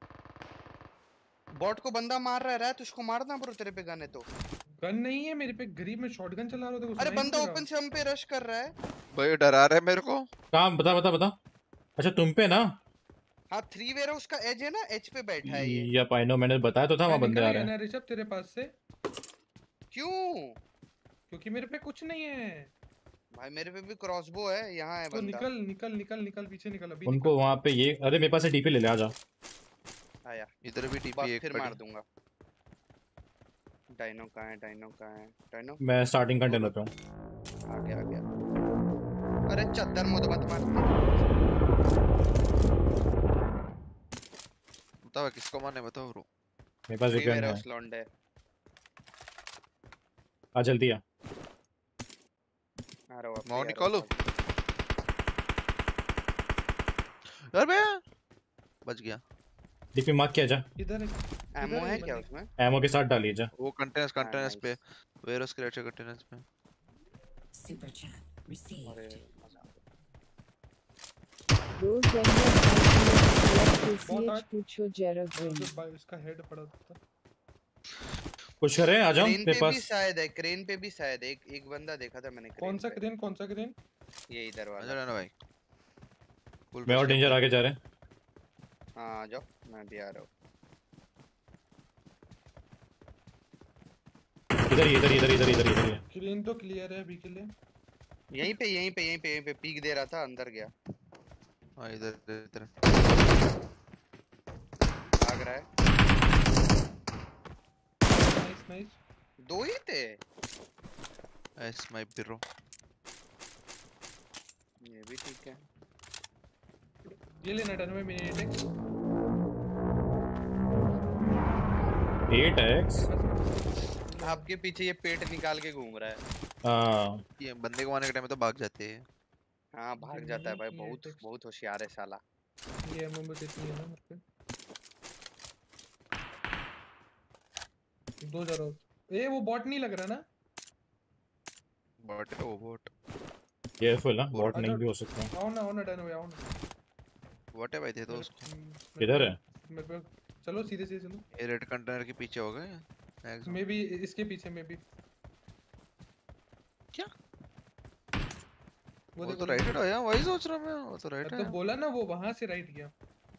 बॉट को बंदा मार रहा है तो उसको मारना ब्रो, तेरे पे गन है तो। गन नहीं है मेरे पे, गरीब में शॉटगन चला रहा था। अरे बंदा ओपन से हम पे रश कर रहा है भाई, डरा रहा है मेरे को। कहाँ बता बता बता। अच्छा तुम पे ना। हाँ थ्री वेयर हाउस का एज है ना, एज पे बैठा है ये। या पाई नो, मैंने बताया तो था वहाँ बंदे आ रहे हैं। ऋषभ तेरे पास से क्यों? क्योंकि मेरे पे कुछ नहीं है भाई। मेरे पे भी क्रॉसबो है, यहाँ है तो बंदा। निकल निकल निकल निकल पीछे निकल अभी। उनको वहाँ पे ये, अरे मेरे पास से टीपी ले ले, आ जा। आया इधर भी टीपी एक फिर पड़ी। मार दूंगा। डायनो कहाँ है? डायनो कहाँ है? डायनो मैं स्टार्टिंग कंटेनर पे हूँ। आ गया आ गया। अरे चद्दर मुझ मत मार। बताओ किसको मारने, बताओ ब्रो। मेरे पास एक गन है। लौंडे आ जल्दी आ। आ रहा हूँ माउंट निकालो यार बे बच गया। डीपी मार्क किया जा। इधर एमो है क्या उसमें? एमो के साथ डालिए जा। वो कंटेनर्स कंटेनर्स पे वेयरहाउस के रेट कंटेनर्स पे। Super chat received. रोज एंड पूछो जरा इसका हेड पड़ा था। कुछ करे आ जाओ मेरे पास। भी शायद है, क्रेन पे भी शायद एक एक बंदा देखा था मैंने। कौन सा क्रेन कौन सा क्रेन? ये इधर वाला। इधर आना भाई। मैं और डेंजर आगे जा रहे हैं। हां आ जाओ मैं भी आ रहा हूं। इधर इधर इधर इधर इधर इधर क्रेन तो क्लियर है अभी के लिए। यहीं पे यहीं पे यहीं पे यहीं पे पीक दे रहा था, अंदर गया। हां इधर इधर भाग रहा है। नाइस नाइस दो ही थे। एस माय ब्रो। ये भी ठीक है। ये लेना डन में मिनी एट एक्स। आपके पीछे ये पेट निकाल के घूम रहा है। हां ये बंदे को मारने के टाइम में तो भाग जाते हैं। हां भाग जाता है भाई, बहुत बहुत होशियार है साला। ये एमओ में कितनी है ना मुझ पे? दो जरा। ए वो बॉट नहीं लग रहा ना? बॉट है वो बॉट। ये फुल ना बॉट नहीं भी हो सकता। आओ ना आओ ना डन हो आओ ना। बॉट है भाई दे दो उसको। किधर है? मेरे पे चलो सीधे सीधे चलो। ये रेड कंटेनर के पीछे हो गए। मे बी इसके पीछे मे बी। क्या? वो, वो तो राइट है यार, वही सोच रहा मैं। वो तो राइट है। तो बोला ना वो वहां से राइट गया।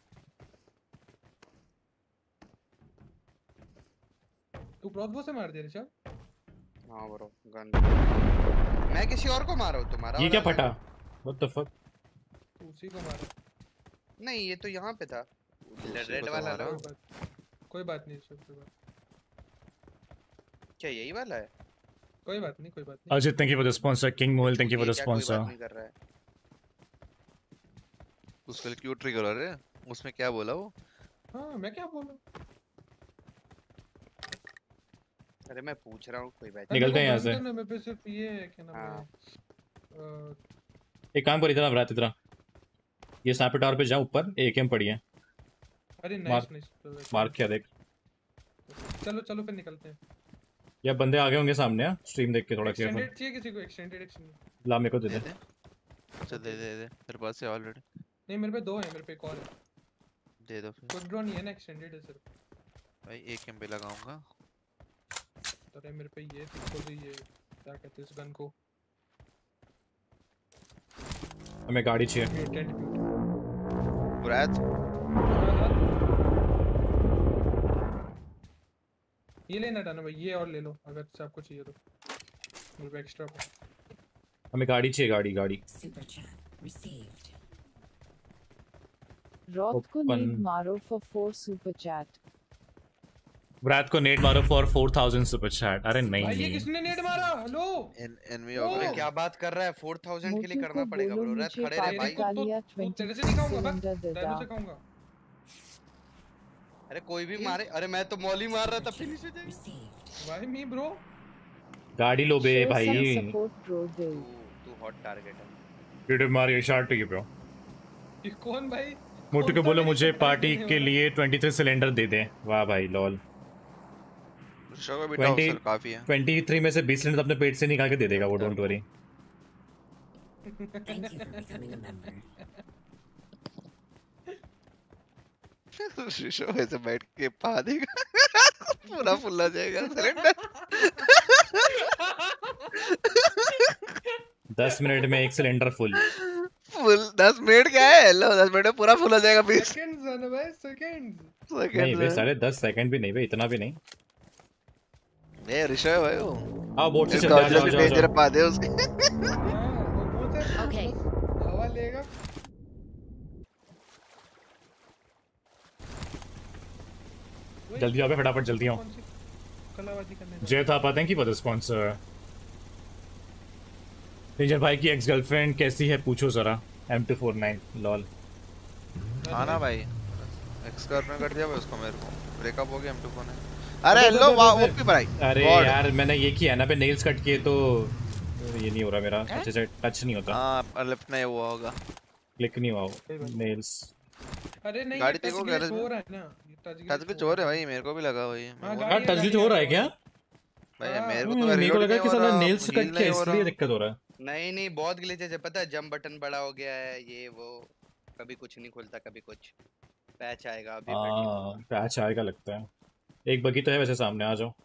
तू क्रॉसबो से मार दे ऋषभ। हां ब्रो गन मैं किसी और को मार रहा हूं। तुम्हारा ये क्या फटा? What the fuck? उसी को मारा। नहीं ये तो यहाँ पे था रेड वाला ना। कोई बात नहीं ऋषभ कोई बात। क्या यही वाला है? कोई बात नहीं कोई बात नहीं। Ajit thank you for the sponsor. King मोहल thank you for the sponsor. नहीं कर रहा है उसके लिए क्यों ट्रिगर हो रहे हैं? उसमें क्या बोला वो? हां मैं क्या बोलूं? अरे मैं पूछ रहा हूँ कोई बात निकलते हैं यहाँ से। मेरे पे सिर्फ ये है क्या नाम है? एक काम कर इधर आ रात इधर। ये स्नाइपर टावर पे जा ऊपर एकेएम पड़ी है। अरे नाइस नाइस मार क्या देख। चलो चलो फिर निकलते हैं। या बंदे आ गए होंगे सामने यार स्ट्रीम देख के थोड़ा केयरफुल। एक्सटेंडेड चाहिए किसी को? एक्सटेंडेड एक्सटेंडेड ला मेरे को दे दे। अच्छा दे दे दे मेरे पास है ऑलरेडी। नहीं मेरे पे दो है, मेरे पे एक और है। दे दो फिर। कोई ड्रोन नहीं है ना, एक्सटेंडेड है सिर्फ। भाई एक एम पे लगाऊंगा। अरे मेरे पे ये देखो तो ये क्या कहते हैं इस गन को? हमें गाड़ी चाहिए। ब्रैथ ये लेना था ना भाई, ये और ले लो अगर से आपको चाहिए तो। मेरे पे एक्स्ट्रा हमें गाड़ी चाहिए। गाड़ी गाड़ी रॉथ को नेट मारो फॉर फोर सुपर चैट। ब्रैथ को नेट मारो for four thousand super chat. अरे नहीं भाई ये किसने नेट मारा? हेलो एनवी हो गया। क्या बात कर रहा है? फोर थाउज़ेंड के लिए करना पड़ेगा ब्रो। रैथ खड़े रहे भाई। तो तेरे से नहीं खाऊंगा बस, तेरे से खाऊंगा। अरे कोई भी मारे। अरे मैं तो मॉली मार रहा था, फिनिश हो जाएगी। भाई मी ब्रो गाड़ी लो बे भाई। तू हॉट टारगेट है। वीडियो मार ये शॉट टू ब्रो। ये कौन भाई? मोटू को बोलो मुझे पार्टी के लिए तेईस सिलेंडर दे दे। वाह भाई लॉल। बीस काफी है। तेईस में से बीस सिलेंडर अपने पेट से निकाल के दे देगा वो, डोंट वरी। शीशो ऐसे बैठ के पा देगा पूरा फुल हो जाएगा सिलेंडर। दस मिनट में एक सिलेंडर फुल। फुल दस मिनट क्या है? लो दस मिनट में पूरा फुल हो जाएगा। बीस सेकंड्स है ना भाई, सेकंड्स। नहीं भाई साढ़े दस सेकंड भी नहीं भाई, इतना भी नहीं। ये ऋषभ है भाई वो। हाँ बोट से चलते हैं। जाओ जाओ डेंजर पा दे उसके। ओके हवा लेगा। जल्दी आओ फटाफट जल्दी आओ। Jay Thapa thank you for the sponsor. Danger भाई की एक्स गर्लफ्रेंड कैसी है पूछो जरा। M two forty nine lol. हाँ ना भाई एक्स गर्लफ्रेंड कर दिया भाई उसको, मेरे को ब्रेकअप हो गया एम टू फोर्टी नाइन। अरे हेलो ओपी भाई। अरे यार मैंने ये किया ना पे नेल्स कट किए तो ये नहीं हो रहा मेरा अच्छे से टच नहीं होता। हां लेफ्ट नहीं हुआ होगा क्लिक नहीं हुआ नेल्स। अरे नहीं गाड़ी देखो गैरेज में हो रहा है ना टच भी चोर है भाई मेरे को भी लगा भाई। हां टच भी हो रहा है क्या भाई मेरे को तो मेरे को लगा कि साला नेल्स कट किया इसलिए दिक्कत हो रहा है। नहीं नहीं बहुत ग्लिचेस है पता है जंप बटन बड़ा हो गया है ये वो कभी कुछ नहीं खुलता कभी कुछ पैच आएगा अभी हां पैच आएगा लगता है। एक बगी तो है वैसे सामने आ जाओ।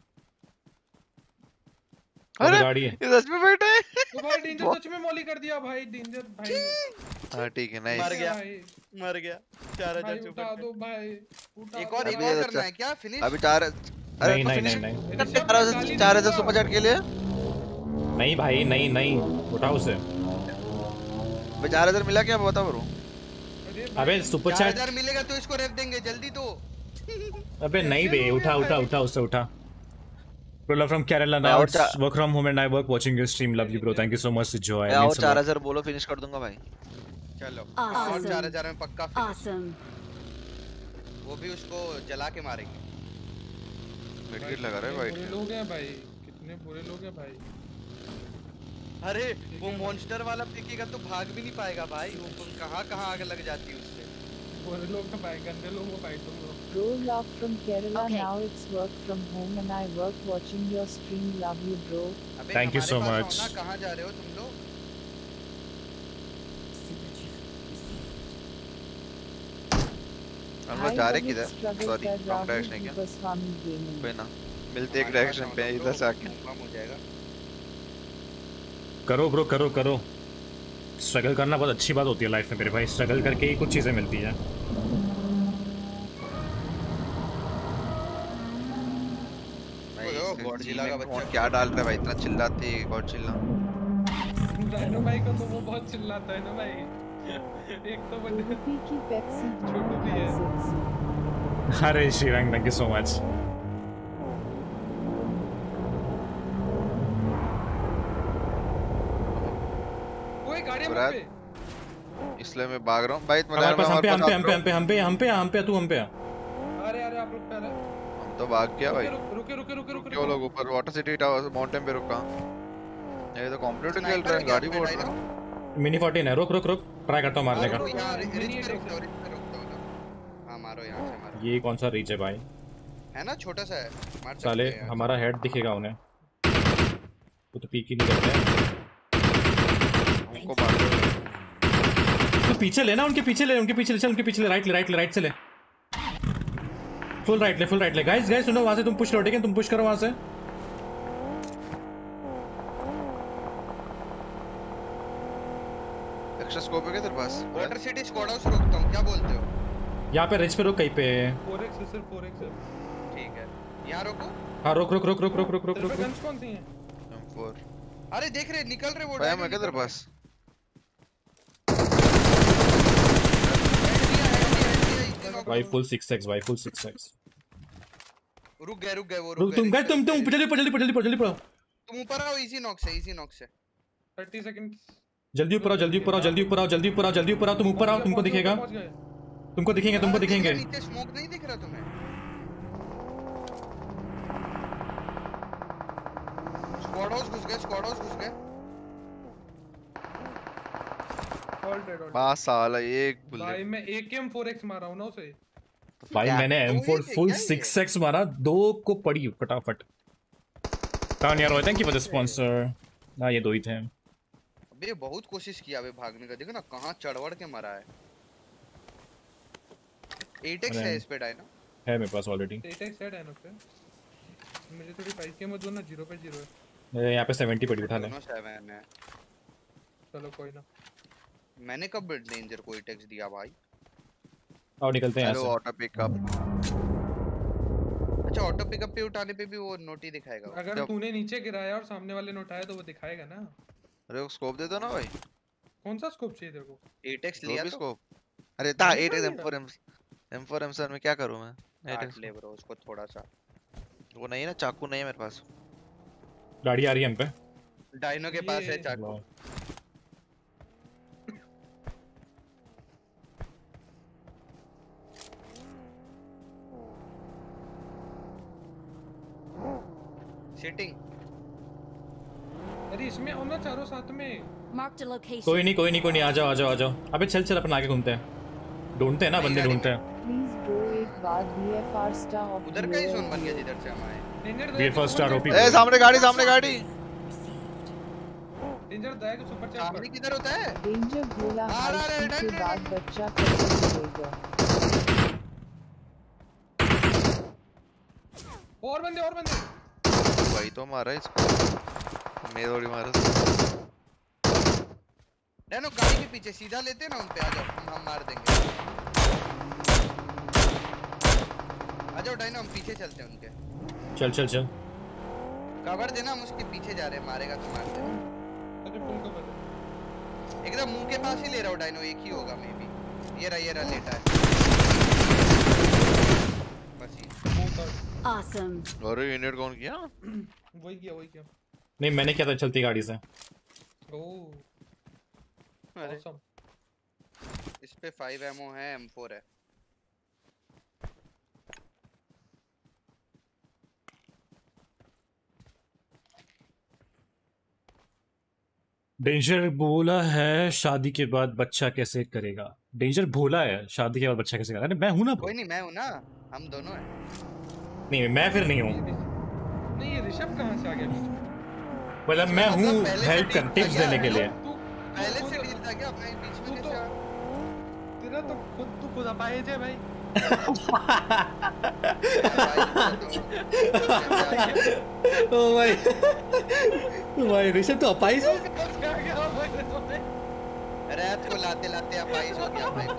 अरे गाड़ी है ये सच में बैठा है तो भाई डेंजर सच में मॉली कर दिया भाई डेंजर भाई। हां ठीक है नाइस मर गया मर गया चार हजार उठा दो भाई उठा एक और एक और करना है क्या फिनिश अभी चार अरे नहीं नहीं नहीं चार हजार सुपर चैट के लिए नहीं भाई नहीं नहीं उठाओ उसे भाई चार हजार मिला क्या बता ब्रो। अबे सुपर चैट चार हजार मिलेगा तो इसको रेफ देंगे जल्दी दो। अबे नहीं बे उठा उठा उठा उसे उठा। Prola from Kerala now work from home and I work watching your stream love you bro thank you so much to joy। यार और चार हजार बोलो फिनिश कर दूंगा भाई। चलो और चार हजार में पक्का फिनिश। वो भी उसको जला के मारेंगे। मेडकिट लगा रहा है भाई। बुरे लोग हैं भाई कितने बुरे लोग हैं भाई। अरे वो मॉन्स्टर वाला फेंकेगा तो भाग भी नहीं पाएगा भाई वो कहां कहां आग लग जाती है उससे। बुरे लोग का भाई गंदे लोग वो भाई तुम लोग। Bro love from Kerala okay. now it's work from home and I work watching your stream love you bro। Thank you so much। कहां जा रहे हो तुम लोग? हम लोग जा रहे किधर? सॉरी रॉन्ग डायरेक्शन क्या? कोई ना मिलते एक डायरेक्शन पे इधर से आके काम हो जाएगा। करो ब्रो करो करो स्ट्रगल करना बहुत अच्छी बात होती है लाइफ में मेरे भाई। स्ट्रगल करके ही कुछ चीजें मिलती हैं। गॉडजिला का बच्चा क्या डाल रहा है भाई इतना चिल्लाती है गॉडजिला। डायनो भाई को तो वो बहुत चिल्लाता है ना भाई। एक तो बंदे की पेप्सी छोटू भी है। अरे Shivang thank you so much. ओए गाड़ी में पे इसलिए मैं भाग रहा हूं भाई। हमारे पास हम पे हम पे हम पे हम पे हम पे हम पे हम पे तू हम पे। अरे अरे आप लोग पहले तो भाग गया भाई। रुके रुके रुके रुके क्यों लोग ऊपर वाटर सिटी टावर माउंटेन पे रुका। ये तो कंप्यूटर खेल रहा है गाड़ी बोल रहा है। मिनी फोर्टीन है रुक रुक रुक ट्राई करता हूं मारने का। हां मारो यहां से मारो। ये कौन सा रीच है भाई? है ना छोटा सा है मार सकते साले हैं। हमारा हेड दिखेगा उन्हें वो तो पीक ही नहीं करते हैं। उनको मार दो तो पीछे लेना उनके पीछे ले उनके पीछे ले चल उनके पीछे ले राइट ले राइट ले राइट से ले फुल राइट ले फुल राइट ले। गाइस गाइस सुनो वहां से तुम पुश करो ठीक है तुम पुश करो वहां से। एक्स्ट्रा स्कोप है क्या तेरे पास? वाटर सिटी स्क्वाड हाउस रोकता हूं क्या बोलते हो? यहां पे रिच पे रुक कहीं पे। फोर एक्स है सिर्फ फोर एक्स है। ठीक है यहां रोको। हां रुक रुक रुक रुक रुक रुक रुक रुक। गन्स कौन सी हैं? M four. अरे देख रहे निकल रहे वो भाई मैं क्या तेरे पास? भाई फुल सिक्स एक्स भाई फुल सिक्स एक्स। रुक गए रुक गए वो रुक तुम गए तुम तुम जल्दी पढ़ जल्दी पढ़ जल्दी पढ़ जल्दी पढ़ो। तुम ऊपर आओ इजी नॉक से इजी नॉक से। तीस सेकंड्स जल्दी ऊपर आओ जल्दी ऊपर आओ जल्दी ऊपर आओ जल्दी ऊपर आओ जल्दी ऊपर आओ तुम ऊपर आओ तुमको दिखेगा तुमको दिखेंगे तुमको दिखेंगे। नीचे स्मोक नहीं दिख रहा तुम्हें? स्क्वाड हाउस घुस गए स्क्वाड हाउस घुस गए। बस साला एक बुलेट भाई मैं ए के एम फोर एक्स मारा हूं ना उसे। भाई मैंने M four full six X मारा दो को पड़ी फटाफट। कान यार thank you for the sponsor. ना ये दो ही थे। अबे बहुत कोशिश किया अबे भागने का देखो ना कहां चढ़वड़ के मरा है। एट एक्स है इस पे डायनो है मेरे पास ऑलरेडी। एट एक्स है डायनो पे मुझे थोड़ी फाइव के मत दो ना जीरो पे जीरो है। मेरे यहां पे सेवेंटी पड़ी उठा ले। दोनों सेवन है चलो कोई ना। मैंने कब डेंजर को एट एक्स दिया भाई? आओ निकलते हैं यहां से। Auto pickup. अच्छा ऑटो पिकअप पे उठाने पे भी वो नोट ही दिखाएगा। अगर तूने नीचे गिराया और सामने वाले ने उठाया तो वो दिखाएगा ना। अरे वो स्कोप दे दो ना भाई। कौन सा स्कोप चाहिए तेरे को? एट एक्स लिया तो स्कोप। अरे ता eight X M four M M four M sir में क्या करूं मैं? एट एक्स ले ब्रो उसको थोड़ा सा। वो नहीं है ना चाकू नहीं है मेरे पास। गाड़ी आ रही है हम पे। डायनो के पास है चाकू। अरे इसमें आओ ना चारों साथ में। Marked a location. कोई नहीं कोई नहीं कोई नहीं, आ जाओ आ जाओ आ जाओ। अबे चल चल अपन आगे घूमते हैं, ढूंढते हैं ना बंदे ढूंढते हैं। प्लीज ब्रो एक बार बीएफआर स्टार ऑफ उधर का ही जोन बन गया जिधर से हम आए। बीएफआर स्टार ओपी। ए सामने गाड़ी सामने गाड़ी। डेंजर दया के सुपर चैट सामने किधर होता है? डेंजर भोला हाइट के बाद बच्चा कैसे मिलेगा? और बंदे और बंदे। भाई तो मारा इसको, मैं थोड़ी मारा। डैनो गाड़ी के पीछे सीधा लेते ना उन पे, आ जाओ हम हम मार देंगे। आ जाओ डाइनो हम पीछे चलते हैं उनके। चल चल चल कवर देना, हम उसके पीछे जा रहे हैं, मारेगा तो मार देना। अरे फुल कवर एकदम मुंह के पास ही ले रहा हूं डाइनो, एक ही होगा मे बी। ये रहा ये रहा लेटा है बस ये। Awesome. अरे यूनिट कौन किया? वही किया वही किया। नहीं मैंने क्या था चलती गाड़ी से। ओह अरे इस पे फाइव एमओ है, एम फोर है। डेंजर बोला है शादी के बाद बच्चा कैसे करेगा। डेंजर बोला है शादी के बाद बच्चा कैसे करेगा। अरे मैं हूं ना। कोई नहीं मैं हूं ना, हम दोनों हैं। नहीं मैं फिर नहीं हूं। नहीं ये ऋषभ कहां से आ गया बीच में? मतलब मैं हूं हेल्प कर टिप्स देने के लिए। पहले से डील था क्या अपने बीच में? कैसे तेरा तो खुद तू खुद अपाहिज है भाई। ओ भाई भाई ऋषभ तो अपाहिज है। रात को लाते लाते अपाहिज हो गया भाई।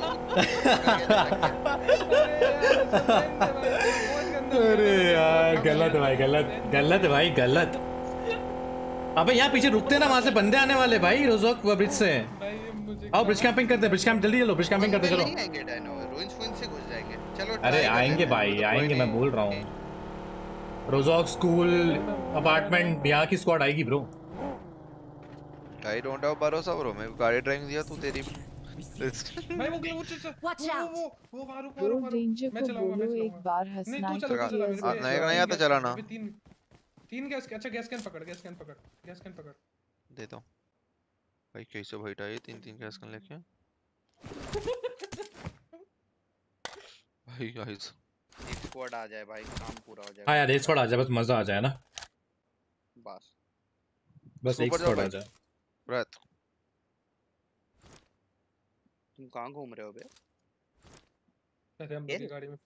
अरे यार गलत भाई गलत गलत भाई गलत। अबे यहाँ पीछे रुकते ना, वहां से बंदे आने वाले भाई रोजोक ब्रिज से। आओ ब्रिज कैंपिंग करते हैं, ब्रिज कैंप जल्दी चलो, ब्रिज कैंपिंग करते चलो। नहीं आएंगे डायनो, रूइंस फुइंस से घुस जाएंगे। चलो अरे आएंगे भाई आएंगे, मैं बोल रहा हूँ। रोजोक स्कूल अपार्टमेंट यहाँ की स्क्वाड आएगी ब्रो। आई डोंट हैव भरोसा ब्रो, मैं गाड़ी ड्राइविंग दिया तू तेरी। भाई वो वो Watch out. वो वो मारो ब्रो मारो डेंजर मैं को चलाऊंगा बोलो मैं एक बार हंसना नहीं तू चला चला नहीं नहीं आता चलाना। अभी तीन तीन गैस। अच्छा गैस कैन पकड़, गैस कैन पकड़, गैस कैन पकड़ दे दो भाई। कैसे बैठा है तीन तीन गैस कैन लेके भाई। गाइस एक स्क्वाड आ जाए भाई, काम पूरा हो जाए। हाँ यार एक स्क्वाड आ जाए, बस मजा आ जाए ना। बस बस एक स्क्वाड आ जाए। रात तुम कहाँ घूम रहे हो बे? अरे हम लोग गाड़ी में।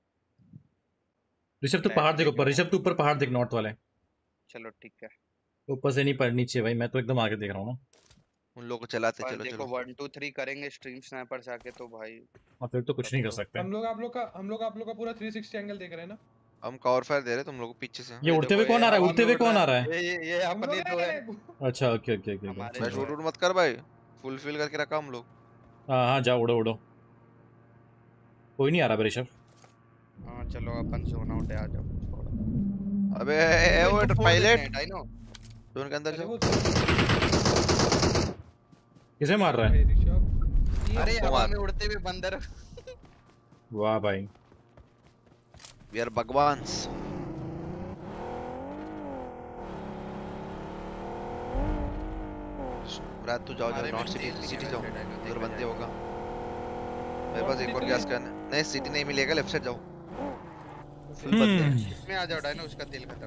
ऋषभ तू पहाड़ देख ऊपर, ऋषभ तू ऊपर पहाड़ देख नॉर्थ वाले। चलो ठीक है। ऊपर से नहीं पर नीचे भाई, मैं तो एकदम आगे देख रहा हूँ ना। उन लोगों को चलाते चलो देखो चलो। वन टू थ्री करेंगे स्ट्रीम स्नाइपर से आके तो भाई। और फिर तो कुछ नहीं कर सकते। हम लोग आप लोग का हम लोग आप लोग का पूरा थ्री सिक्सटी एंगल देख रहे हैं ना। हम कवर फायर दे रहे तुम लोगों को पीछे से। ये उड़ते हुए कौन आ रहा है? उड़ते हुए कौन आ रहा है? ये ये ये अपने दो है। अच्छा ओके ओके ओके। मैं शूट उड़ मत कर भाई, फुल फिल करके रखा हम लोग। हाँ हाँ जाओ उड़ो उड़ो। कोई नहीं आ रहा ऋषभ। हाँ चलो अपन जोन आउट है, आ जाओ। अबे ए वो पायलट जोन के अंदर जाओ। किसे मार रहा है? अरे हवा में उड़ते हुए बंदर। वाह भाई वी आर भगवान्स। रात तू जाओ जाओ नॉर्थ सिटी सिटी जाओ, उधर बंदे होगा। मेरे पास एक और गैस कैन है। नहीं सिटी नहीं मिलेगा, लेफ्ट साइड जाओ फुल बंदे। इसमें आ जाओ डायनो, उसका तेल खत्म।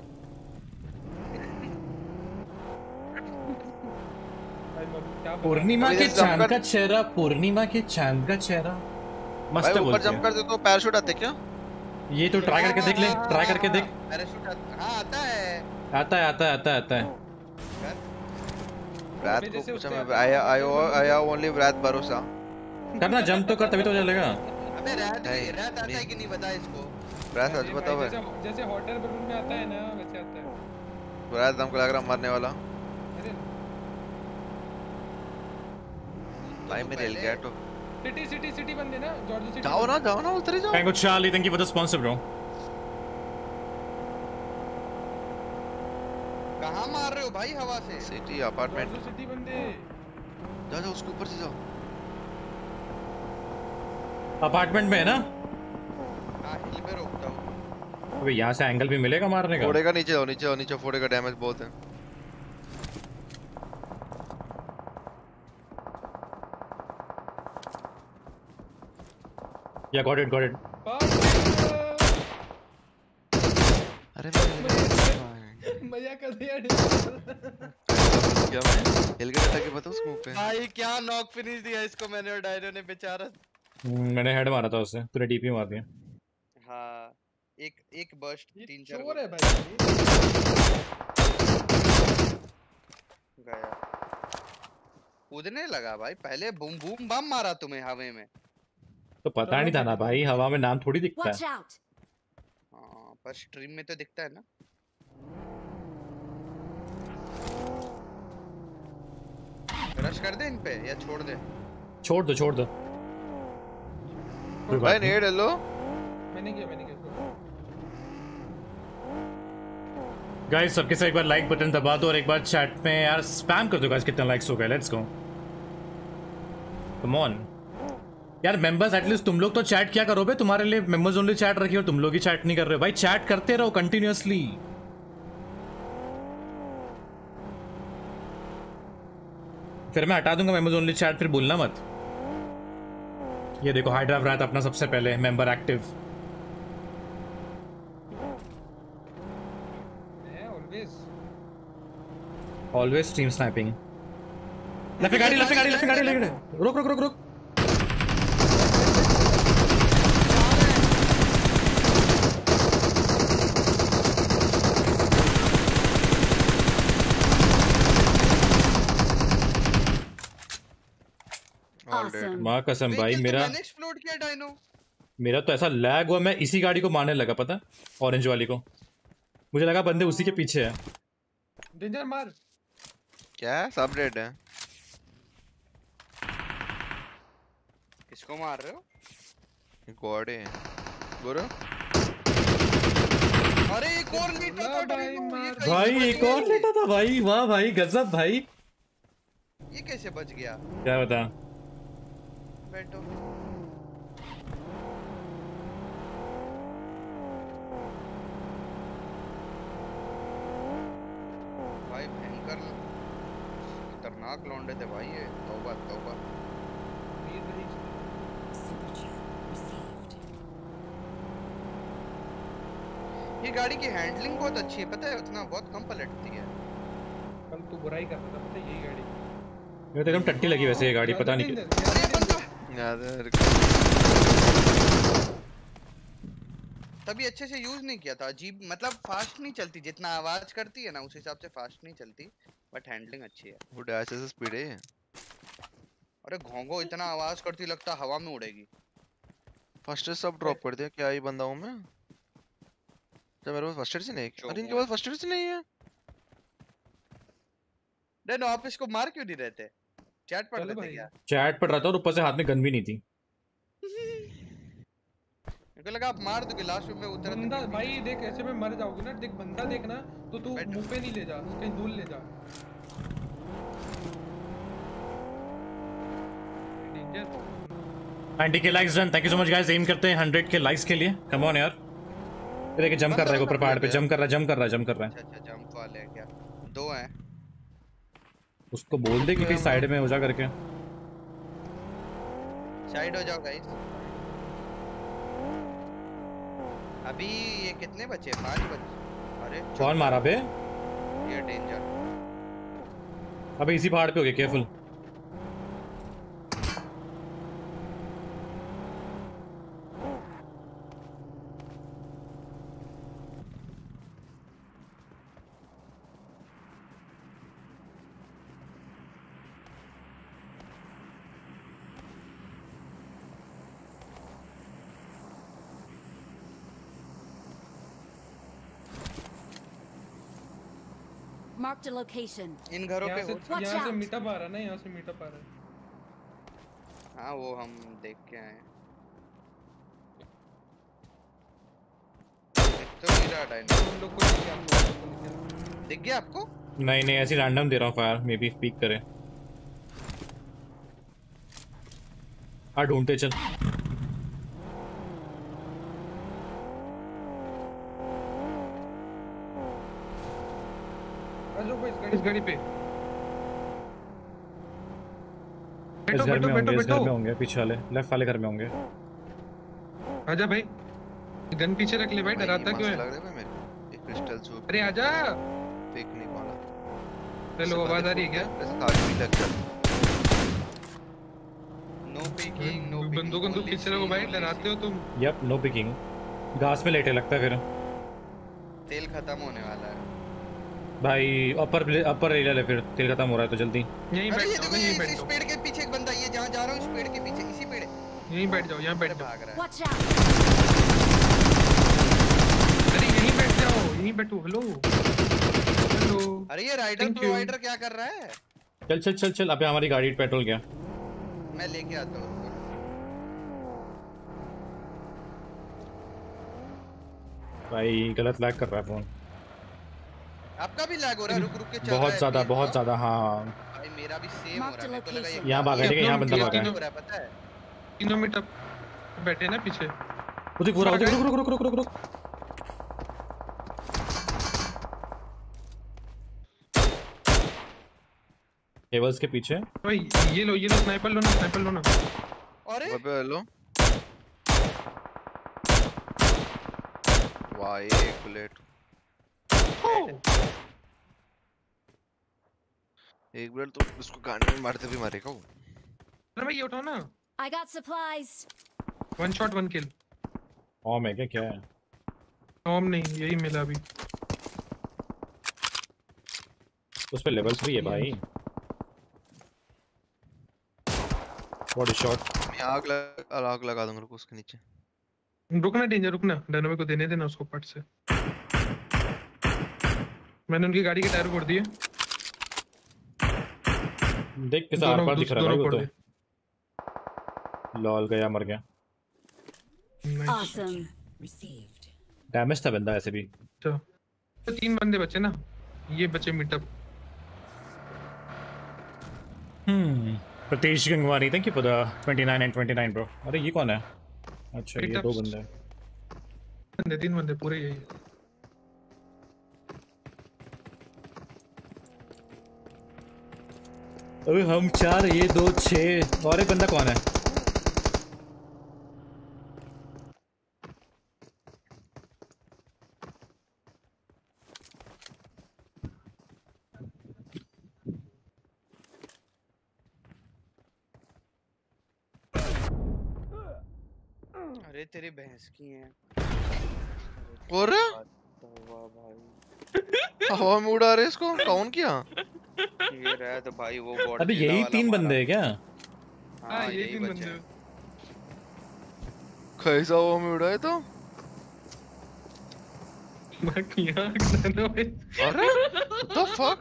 पूर्णिमा के चांद का चेहरा, पूर्णिमा के चांद का चेहरा मस्त है। ऊपर जंप कर दे तो पैराशूट आते क्या? ये तो ट्राई करके देख ले, ट्राई करके देख। पैराशूट हां आता है आता है आता है आता है आता है। रात को कुछ मैं आया आया आया ओनली रात भरोसा करना, जंप तो कर तभी तो चलेगा। अबे रात रात आता है कि नहीं बता इसको। रात आज बताओ भाई, जैसे होटल रूम में आता है ना वैसे आता है। रात हमको लग रहा मरने वाला। भाई मैं रेल गया तो सिटी सिटी सिटी बंदे ना, जॉर्ज सिटी। जाओ ना जाओ ना उधर ही जाओ। Thank you Charlie, thank you for the sponsor bro. कहां मार रहे हो भाई हवा से? सिटी अपार्टमेंट सिटी बंदे। जाओ जाओ उसके ऊपर से जाओ। अपार्टमेंट में है ना? हां हिल पे रोकता हूं। अबे यहां से एंगल भी मिलेगा मारने का। फोड़ेगा नीचे जाओ, नीचे जाओ, नीचे फोड़ेगा, डैमेज बहुत है। Yeah, got it, got it. अरे मजा कर दिया क्या मैं हिल के बैठा के बताऊं स्मोक पे भाई क्या नॉक फिनिश दिया इसको मैंने और डायनो ने बेचारा। मैंने हेड मारा था उससे, तूने डीपी मार दिया। हाँ एक एक बर्स्ट तीन चार चोर है भाई। गया कूदने लगा भाई, पहले बूम बूम बम मारा तुम्हें हवा में तो पता नहीं था ना भाई, हवा में नाम थोड़ी दिखता है। हाँ पर स्ट्रीम में तो दिखता है ना। रश कर दे इन पे या छोड़ दे? छोड़ दो छोड़ दो भाई। नेड हेलो मैंने किया मैंने किया। गाइस सबके से एक बार लाइक बटन दबा दो और एक बार चैट में यार स्पैम कर दो गाइस, कितना लाइक्स हो गए। लेट्स गो, कम ऑन यार मेंबर्स, एटलीस्ट तुम लोग तो चैट क्या करो बे, तुम्हारे लिए मेंबर्स ओनली चैट रखी और तुम लोग ही चैट नहीं कर रहे हो भाई। चैट करते रहो कंटिन्यूअसली। फिर मैं हटा दूंगा मेंबर्स ओनली चैट, फिर बोलना मत। ये देखो हाइड्रा रहा था अपना सबसे पहले member active. Always stream sniping. Left गाड़ी लेफ्ट गाड़ी लेफ्ट गाड़ी लेफ्ट रुक रुक रुक रुक। माँ कसम भाई मेरा एक्सप्लोड किया डायनो। मेरा तो ऐसा लैग हुआ, मैं इसी गाड़ी को मारने लगा पता, ऑरेंज वाली को। मुझे लगा बंदे उसी के पीछे है। डेंजर मार। क्या सब रेड है? किसको मार रहे हो? गॉड है गोरो। अरे एक और लेटा था भाई, एक और लेटा था भाई। वाह भाई गजब भाई। ये कैसे बच गया? क्या बता। बैठो। भाई भयंकर खतरनाक लौंडे थे भाई ये। तौबा तौबा। ये गाड़ी की हैंडलिंग बहुत अच्छी है पता है, उतना बहुत कम पलटती है। कल तू बुराई कर रहा था पता है यही गाड़ी। मेरे तो एकदम टट्टी लगी वैसे ये गाड़ी, पता नहीं तभी अच्छे से यूज नहीं किया था। अजीब मतलब फास्ट नहीं चलती, जितना आवाज करती है ना उस हिसाब से फास्ट नहीं चलती, बट हैंडलिंग अच्छी है। वो डैश से स्पीड है। अरे घोंघो इतना आवाज करती लगता हवा में उड़ेगी। फर्स्ट एड सब ड्रॉप कर दिया। क्या ही बंदा हूं मैं जब मेरे पास फर्स्ट एड से नहीं। अरे इनके पास फर्स्ट एड से नहीं है। देन आप इसको मार क्यों नहीं रहते? चैट पढ़ लेते क्या? चैट पढ़ रहा था और ऊपर से हाथ में गन भी नहीं थी। मेरे को लगा आप मार दोगे लास्ट में उतर। बंदा भाई देख ऐसे में मर जाओगे ना। देख बंदा देखना तो तू मुंह पे नहीं ले जा, कहीं दूर ले जा। नाइंटी के likes done. Thank you so much guys. एम करते हैं हंड्रेड के लाइक्स के लिए। कम ऑन यार। देखिए जंप कर रहा है ऊपर पहाड़ पे, जंप कर रहा है जंप कर रहा है जंप कर रहा है। अच्छा अच्छा जंप वाले हैं क्या? दो हैं। उसको बोल दे कि कहीं साइड में हो जा करके। साइड हो जाओ गाइस। अभी ये कितने बचे? पांच बचे। अरे कौन मारा बे? ये डेंजर। अबे इसी पहाड़ पे हो गया, केयरफुल। Marked a location. इन घरों पे हो। यहाँ से मीटअप आ रहा है ना, यहाँ से मीटअप आ रहा है। हाँ वो हम देख के आए। तो हीरा डायनो हम लोग को दिख गया आपको? नहीं नहीं ऐसी रैंडम दे रहा हूँ फायर, मे बी पीक करे। हाँ ढूंढते चल। इस गाड़ी पे इस घर में होंगे, इस घर में होंगे, पीछे वाले लेफ्ट वाले घर में होंगे। आजा भाई, गन पीछे रख ले भाई, डराता क्यों है? लग रहा है मेरे एक क्रिस्टल सूप। अरे आजा, फेंकने वाला। हेलो, आवाज आ रही है क्या? ऐसे आगे भी लग जा। No picking, no picking. बंदूक बंदूक पीछे रखो भाई, डराते हो तुम। Yup, no picking. घास पे लेटे लगता है फिर। तेल खत्म होने वाला है भाई। अपर अपर एरिया ले, फिर तेल खत्म हो रहा है तो जल्दी यहीं बैठ जाओ, यहीं बैठ इस जाओ। पेड़ के पीछे एक बंदा, ये जहां जा रहा हूं इस पेड़ के पीछे, इसी पेड़। यहीं बैठ जाओ, यहां बैठ जाओ। भाग रहा है। Watch out! अरे यहीं बैठ जाओ, यहीं बैठो। Hello hello. अरे ये राइडर प्रोवाइडर क्या कर रहा है? चल चल चल चल। अबे हमारी गाड़ी पेट्रोल गया। मैं लेके आता हूं। भाई गलत लैग कर रहा है फोन। आपका भी लैग हो रहा है? रुक रुक के चल रहा है। बहुत ज्यादा, बहुत ज्यादा। हाँ भाई मेरा भी सेम हो रहा है। मेरे को लगा ये यहाँ भागा है, यहाँ बंदा भागा है। पता है तीनों मीटर बैठे ना पीछे। उधर पूरा उधर। रुक रुक रुक रुक रुक रुक। टेबल्स के पीछे। भाई ये लो, ये लो, स्नाइपर लो ना, स्नाइपर लो ना। अरे अबे हेलो। वाह एक बुलेट। एक बुलेट तो उसको गाने में मारते भी मारेगा वो। अरे भाई ये उठाओ ना। I got supplies. One shot one kill. Om है क्या? क्या है? ओम नहीं, यही मिला अभी। उस पे लेवल थ्री है भाई। What is shot? मैं आग लगा आग लगा दूंगा, रुको उसके नीचे। रुकना डेंजर, रुकना। डायनामिक को देने देना उसको पट से। मैंने उनकी गाड़ी के टायर फोड़ दिए। देख कैसा आर पार दिख रहा है भाई वो तो। लॉल गया, मर गया। Awesome. डैमेज था बंदा ऐसे भी। तो तीन बंदे बचे ना, ये बचे meetup. Hmm Pratish Gangwani, thank you for the twenty nine and twenty nine bro. अरे ये कौन है? अच्छा ये दो बंदे बंदे तीन बंदे पूरे यही। अबे हम चार, ये दो छह, और एक बंदा कौन है? अरे तेरी भैंस की है। और हवा में उड़ा रहे इसको, कौन किया? ये रहा तो भाई वो गॉड। अबे यही तीन बंदे हैं क्या? हाँ यही तीन बंदे। कैसा हवा में उड़ा है तो? अरे what the fuck?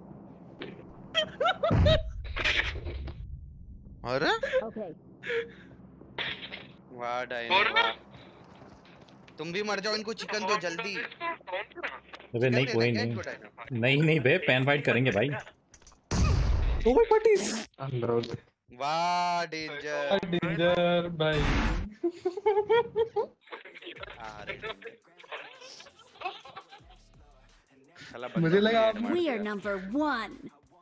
अरे वाह डायनो वाह। तुम भी मर जाओ, इनको चिकन दो जल्दी। अबे नहीं कोई नहीं नहीं नहीं बे, पैन फाइट करेंगे भाई। ओ माय पटीज। वाह डेंजर डेंजर भाई। मुझे लगा We are number one.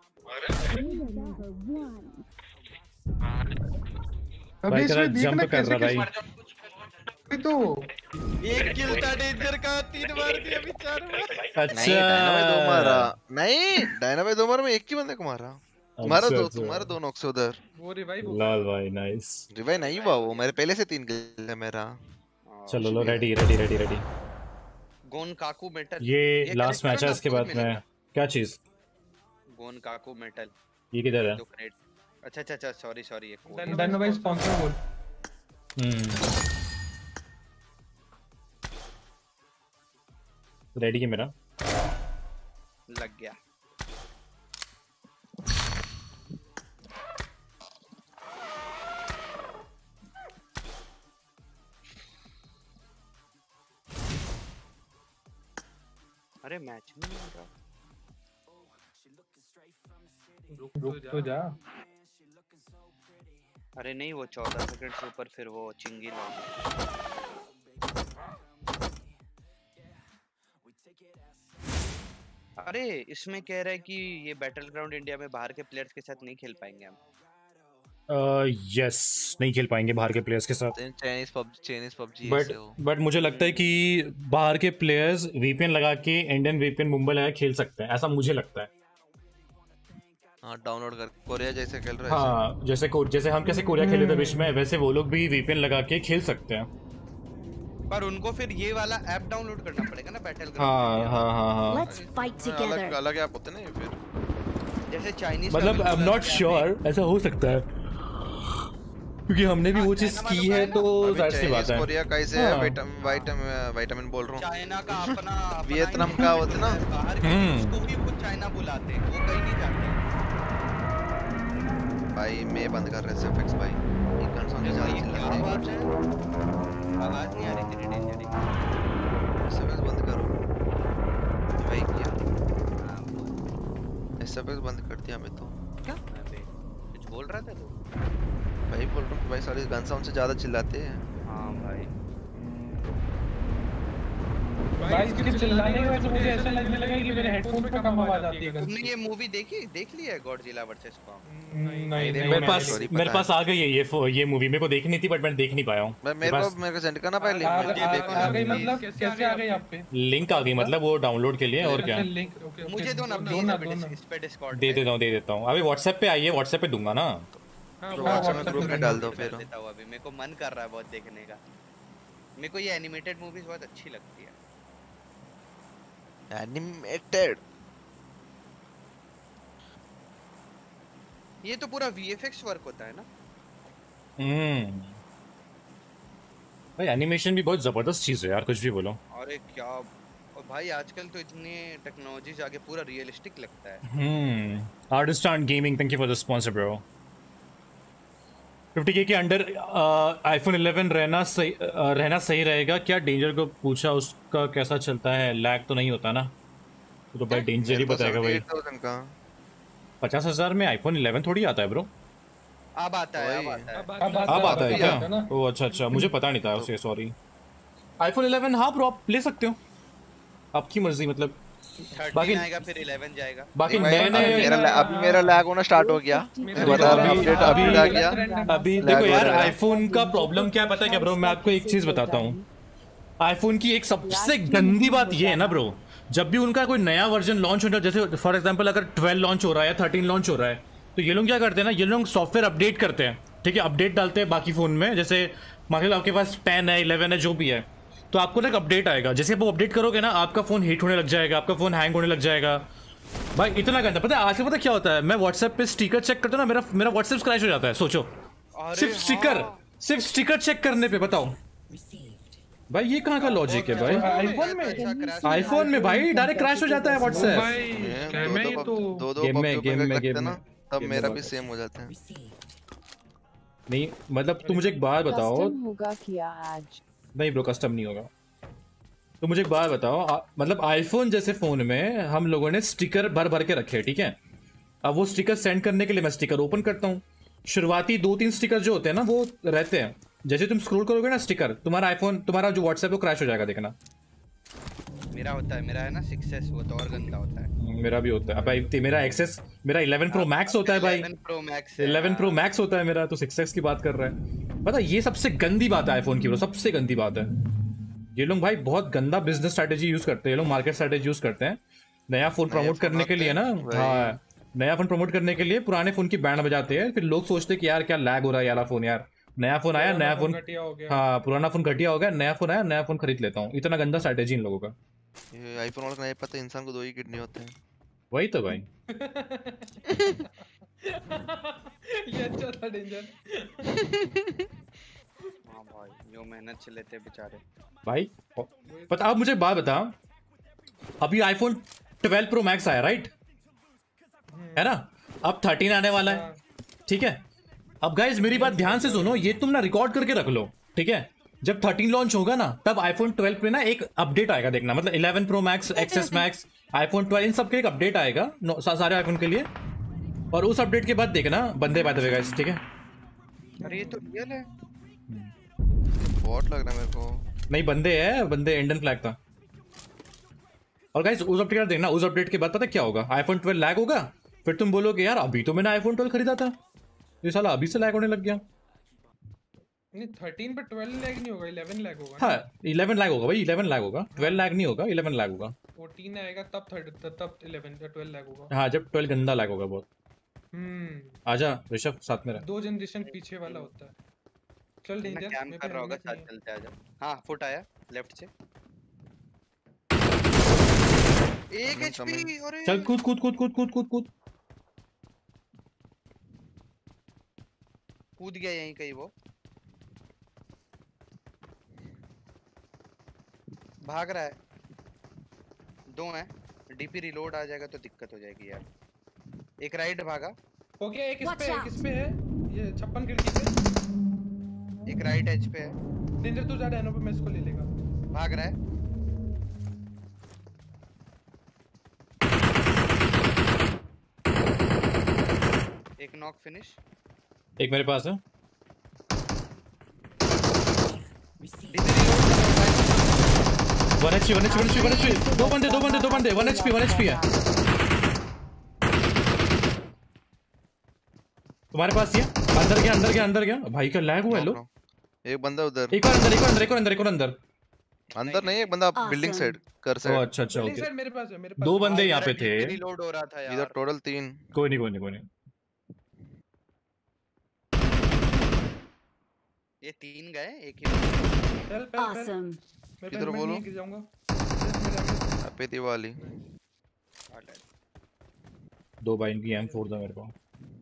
भाई तेरा जंप कर रहा भाई। तो एक किल था डेंजर का, तीन मार दिया बेचारा। अच्छा नहीं डायनामाइट दो मारा। नहीं डायनामाइट दो मारा, मैं एक ही बंदे को मारा। तुम्हारा दो, तुम्हारा दो नॉक्स उधर। वो रिवाइव लाल भाई नाइस। रिवाइव नहीं हुआ वो, मेरे पहले से तीन किल है मेरा। चलो लो रेडी रेडी रेडी रेडी। गोन काकू मेटल। ये लास्ट मैच है, इसके बाद में क्या चीज? गोन काकू मेटल। ये किधर है? अच्छा अच्छा अच्छा सॉरी सॉरी ये डन भाई स्पॉन्सर बोल। हम्म रेडी है मेरा। लग गया। अरे मैच में नहीं रहा। रुक तो जा। अरे नहीं वो चौदह सेकंड से ऊपर फिर वो चिंगी लॉन्ग। अरे इसमें कह रहा है कि ये बैटल ग्राउंड इंडिया में बाहर के प्लेयर्स के साथ नहीं खेल पाएंगे हम। यस नहीं खेल पाएंगे बाहर के प्लेयर्स के साथ। Chinese PUBG Chinese PUBG but but मुझे लगता है कि बाहर के प्लेयर्स वीपीएन लगा के इंडियन वीपीएन मुंबई लगा के खेल सकते हैं, ऐसा मुझे लगता है। हाँ डाउनलोड कर कोरिया जैसे खेल रहे हैं। हाँ जैसे को, जैसे हम कैसे कोरिया खेले थे बीच में, वैसे वो लोग भी वीपीएन लगा के खेल सकते हैं। पर उनको फिर ये वाला ऐप डाउनलोड करना पड़ेगा ना बैटल। हाँ हाँ हाँ हाँ Let's fight together. अलग अलग ऐप होते हैं ना फिर। जैसे चाइनीज मतलब आई एम नॉट श्योर ऐसा हो सकता है, क्योंकि हमने भी वो चीज की है तो जाहिर सी बात है। कोरिया कैसे है, विटामिन विटामिन बोल रहा हूँ। चाइना का अपना वियतनाम का होता है ना, उसको भी कुछ चाइना बुलाते हैं, वो कहीं नहीं जाते। भाई मैं बंद कर रहा है एफएक्स भाई, ये गन साउंड ज्यादा चिल्लाते हैं। आवाज है, आवाज नहीं आ रही तेरी डेंजर एफएक्स बंद करो। भाई क्या एफएक्स बंद कर दिया मैं तो। क्या कुछ बोल रहा था तू? भाई बोल रहा हूँ भाई सारे गन साउंड से ज्यादा चिल्लाते हैं। हाँ भाई भाई इसके चिल्लाने की वजह से मुझे ऐसा लगने लगा कि मेरे हेडफोन पे कम आवाज आती है। तुमने ये मूवी देखी देख ली है गॉडजिला वर्सेस कॉन्ग? नहीं मेरे पास मेरे पास आ गई है ये ये मूवी, मेरे को देखनी थी बट मैं देख नहीं पाया हूँ। मेरे को मेरे को सेंड करना पहले लिंक, मुझे देखो आ गई मतलब कैसे आ गई आप पे? लिंक आ गई मतलब वो डाउनलोड के लिए और क्या। मुझे दो ना प्लीज इस पे डिस्कॉर्ड दे देता हूँ दे देता हूँ अभी व्हाट्सएप पे आई है, व्हाट्सएप पे दूंगा ना। व्हाट्सएप में ग्रुप में डाल दो फिर। अभी मेरे को मन कर रहा है बहुत देखने का। मेरे को ये एनिमेटेड मूवीज बहुत अच्छी लगती है। एनिमेटेड ये तो पूरा वीएफएक्स वर्क होता है ना। हम्म भाई एनिमेशन भी बहुत जबरदस्त चीज है यार, कुछ भी बोलो। अरे क्या और भाई आजकल तो इतने टेक्नोलॉजीज आगे पूरा रियलिस्टिक लगता है। Hmm Artistan gaming thank you for the sponsor bro. Fifty K के अंडर आईफोन इलेवन रहना सही uh, रहना सही रहेगा क्या? डेंजर को पूछा उसका कैसा चलता है, लैग तो नहीं होता ना? तो भाई डेंजर ही बताएगा भाई। पचास हजार में आईफोन इलेवन थोड़ी आता है ब्रो। अब आता है अब आता है अब आता है क्या? ओ अच्छा अच्छा मुझे पता नहीं था उसे, सॉरी। आईफोन इलेवन हाँ ब्रो आप ले सकते हो, आपकी मर्जी। मतलब बाकी आएगा फिर इलेवन जाएगा। बाकी नए नए मेरा अभी मेरा लैग होना स्टार्ट हो गया। बता रहा हूं अपडेट अपडेट आ गया। अभी देखो यार आईफोन का प्रॉब्लम क्या पता है क्या ब्रो? मैं आपको एक चीज बताता हूँ। आईफोन की एक सबसे गंदी बात ये है ना ब्रो, जब भी उनका कोई नया वर्जन लॉन्च होता है, जैसे फॉर एग्जांपल अगर ट्वेल्व लॉन्च हो रहा है, थर्टीन लॉन्च हो रहा है, तो ये लोग क्या करते हैं ना, ये लोग सॉफ्टवेयर अपडेट करते हैं, ठीक है, अपडेट डालते हैं बाकी फोन में। जैसे मान लो आपके पास टेन है, इलेवन है, जो भी है, तो आपको ना एक अपडेट आएगा। जैसे आप वो अपडेट करोगे ना, आपका फोन हीट होने लग जाएगा, आपका फोन हैंग होने लग जाएगा। भाई इतना गंदा पता है आजकल पता क्या होता है? मैं व्हाट्सएप पे स्टिकर चेक करता हूँ ना, मेरा मेरा व्हाट्सएप क्रैश हो जाता है। सोचो सिर्फ स्टिकर सिर्फ स्टिकर चेक करने पे, बताओ भाई ये कहाँ का लॉजिक है भाई? आईफोन में आईफोन में भाई डायरेक्ट क्रैश हो जाता है व्हाट्सएप। गेम में गेम में गेम में तब मेरा भी सेम हो जाता है। नहीं मतलब तू मुझे एक बात बताओ। कस्टम होगा क्या आज? नहीं ब्रो कस्टम नहीं होगा। तो मुझे एक बात बताओ, आ, मतलब आईफोन जैसे फोन में हम लोगों ने स्टिकर भर भर के रखे हैं, ठीक है। अब वो स्टिकर सेंड करने के लिए मैं स्टिकर ओपन करता हूँ। शुरुआती दो तीन स्टिकर जो होते हैं ना वो रहते हैं। जैसे तुम स्क्रॉल करोगे ना स्टिकर, तुम्हारा आईफोन तुम्हारा जो व्हाट्सएप वो क्रैश हो जाएगा, देखना। मेरा होता है, मेरा है ना सिक्स एस, वो तो और गंदा होता है। मेरा भी होता है भाई, मेरा एक्सेस मेरा इलेवन प्रो मैक्स होता है भाई। Eleven pro max eleven pro max होता है मेरा, तो सिक्स एक्स की बात कर रहा है। पता ये सबसे गंदी बात है आईफोन की ब्रो, सबसे गंदी बात है। ये लोग भाई बहुत गंदा बिजनेस स्ट्रेटेजी यूज करते हैं, ये लोग मार्केट स्ट्रेटेजी यूज करते हैं नया फोन प्रमोट करने के लिए ना। हाँ नया फोन प्रमोट करने के लिए पुराने फोन की बैंड बजाते हैं, फिर लोग सोचते हैं कि यार क्या लैग हो रहा है यार फोन, यार नया फोन आया, नया फोन, हाँ पुराना फोन घटिया हो गया, नया फोन आया, नया फोन खरीद लेता हूँ। इतना गंदा स्ट्रेटेजी इन लोगों का। ये आईफोन वाला नहीं पता, इंसान को दो ही किडनी होते हैं। वही तो भाई। ये अच्छा था डेंजर। हाँ भाई जो मेहनत से लेते हैं बेचारे भाई। पता आप मुझे बात बता, अभी आईफोन ट्वेल्व प्रो मैक्स आया राइट, है ना? अब थर्टीन आने वाला है, ठीक है। अब गाइस मेरी बात ध्यान से सुनो, ये तुम ना रिकॉर्ड करके रख लो, ठीक है। जब थर्टीन लॉन्च होगा ना, तब आईफोन ट्वेल्व पे ना एक अपडेट आएगा, देखना। मतलब eleven pro max, XS max, iPhone twelve, इन सब के एक अपडेट आएगा सारे आईफोन के लिए। और उस अपडेट के बाद देखना बंदे बात होगा गाइस, ठीक है। अरे ये तो रियल है, बॉट लग रहा है मेरे को। नहीं बंदे है, बंदे इंडियन फ्लैग था। और गाइस उस अपडेट देखना, उस अपडेट के बाद पता क्या होगा? आईफोन ट्वेल्व लैग होगा, फिर तुम बोलोगे यार अभी तो मैंने आईफोन ट्वेल्व खरीदा था, ये साला अभी से लैग होने लग गया। नहीं थर्टीन पे ट्वेल्व लैग नहीं होगा, इलेवन लैग होगा। हाँ इलेवन लैग होगा भाई, इलेवन लैग होगा, ट्वेल्व लैग नहीं होगा, इलेवन लैग होगा। फोर्टीन आएगा तब थर्ड तब इलेवन या ट्वेल्व लैग होगा। हाँ जब ट्वेल्व गंदा लैग होगा बहुत। हम्म आजा ऋषभ साथ में रह। दो जनरेशन पीछे वाला होता है। चल डेंजर कैम कर रहा होगा, साथ चलते आजा। हां फुट आया लेफ्ट से एक एचपी। अरे चल कूद कूद कूद कूद कूद कूद कूद कूद गया यहीं कहीं, वो भाग रहा है। दो हैं, डीपी रिलोड आ जाएगा तो दिक्कत हो जाएगी यार। एक राइट भागा हो गया, एक इस पे एक इस पे है, ये छप्पन खिड़की पे। एक राइट एज पे है। डेंजर तू जा डैनो पे, मैं इसको ले लेगा। भाग रहा है। एक नॉक फिनिश। एक मेरे पास है। One HP one HP one HP one HP. दो बंदे दो बंदे दो बंदे वन एचपी वन एचपी है तुम्हारे पास। ये अंदर गया अंदर गया अंदर गया भाई का लैग हुआ है। लो एक बंदा उधर, एक और अंदर एक और अंदर एक और अंदर एक और अंदर अंदर नहीं, एक बंदा बिल्डिंग साइड कर साइड। ओह अच्छा अच्छा ओके, मेरे पास है, मेरे पास दो बंदे यहाँ पे थे। रिलोड हो रहा था यार। इधर टोटल तीन। कोई नहीं कोई नहीं कोई नहीं, ये तीन गए एक ही। चल Awesome. किधर बोलो? गिर जाऊंगा। पेटी वाली। दो बाइन की एम फोर था मेरे को।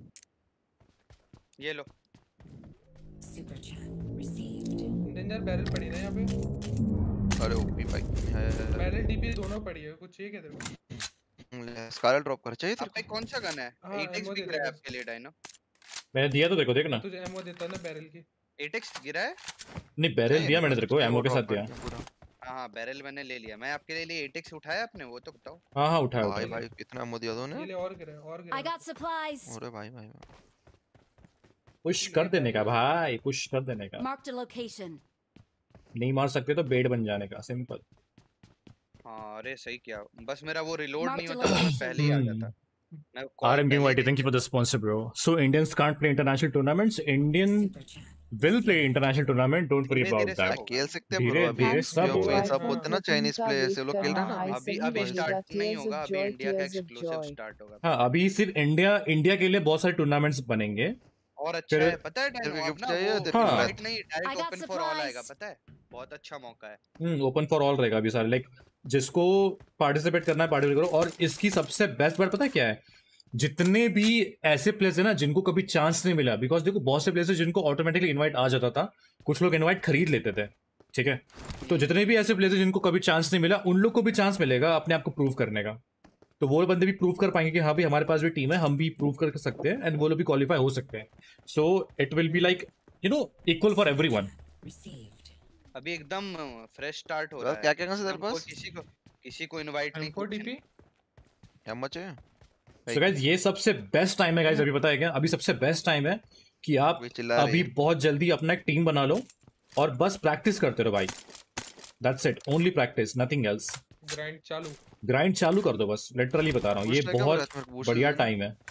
ये लो Super chat received. Danger barrel पड़ी ना यहाँ पे। अरे ओपी भाई है। बैरल डीपी दोनों पड़ी है, कुछ चाहिए क्या तेरे को? स्कारलेट ड्रॉप कर चाहिए तेरे को? कौन सा गन है? एट एक्स दिख रहा है आपके लिए डायनो। मैंने दिया तो देखो देखना। तुझे एमो देता ना बैरल की। एट एक्स गिरा है? नहीं बैरल दिया मैंने तेरे को, एमो के साथ दिया। हां बैरल मैंने ले लिया। मैं आपके लिए एट एक्स उठाया आपने, वो तो बताओ। हां हां उठाया भाई भाई कितना एमो दिया दोनों ने? ये ले और गिरा और गिरा। I got supplies. अरे भाई भाई पुश कर देने का भाई, पुश कर देने का। Marked a location. नहीं मार सकते तो बेड बन जाने का, सिंपल। हां अरे सही किया, बस मेरा वो रिलोड नहीं होता तो पहले ही आ जाता। R M Game Y T, thank you for the sponsor, bro. So Indians can't play international tournaments. Indian will play international tournament. Don't worry about that. खेल सकते हैं ब्रो, अभी सब सब होते ना चाइनीज प्लेयर्स, ये लोग खेल रहे हैं ना। अभी अभी स्टार्ट नहीं होगा, अभी इंडिया का एक्सक्लूसिव स्टार्ट होगा। हाँ अभी सिर्फ इंडिया इंडिया के लिए बहुत सारे टूर्नामेंट्स बनेंगे। और अच्छा है पता है डायनो, गिफ्ट चाहिए गिफ्ट नहीं डायरेक्ट ओपन फॉर ऑल आएगा, पता है बहुत अच्छा मौका है। हम्म ओपन फॉर ऑल रहेगा अभी सारे, लाइक जिसको पार्टिसिपेट करना है पार्टिसिपेट करो। और इसकी सबसे बेस्ट बात पता है क्या है? जितने भी ऐसे प्लेयर्स है ना जिनको कभी चांस नहीं मिला, बिकॉज देखो बहुत से प्लेयर्स जिनको ऑटोमेटिकली इनवाइट आ जाता था, कुछ लोग इनवाइट खरीद लेते थे, ठीक है। तो जितने भी ऐसे प्लेयर्स जिनको कभी चांस नहीं मिला, उन लोग को भी चांस मिलेगा अपने आप को प्रूव करने का। तो वो बंदे भी प्रूव कर पाएंगे कि हाँ भाई हमारे पास भी टीम है, हम भी प्रूव कर सकते हैं, एंड वो लोग भी क्वालिफाई हो सकते हैं। So it will be like you know equal for everyone. अभी एकदम फ्रेश स्टार्ट हो रहा है। क्या क्या तेरे पास? किसी को किसी को इनवाइट नहीं, को डीपी क्या मच है? सो गाइस ये सबसे बेस्ट टाइम है गाइस, अभी पता है क्या? अभी सबसे बेस्ट टाइम है कि आप अभी बहुत जल्दी अपना एक टीम बना लो और बस प्रैक्टिस करते रहो भाई। That's it, only practice, nothing else. Grind चालू ग्राइंड चालू कर दो बस, लिटरली बता रहा हूँ, ये बहुत बढ़िया टाइम है।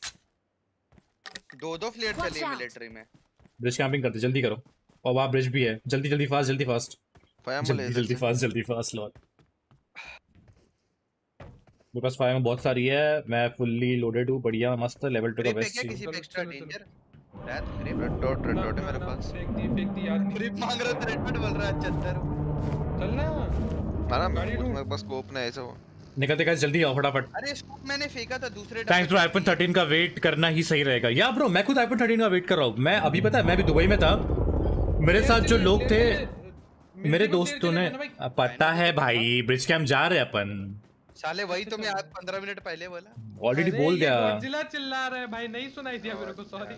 दो दो फ्लेयर चले मिलिट्री में। ब्रिज कैंपिंग करते जल्दी करो, और वहाँ ब्रिज भी है, जल्दी जल्दी फास्ट जल्दी फास्ट जल्दी जल्दी फास्ट जल्दी फास्ट लॉर्ड। मेरे पास फायर में बहुत सारी है, मैं फुल्ली लोडेड हूँ, बढ़िया मस्त लेवल टू का बेस्ट चीज। किसी पे extra danger rat grip red dot red dot है मेरे पास। फेंक दी फेंक दी यार, ग्रेप मांग रहा था, रेड डॉट बोल रहा है चंदर। चल ना मारा मेरे पास स्कोप नहीं, ऐसा वो निकलते गाइस जल्दी आओ फटाफट। अरे स्कोप मैंने फेंका था दूसरे। थैंक्स ब्रो, आईफोन थर्टीन का वेट करना ही सही रहेगा। या ब्रो मैं खुद आईफोन थर्टीन का वेट कर रहा हूँ। मैं अभी पता है मैं भी दुबई में था, मेरे साथ जो लोग थे मेरे दोस्तों ने, पता है भाई ब्रिज कैंप जा रहे अपन। साले वही तो मैं आज पंद्रह मिनट पहले बोला, ऑलरेडी बोल दिया। जिला चिल्ला रहा है भाई, नहीं सुनाई दिया मेरे को, सॉरी।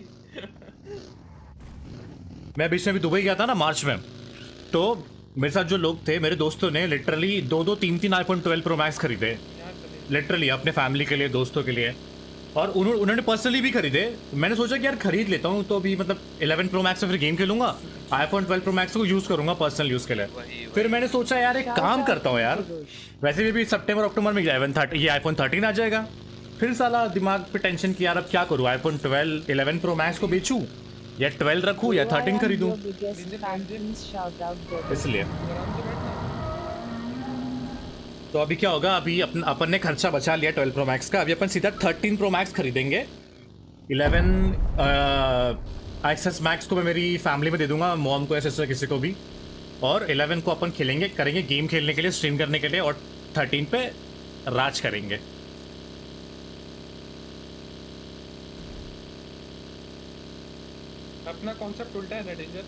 मैं बीच में भी दुबई गया था ना मार्च में, तो मेरे साथ जो लोग थे मेरे दोस्तों ने लिटरली दो दो तीन तीन आईफोन ट्वेल्व प्रो मैक्स खरीदे, लिटरली अपने फैमिली के लिए, दोस्तों के लिए, और उन्होंने उन्होंने पर्सनली भी खरीदे। मैंने सोचा कि यार खरीद लेता हूँ तो अभी मतलब इलेवन प्रो मैक्स में फिर गेम खेलूंगा, आईफोन ट्वेल्व प्रो मैक्स को यूज़ करूंगा पर्सनल यूज़ के लिए। फिर मैंने सोचा यार एक काम करता हूँ यार, वैसे भी, भी सितंबर अक्टूबर में इलेवन थर्टी ये आईफोन थर्टीन आ जाएगा, फिर साला दिमाग पे टेंशन कि यार अब क्या करूँ, iPhone twelve eleven pro max को बेचूं या ट्वेल्व रखूं या थर्टीन खरीदूं, इसलिए। तो अभी क्या होगा, अभी अपन अपन ने खर्चा बचा लिया ट्वेल्व प्रो मैक्स का, अभी अपन सीधा थर्टीन प्रो मैक्स खरीदेंगे। इलेवन एक्सेस मैक्स को मैं मेरी फैमिली में दे दूंगा, मॉम को, ऐसे किसी को भी, और इलेवन को अपन खेलेंगे करेंगे गेम खेलने के लिए, स्ट्रीम करने के लिए, और थर्टीन पे राज करेंगे। अपना कॉन्सेप्ट उल्टा है ना डेंजर।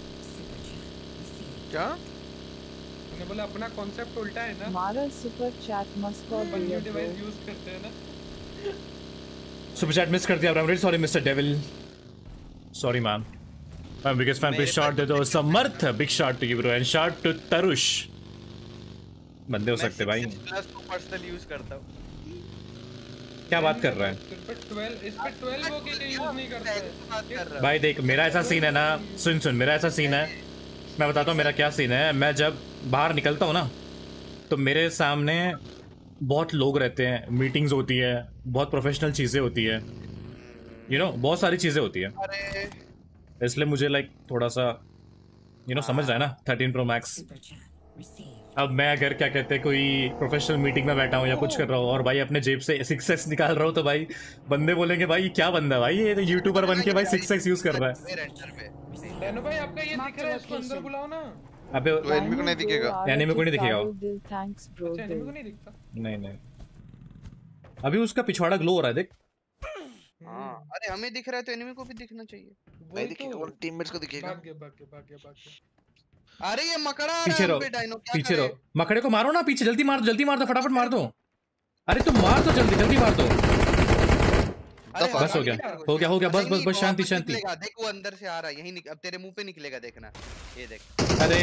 क्या? मैंने बोला अपना कॉन्सेप्ट उल्टा है ना। हमारा सुपर चैट मस्त और न्यू डिवाइस यूज करते हैं ना। सुपर चैट मिस कर दिया, I am really sorry mister devil, sorry man. I am biggest fan, please shot दे दो Samarth, big shot to you bro, and shot to Tarush. बंदे हो सकते भाई। प्लस को पर्सनल यूज करता हूं। क्या बात कर रहा है इस पे ट्वेल्व इस पे ट्वेल्व हो के यूज नहीं करता है भाई? देख मेरा ऐसा सीन है ना, सुन सुन मेरा ऐसा सीन है, मैं बताता हूँ मेरा क्या सीन है। मैं जब बाहर निकलता हूँ ना, तो मेरे सामने बहुत लोग रहते हैं, मीटिंग्स होती है, बहुत प्रोफेशनल चीज़ें होती है, यू नो बहुत सारी चीज़ें होती है, इसलिए मुझे लाइक थोड़ा सा यू नो समझ रहा है ना थर्टीन प्रो मैक्स। अब मैं अगर क्या कहते हैं कोई प्रोफेशनल मीटिंग में बैठा हूँ या कुछ कर रहा हूँ और भाई अपने जेब से सिक्स एक्स निकाल रहा हूँ, तो भाई बंदे बोलेंगे भाई क्या बंदा है भाई, ये तो यूट्यूबर बन के भाई सिक्स एक्स यूज कर रहा है। डेनो भाई आपका ये दिख रहा है, इसको अंदर बुलाओ ना। अबे तो एनिमी को नहीं दिखेगा, एनिमी को नहीं दिखेगा, अच्छा एनिमी को नहीं दिखता। नहीं नहीं अभी उसका पिछवाड़ा ग्लो हो रहा है देख। हां अरे हमें दिख रहा है तो एनिमी को भी दिखना चाहिए भाई, दिखेगा वो टीममेट्स को दिखेगा। भाग गया भाग गया भाग गया भाग गया। अरे ये मकड़ा आ पीछे रहा रहो, है डायनो, क्या पीछे करे? रहो, मकड़े को मारो ना, पीछे जल्दी मार दो, जल्दी मार दो, फटाफट मार दो। अरे तुम मार दो जल्दी, जल्दी मार दो। बस हो गया हो गया हो गया, बस बस बस शांति शांति। देख वो अंदर से आ रहा है, यही अब तेरे मुंह पे निकलेगा, देखना ये देख। अरे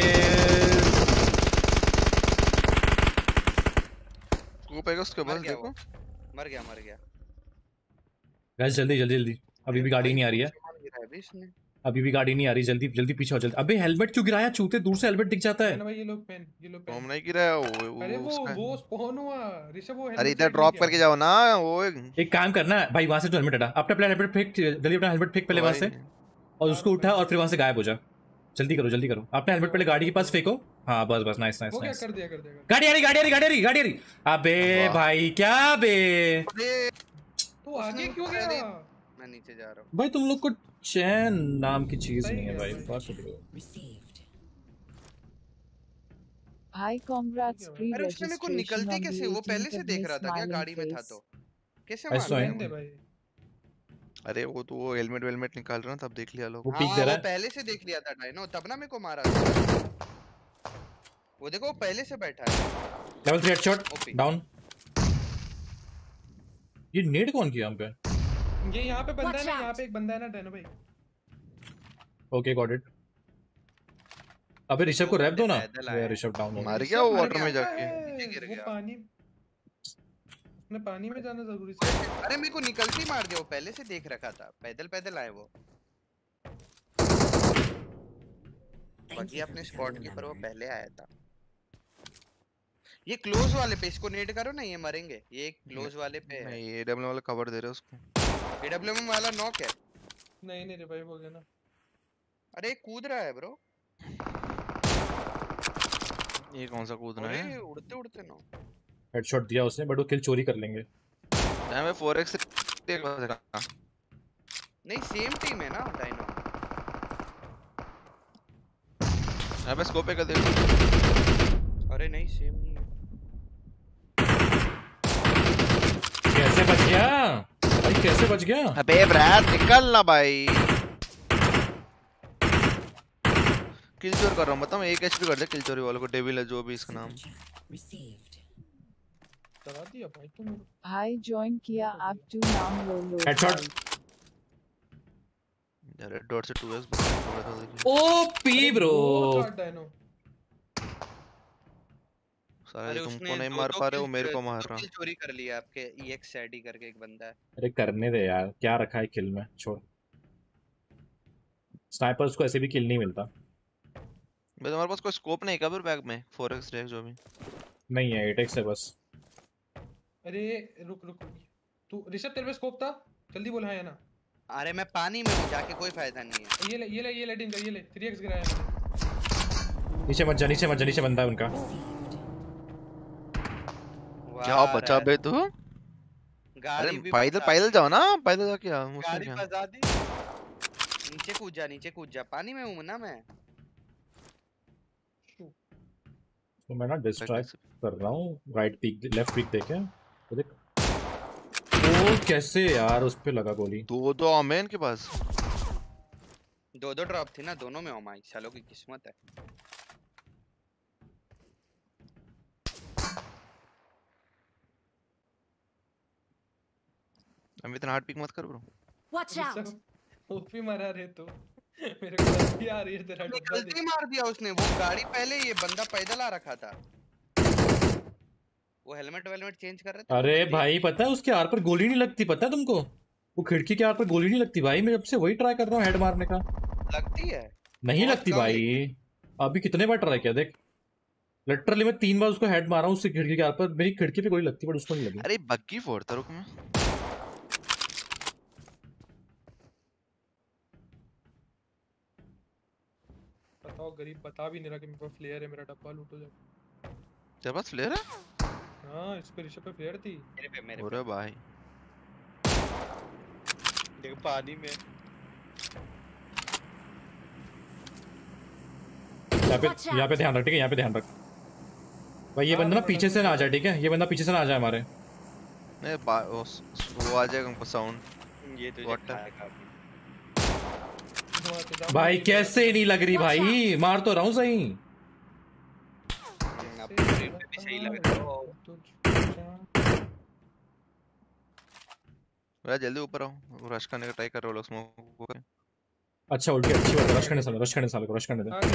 स्कोप है उसके पास, देखो मर गया मर गया। गाइस जल्दी जल्दी जल्दी, अभी भी गाड़ी नहीं आ रही है, अभी भी गाड़ी नहीं आ रही, जल्दी जल्दी पीछे हो जल्दी। अबे हेलमेट क्यों गिराया चूते, दूर से हेलमेट दिख जाता है। भाई ये लोग पेन ये लोग पेन हम नहीं गिराया वो, अरे वो वो स्पॉन हुआ ऋषभ, वो अरे इधर ड्रॉप करके जाओ ना। वो एक काम करना है भाई, वहां से तो हेलमेट हटा, अपना अपना हेलमेट फेंक, जल्दी अपना हेलमेट फेंक पहले वहां से, और उसको उठा और फिर वहां से गायब हो जा। जल्दी करो जल्दी करो, अपना हेलमेट पहले गाड़ी के पास फेंको। हाँ बस बस, नाइस नाइस नाइस, कर दिया कर दिया। गाड़ी आ रही गाड़ी आ रही गाड़ी आ रही गाड़ी आ रही। अबे भाई क्या बे, तू आगे क्यों गया? मैं नीचे जा रहा हूँ भाई, तुम लोग को चैन नाम की चीज नहीं है भाई, बात भाई कांग्रेट्स प्री अरे उसने मेरे को निकलती कैसे, वो पहले से देख रहा था क्या गाड़ी में था तो कैसे मार दे भाई? अरे वो तो वो हेलमेट वेलमेट निकाल रहा था, तब देख लिया लोग। वो पीक दे रहा है, पहले से देख लिया था डायनो, तब ना मेरे को मारा। वो देखो वो पहले से बैठा है। Level three headshot down. ये नेड कौन किया हम पे? ये यहाँ पे बंदा है ना, यहाँ पे एक बंदा है ना डायनो भाई। Okay got it. अबे ऋषभ को रैप दो ना, ऋषभ डाउन हो मार गया वो वाटर में जाके, गिर गया पानी ने, पानी में जाना जरूरी था। अरे मेरे को निकलती मार दिया, वो पहले से देख रखा था, पैदल पैदल आए वो। बाकी अपने स्क्वाड के पर वो पहले आया था। ये क्लोज वाले पे इसको नेड करो ना, ये मरेंगे। ये क्लोज वाले पे है, नहीं एडब्ल्यू वाला कवर दे रहा है उसको। एडब्ल्यू वाला नॉक है। नहीं नहीं रिवाइव हो गया ना। अरे कूद रहा है ब्रो, ये कौन सा कूदना है? अरे उड़ते उड़ते नो हेडशॉट दिया उसने, बट वो किल चोरी कर लेंगे। मैं फोर एक्स देख रहा, नहीं सेम टीम है ना डायनो। अबे स्कोप पे कर दे। अरे नहीं सेम नहीं है। कैसे बच गया भाई, कैसे बच गया? अबे ब्रैड निकल ना भाई, किल चोर कर रहा हूं, बताऊं एक एचपी कर दे किल चोरी वाले को, डेविल है जो भी इसका नाम। करा दिया भाई तुम। भाई ज्वाइन किया आप टू नाम लो लो। हेडशॉट यार डॉट से टू एक्स थोड़ा था देखिए। ओपी ब्रो, सारे तुमको नहीं मार पा रहे हो, मेरे को मार रहा। किल चोरी कर लिया आपके ईएक्स आईडी करके एक बंदा है। अरे करने दे यार, क्या रखा है किल में, छोड़। स्नाइपर्स को ऐसे भी किल नहीं मिलता। भाई तुम्हारे पास कोई स्कोप नहीं क्या फिर बैग में? फोर एक्स रेक जो भी नहीं है, एट एक्स है बस। अरे रुक रुक तू ऋषभ तेरे पे स्कोप था, जल्दी बोल हाँ या ना। अरे मैं पानी में हूं, जाके कोई फायदा नहीं है। ये ले ये ले ये ले डेंजर, ये ले थ्री एक्स गिराया मैंने। नीचे मत जा, नीचे मत जा, नीचे बंदा है उनका। क्या बचा बे तू? अरे पैदल पैदल जाओ ना, पैदल जाके आ। गाड़ी फंसा दी। नीचे कूद जा, नीचे कूद जा, पानी में हूं ना मैं। तो मैं ना डिस्ट्रैक्ट कर रहा हूँ, राइट पीक लेफ्ट पीक देखे तो देख। ओ कैसे यार उस पे लगा गोली। दो दो आमेन के पास दो दो ड्रॉप थी ना, दोनों में ओमाई सालों की किस्मत है। अमित हार्ड पिक मत कर ब्रो। Watch out! ओपी मारा रे तो मेरे को गलती आ रही है तेरा। गलती मार दिया उसने, वो गाड़ी पहले, ये बंदा पैदल आ रखा था। वो हेलमेट वेलमेट चेंज कर रहे थे। अरे भाई पता है उसके आर पर गोली नहीं लगती, पता है तुमको? वो खिड़की के आर पर गोली नहीं लगती भाई। मैं जब से वही ट्राई कर रहा हूँ हेड मारने का। लगती है? नहीं लगती भाई। अभी कितने बार ट्राई किया देख, लिटरली मैं तीन बार उसको हेड मारा हूँ उससे खिड़की के आर पर। मेरी खिड़की पे गोली लगती बट उसको नहीं लगी। अरे बग्गी फोड़ता रुक मैं। बताओ गरीब बता भी नहीं रहा कि मेरे पास फ्लेयर है, मेरा डब्बा लूटो जा। तेरे पास फ्लेयर है? हाँ इस पे ऋषभ पे फ्लेयर थी। मेरे पे मेरे अरे भाई देख पानी में। यहाँ पे यहाँ पे ध्यान रख, ठीक है? यहाँ पे ध्यान रख भाई। ये बंदा ना पीछे से ना आ जाए, ठीक है? ये बंदा पीछे से ना आ जाए हमारे। नहीं वो, वो आ जाएगा उनको साउंड। ये तो खाएगा भाई कैसे नहीं लग रही भाई? मार तो रहा हूँ सही। सही लग रहा है। जल्दी ऊपर आओ, रश करने का ट्राई कर रहे हो लोग स्मोक। अच्छा उल्टी अच्छी बात है, रश करने साले, रश करने साले को, रश करने दे।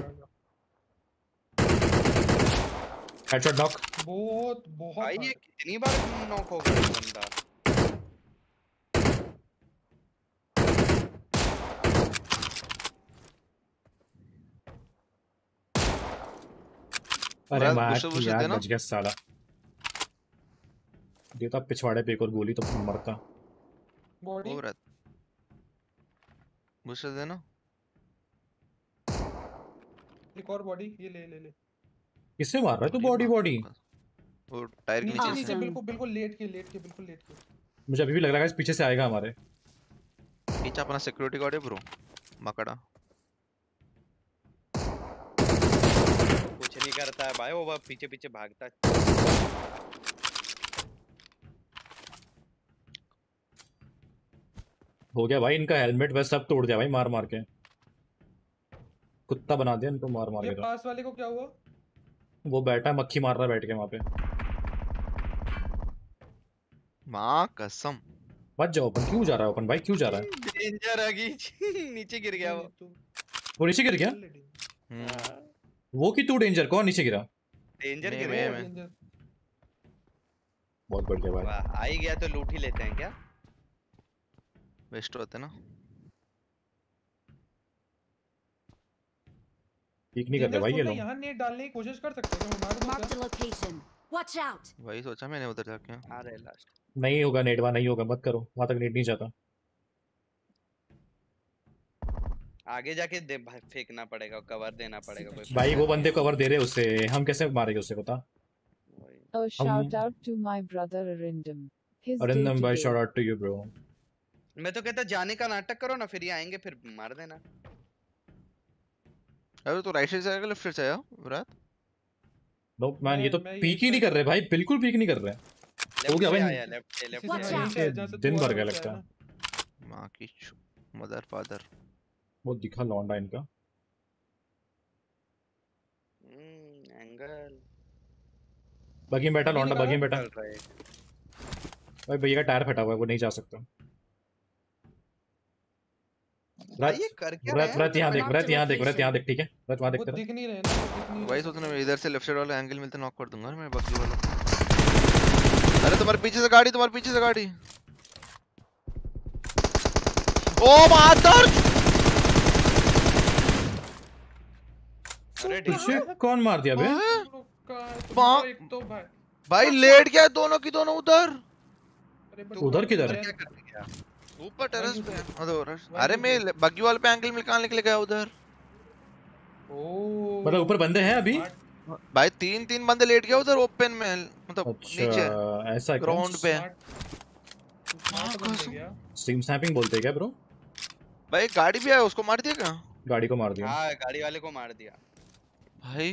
Headshot knock. बहुत बहुत भाई ये कितनी बार नॉक हो गया बंदा। अरे मार यार बच गया साला। देता पिछवाड़े पे एक और गोली तो मरता। बॉडी बुश देना। एक और बॉडी, ये ले ले ले। किससे मार रहा है तू? बॉडी बॉडी वो टायर के नीचे नीचे नीचे बिल्कुल बिल्कुल लेट के लेट के बिल्कुल लेट के। मुझे अभी भी लग रहा है इस पीछे से आएगा हमारे पीछे। अपना सिक्योरिटी गार्ड है ब्रो, मकड़ा कुछ नहीं करता है भाई, वो पीछे पीछे भागता है। हो गया भाई इनका हेलमेट वैसे सब तोड़ दिया भाई, मार मार के कुत्ता बना दिया इनको मार मार ये के। पास वाले को क्या हुआ? वो बैठा है, मक्खी मार रहा है बैठ के वहां पे। मां कसम बच जाओ अपन। क्यों जा रहा है अपन भाई, क्यों जा रहा है? डेंजर है कि नीचे गिर गया वो। वो नीचे गिर गया? वो कि तू डेंजर? कौन नीचे गिरा? डेंजर गिर गया। बहुत बढ़िया भाई। वाह आ ही गया तो लूट ही लेते हैं क्या? वेस्ट होते ना। ठीक नहीं करते भाई ये लोग। यहां नेट डालने की कोशिश कर सकते हैं हमारे। Mark the location. Watch out. वही सोचा मैंने उधर जाके। आ रहे लास्ट। नहीं होगा नेट, वहां नहीं होगा, मत करो, वहां तक नेट नहीं जाता। आगे जाके फेंकना पड़ेगा, कवर देना पड़ेगा कोई। भाई वो बंदे कवर दे रहे हैं उससे, हम कैसे मारेंगे उससे बता? A shout out to my brother Arindam. His Arindam भाई shout out to you bro. मैं तो कहता जाने का नाटक करो ना, फिर ये आएंगे फिर मार देना। अरे तो राइट साइड से आएगा लेफ्ट साइड से आया विराट? नो मैन ये तो पीक ही नहीं कर रहे भाई, बिल्कुल पीक नहीं कर रहे। हो गया भाई, लेफ्ट से लेफ्ट से दिन भर गया लगता है। मां की मदर फादर वो दिखा लौंडा इनका। हम्म एंगल बगी में बैठा लौंडा, बगी में बैठा भाई। भैया का टायर फटा हुआ है, वो नहीं जा सकता। व्रत व्रत व्रत यहाँ देख, व्रत यहाँ देख, व्रत यहाँ देख, ठीक है? व्रत वहाँ देख तेरा। दिख नहीं रहे ना, वही सोचना मैं इधर से लेफ्ट साइड वाला एंगल मिलते नॉक कर दूंगा मैं बग्गी वाला। अरे तुम्हारे पीछे से गाड़ी, तुम्हारे पीछे से गाड़ी। ओ मादर! अरे पीछे कौन मार दिया बे? एक तो भाई भाई लेट गया दोनों की दोनों उधर। उधर किधर है? क्या कर गया? ऊपर टेरेस पे है। अरे अरे मैं बग्गी वाले पे एंगल निकालने के लिए गया उधर। ओह मतलब ऊपर बंदे हैं अभी? भाई तीन तीन बंदे लेट गए उधर ओपन में, मतलब अच्छा, नीचे ऐसा ग्राउंड पे। स्ट्रीम स्नैपिंग बोलते हैं क्या ब्रो? भाई गाड़ी भी आया, उसको मार दिया क्या? गाड़ी को मार दिया। हाँ गाड़ी वाले को मार दिया भाई।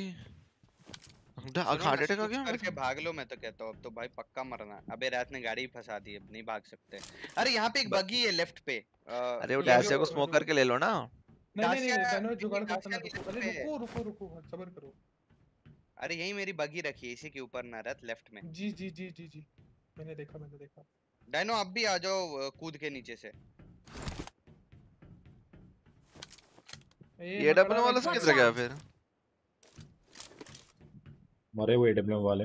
हार्ट अटैक आ गया करके भाग लो, मैं तो कहता हूँ अब तो भाई पक्का मरना। अबे रात ने गाड़ी फंसा दी, अब नहीं भाग सकते। अरे यहाँ पे एक बग्गी है लेफ्ट पे। अरे वो डैशिया को स्मोक करके ले लो ना। नहीं नहीं नहीं मैंने जुगाड़ करता हूं। अरे रुको रुको रुको सब्र करो। अरे यही मेरी बग्गी रखी है, इसी के ऊपर ना रथ लेफ्ट में। जी जी जी जी जी मैंने देखा मैंने देखा। डायनो अब भी आ जाओ कूद के नीचे से। ये डब्ल्यू वाला किधर गया फिर? मरे वो एडब्ल्यूएम वाले।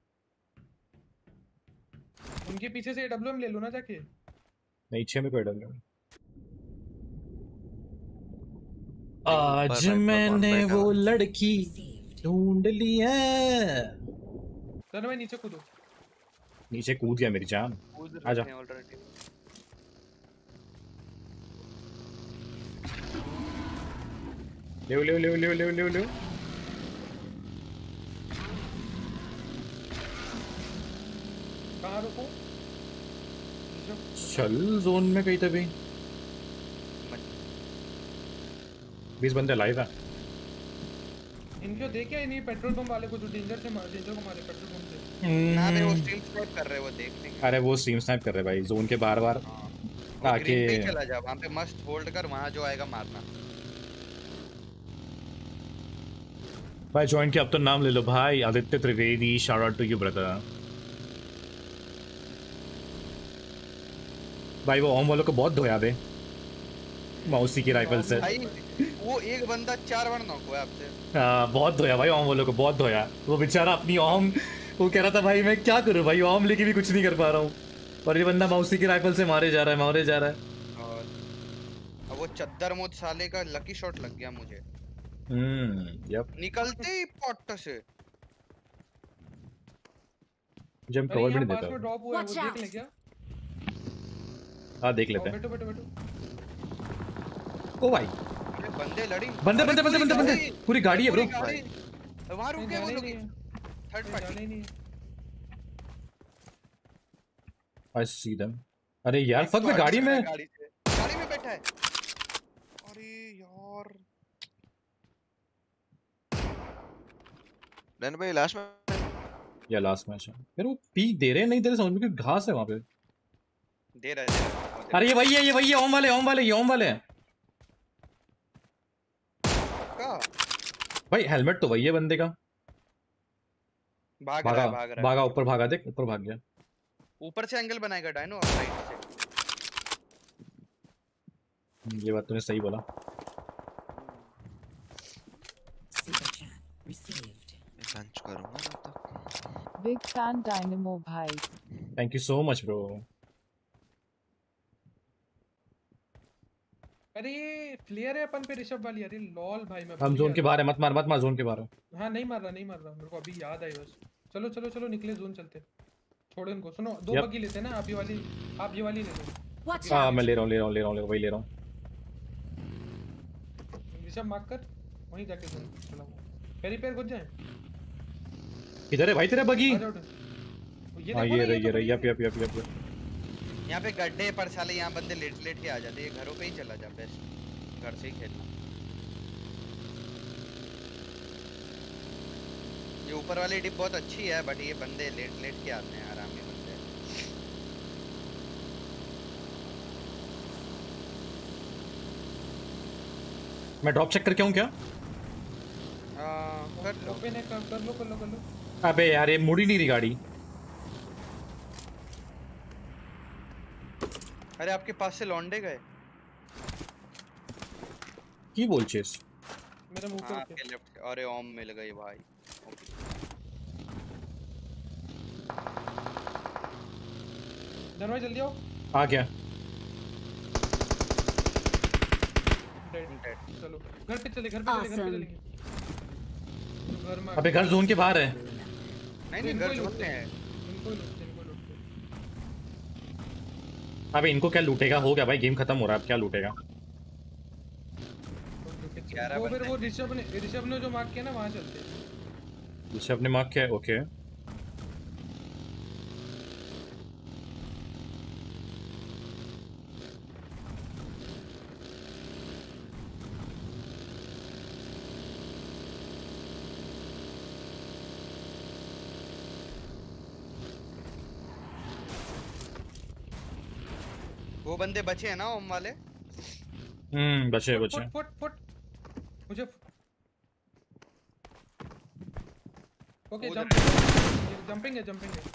उनके पीछे से एडब्ल्यूएम ले लो ना जाके। नहीं छह में कोई एडब्ल्यूएम। आज मैंने वो लड़की ढूंढ ली है। चलो भाई नीचे कूदो। नीचे कूद गया मेरी जान। आजा। ले ले ले ले ले ले ले। कहाँ रुको? चल जोन में कहीं तभी। बीस बंदे लाइव है। इनको देखे नहीं पेट्रोल पंप वाले को जो डेंजर से मार डेंजर को मारे पेट्रोल पंप से। ना बे वो स्ट्रीम स्नैप कर रहे हैं, वो देख लेंगे। अरे वो स्ट्रीम स्नैप कर रहे भाई जोन के बार बार आके चला जा वहां पे मस्त होल्ड कर, वहां जो आएगा मारना। भाई ज्वाइन के अब तो नाम ले लो भाई। Aditya Trivedi, shout out to you brother. भाई वो ओम वालों को बहुत धोया बे मौसी की राइफल से। भाई वो एक बंदा चार बार नॉक हुआ आपसे। हाँ बहुत धोया भाई ओम वालों को, बहुत धोया। वो बेचारा अपनी ओम वो कह रहा था भाई मैं क्या करूं भाई, ओम लेके भी कुछ नहीं कर पा रहा हूँ, और ये बंदा मौसी की राइफल से मारे जा रहा है मारे जा रहा है। और अब वो चद्दर मोद साले का लकी शॉट लग गया मुझे। Hmm yup. निकलते ही पॉट से जम कवर भी नहीं देता। ड्रॉप हुआ है वो देख ले क्या? हाँ देख लेते हैं। बैठो बैठो बैठो। ओ भाई बंदे लड़ी बंदे बंदे बंदे बंदे बंदे पूरी गाड़ी है ब्रो। वहां रुक गए वो लोग। थर्ड पार्टी नहीं आई सी देम। अरे यार फक में गाड़ी में गाड़ी से गाड़ी में बैठा है। अरे यार डन भाई लास्ट में या लास्ट मैच है फिर वो पीक दे रहे हैं नहीं दे रहे समझ में, क्योंकि घास है वहां पे। दे रहा है। अरे ये वही है ये वही है ओम वाले ओम वाले ये ओम वाले हैं। भाई हेलमेट तो वही है बंदे का। भाग रहा है भाग रहा है भागा ऊपर भागा देख ऊपर भाग गया। ऊपर से एंगल बनाएगा डायनो राइट से। ये बात तूने सही बोला। लंच करूंगा। बिग फैन डायनेमो भाई। Thank you so much bro. अरे फ्लेयर है अपन पे ऋषभ वाली। अरे लॉल भाई मैं हम जोन के बाहर है, मत मार मत मार जोन के बाहर है। हाँ नहीं मार रहा नहीं मार रहा मेरे को अभी याद आई बस। चलो चलो चलो निकले जोन चलते। छोड़ो इनको। सुनो दो बग्गी लेते हैं ना, आप ये वाली आप ये वाली ले लो। हाँ मैं ले रहा हूँ ले रहा हूँ ले रहा हूँ वही ले रहा हूँ। ऋषभ मार कर वहीं जाके जोन चलाओ। पेरी पैर घुस जाए। इधर है भाई तेरा बग्गी। हाँ ये रही ये रही यप यप यप यप। यहाँ पे गड्ढे पर साले यहाँ बंदे लेट लेट के आ जाते हैं। घरों पे ही चला जा बेस्ट, घर से ही खेलना। ये ऊपर वाली डिप बहुत अच्छी है बट ये बंदे लेट लेट के आते हैं आराम में बंदे। मैं ड्रॉप चेक करके आऊँ क्या? हाँ कर लो कर लो कर लो कर लो। अबे यार ये मुड़ी नहीं रही गाड़ी। अरे आपके पास से लौंडे गए की बोल चेस मेरे मुंह पे आपके लेफ्ट। अरे ओम मिल गई भाई। दरवाजा जल्दी आओ। आ गया। चलो घर पे चले घर पे चले घर पे चलेंगे। घर में अबे घर जोन के बाहर है। नहीं नहीं घर जोन में है। इनको लूटते इनको लूटते। अबे इनको क्या लूटेगा? हो गया भाई, गेम खत्म हो रहा है, अब क्या लूटेगा? वो फिर वो ऋषभ ने ऋषभ ने जो मार्क किया ना वहां चलते हैं। ऋषभ ने मार्क किया, ओके। वो बंदे बचे हैं ना ओम वाले? हम्म बचे बचे। फुट फुट मुझे ओके जंप जंपिंग है जंपिंग है।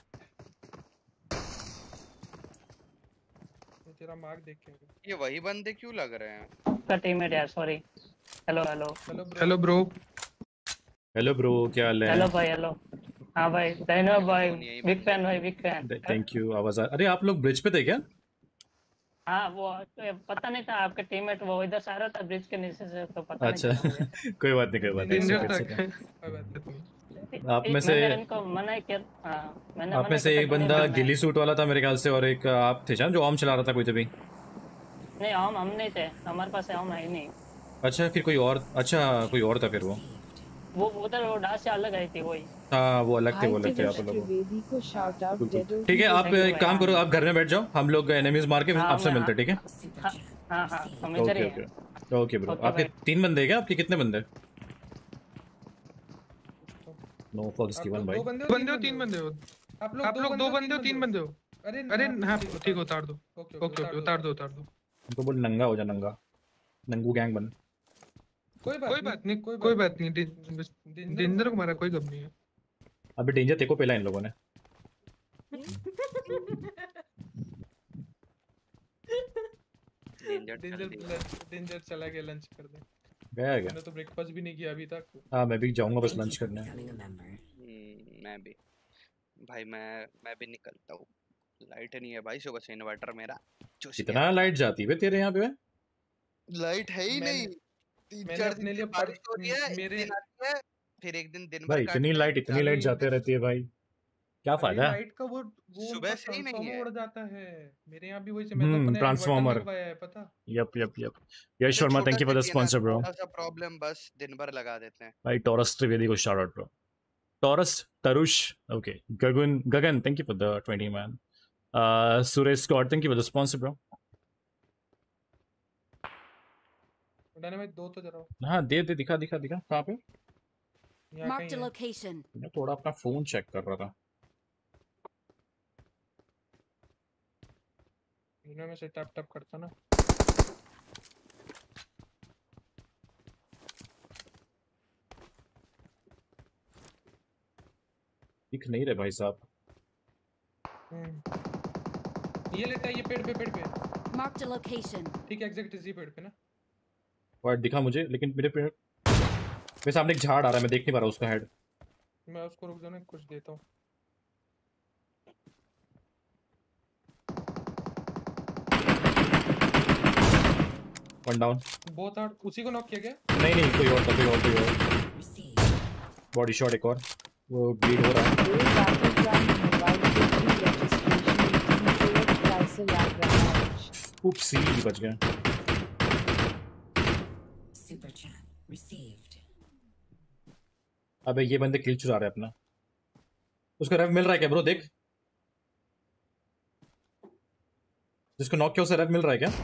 तेरा मार्क देख के ये वही बंदे क्यों लग रहे हैं? आपका टीममेट यार, sorry. Hello hello hello bro. Hello bro, क्या हाल है? हेलो भाई, हेलो। हाँ भाई, दैनो भाई, बिग फैन भाई, बिग फैन। Thank you. आवाज आ... अरे आप लोग ब्रिज पे थे क्या? हाँ वो पता नहीं था आपके टीममेट वो इधर से आ रहा था ब्रिज के नीचे से, तो पता अच्छा नहीं। कोई बात नहीं, कोई बात नहीं। आप में से इनको मना किया। हाँ, मैंने आप में से एक बंदा गिली सूट वाला था मेरे ख्याल से, और एक आप थे जो ओम चला रहा था कोई तो भी। नहीं ओम हम नहीं थे, हमारे पास ओम है ही नहीं। अच्छा फिर कोई और, अच्छा कोई और था फिर वो वो उधर वो डांस से अलग आई थी वही। हाँ वो अलग थे, वो अलग थे आप लोग। ठीक है आप एक काम करो, आप घर में बैठ जाओ, हम लोग एनिमीज मार के आपसे मिलते हैं, ठीक है? हाँ हाँ हम इधर ही हैं। Okay bro. आपके तीन बंदे हैं क्या? आपके कितने बंदे? नो फॉक्स गिवन भाई। दो बंदे हो तीन बंदे हो आप लोग? आप लोग दो बंदे हो तीन बंदे हो? अरे अरे हाँ ठीक है, उतार दो। ओके ओके उतार दो उतार दो। उनको बोल नंगा हो जा, नंगा नंगू गैंग बन। कोई बात कोई बात नहीं कोई बात नहीं। डेंजर को मारा, कोई गम नहीं है। अभी डेंजर तेको पहला इन लोगों ने। डेंजर डेंजर चला गया लंच कर दे। गया क्या? मैंने तो ब्रेकफास्ट भी नहीं किया अभी तक। हाँ मैं भी जाऊंगा बस लंच करने। मैं भी भाई मैं मैं भी निकलता हूँ। लाइट नहीं है भाई, सुबह से इन्वर्टर मेरा। कितना लाइट जाती है तेरे यहाँ पे? लाइट है ही नहीं। तीन चार दिन लिए बारिश हो रही है, मेरे फिर एक दिन दिन भर भाई इतनी लाइट इतनी लाइट जाते रहती है भाई, क्या फायदा? लाइट का वो वो सुबह से ही नहीं है, उड़ जाता है। मेरे यहाँ भी वही से, मैं तो अपने ट्रांसफार्मर लगवाया है पता। Yup yup yup. Yash Sharma thank you for the sponsor bro. थोड़ा सा प्रॉब्लम बस दिन भर लगा देते हैं भाई। टॉरस त्रिवेदी को shout out bro. Taurus Tarush okay. Gagan Gagan thank you for the twenty man. Suresh Scott thank you for the sponsor bro. Dynamite दो तो जरा। हाँ दे दे, दिखा दिखा दिखा कहाँ पे? Marked a location. मैं थोड़ा अपना फोन चेक कर रहा था। इन्हें में से टैप टैप करता ना। दिख नहीं रहे भाई साहब। ये लेता है ये पेड़ पे पेड़ पे। Marked a location. ठीक है एग्जैक्ट इसी पेड़ पे ना। वाइट दिखा मुझे, लेकिन मेरे पेड़ मेरे सामने एक झाड़ आ रहा है, मैं देख नहीं पा रहा उसका हेड। मैं उसको रुक जाने कुछ देता हूँ। One down. बहुत हार्ड। उसी को नॉक किया गया? नहीं नहीं कोई और था, कोई और कोई और। बॉडी शॉट एक और, वो ब्लीड हो रहा है। उपसी बच गया। Super chat received. अबे ये बंदे किल चुरा रहे अपना। उसको रेव मिल रहा है क्या ब्रो? देख जिसको नॉक किया उसे रेव मिल रहा है क्या?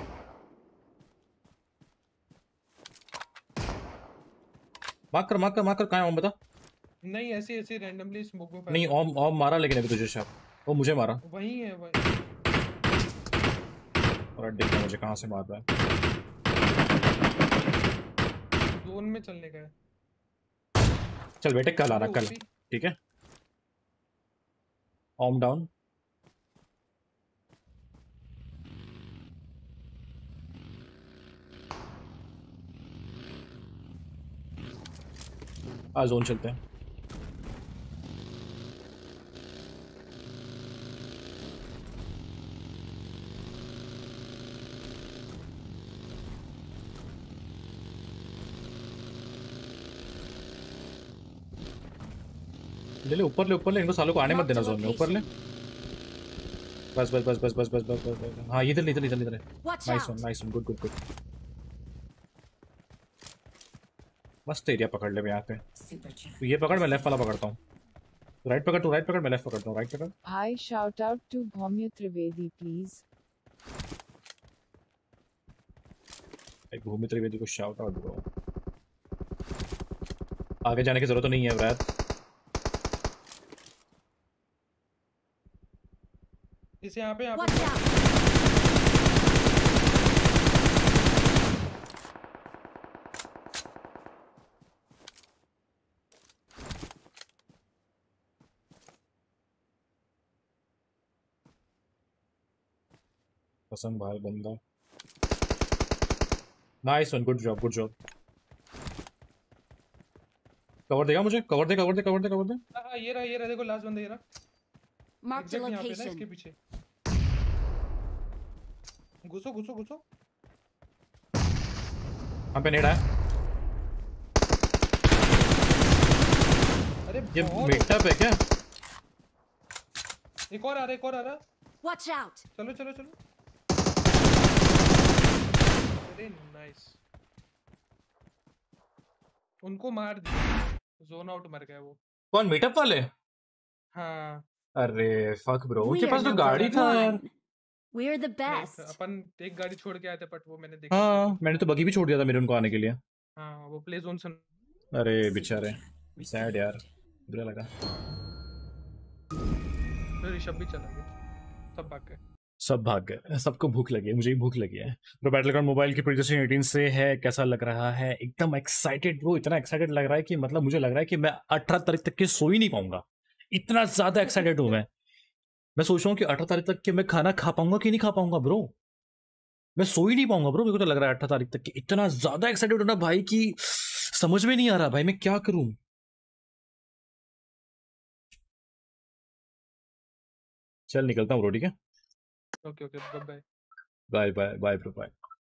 मार कर मार कर मार कर। कहाँ है ओम बता? नहीं ऐसे ऐसे रैंडमली स्मोक में। नहीं ओम ओम मारा, लेकिन अभी तुझे शायद वो मुझे मारा। वही है वही। और अड्डे पे मुझे कहाँ से मार रहा है? जोन में चलने का है। चल बेटे कल आना, कल ठीक है। ओम डाउन। आ जोन चलते हैं। ले ले ऊपर ले ऊपर ले, इनको सालों को आने मत देना जोन में। ऊपर ले बस बस बस बस बस बस बस बस हाँ इधर इधर इधर इधर nice one nice one good good good मस्त एरिया पकड़ ले मैं यहाँ पे तो ये पकड़ मैं लेफ्ट वाला पकड़ता हूँ राइट पकड़ तू राइट पकड़ मैं लेफ्ट पकड़ता हूँ राइट पकड़ hi shout out to Bhaumya Trivedi please एक भूमि त्रिवेदी को शाउट आउट दो आगे जाने की जरूरत तो नहीं है व्रत इसे यहाँ पे यहाँ पे पसंद भाई बंदा nice one good job good job cover देगा मुझे कवर दे कवर दे कवर दे कवर दे हां ये रहा ये रहा देखो लास्ट बंदा ये रहा मार्क द लोकेशन इसके पीछे घुसो घुसो घुसो हम पे नेड़ा है अरे ये मीटअप है क्या एक और आ रहा एक और आ रहा वॉच आउट चलो चलो चलो अरे नाइस उनको मार दिया जोन आउट मर गया वो कौन मीटअप वाले हाँ अरे फक ब्रो उनके पास तो गाड़ी था यार We are the best. अपन एक गाड़ी छोड़ के आए थे बट वो मैंने देखा हाँ मैंने तो बगी भी छोड़ दिया था मेरे उनको आने के लिए हाँ वो प्ले जोन से अरे बेचारे सैड यार बुरा लगा ऋषभ भी चला गया सब भाग गए सब भाग गए सबको भूख लगी है मुझे भी भूख लगी है तो बैटलग्राउंड मोबाइल की प्रोजेक्शन एटीन से है कैसा लग रहा है एकदम एक्साइटेड ब्रो इतना एक्साइटेड लग रहा है कि मतलब मुझे लग रहा है कि मैं अठारह तारीख तक के सो ही नहीं पाऊंगा इतना ज्यादा एक्साइटेड हूं मैं मैं सोच रहा हूँ कि अठारह तारीख तक के मैं खाना खा पाऊंगा कि नहीं खा पाऊंगा ब्रो मैं सो ही नहीं पाऊंगा ब्रो मेरे को तो लग रहा है अठारह तारीख तक के इतना ज्यादा एक्साइटेड होना भाई कि समझ में नहीं आ रहा भाई मैं क्या करूं चल निकलता हूँ ब्रो ठीक है okay okay bye bye bye bye bye bro bye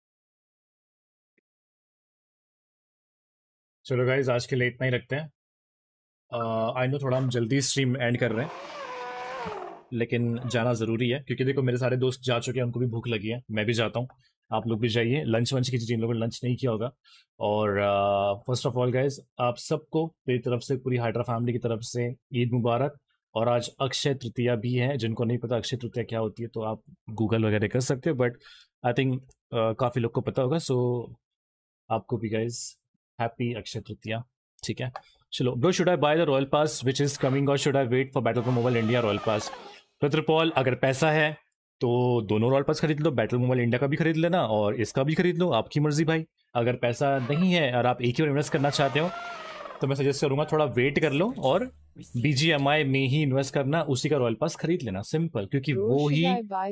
चलो गाइस आज के लिए इतना ही रखते हैं आई uh, नो थोड़ा हम जल्दी स्ट्रीम एंड कर रहे हैं लेकिन जाना ज़रूरी है क्योंकि देखो मेरे सारे दोस्त जा चुके हैं उनको भी भूख लगी है मैं भी जाता हूँ आप लोग भी जाइए लंच वंच कीजिए जिन लोगों ने लंच नहीं किया होगा और फर्स्ट ऑफ ऑल गाइज आप सबको मेरी तरफ से पूरी हाइड्रा फैमिली की तरफ से ईद मुबारक और आज अक्षय तृतीया भी है जिनको नहीं पता अक्षय तृतीया क्या होती है तो आप गूगल वगैरह कर सकते हो बट आई थिंक काफ़ी लोग को पता होगा सो आपको भी गाइज हैप्पी अक्षय तृतीया ठीक है चलो bro should I buy the royal pass which is coming और should I wait for battleground mobile India royal pass पितृपॉल अगर पैसा है तो दोनों रॉयल पास खरीद लो बैटल मोबाइल इंडिया का भी खरीद लेना और इसका भी खरीद लो आपकी मर्जी भाई अगर पैसा नहीं है और आप एक ही बार इन्वेस्ट करना चाहते हो तो मैं सजेस्ट करूंगा थोड़ा वेट कर लो और बीजीएमआई में ही इन्वेस्ट करना उसी का रॉयल पास खरीद लेना सिंपल क्योंकि वो ही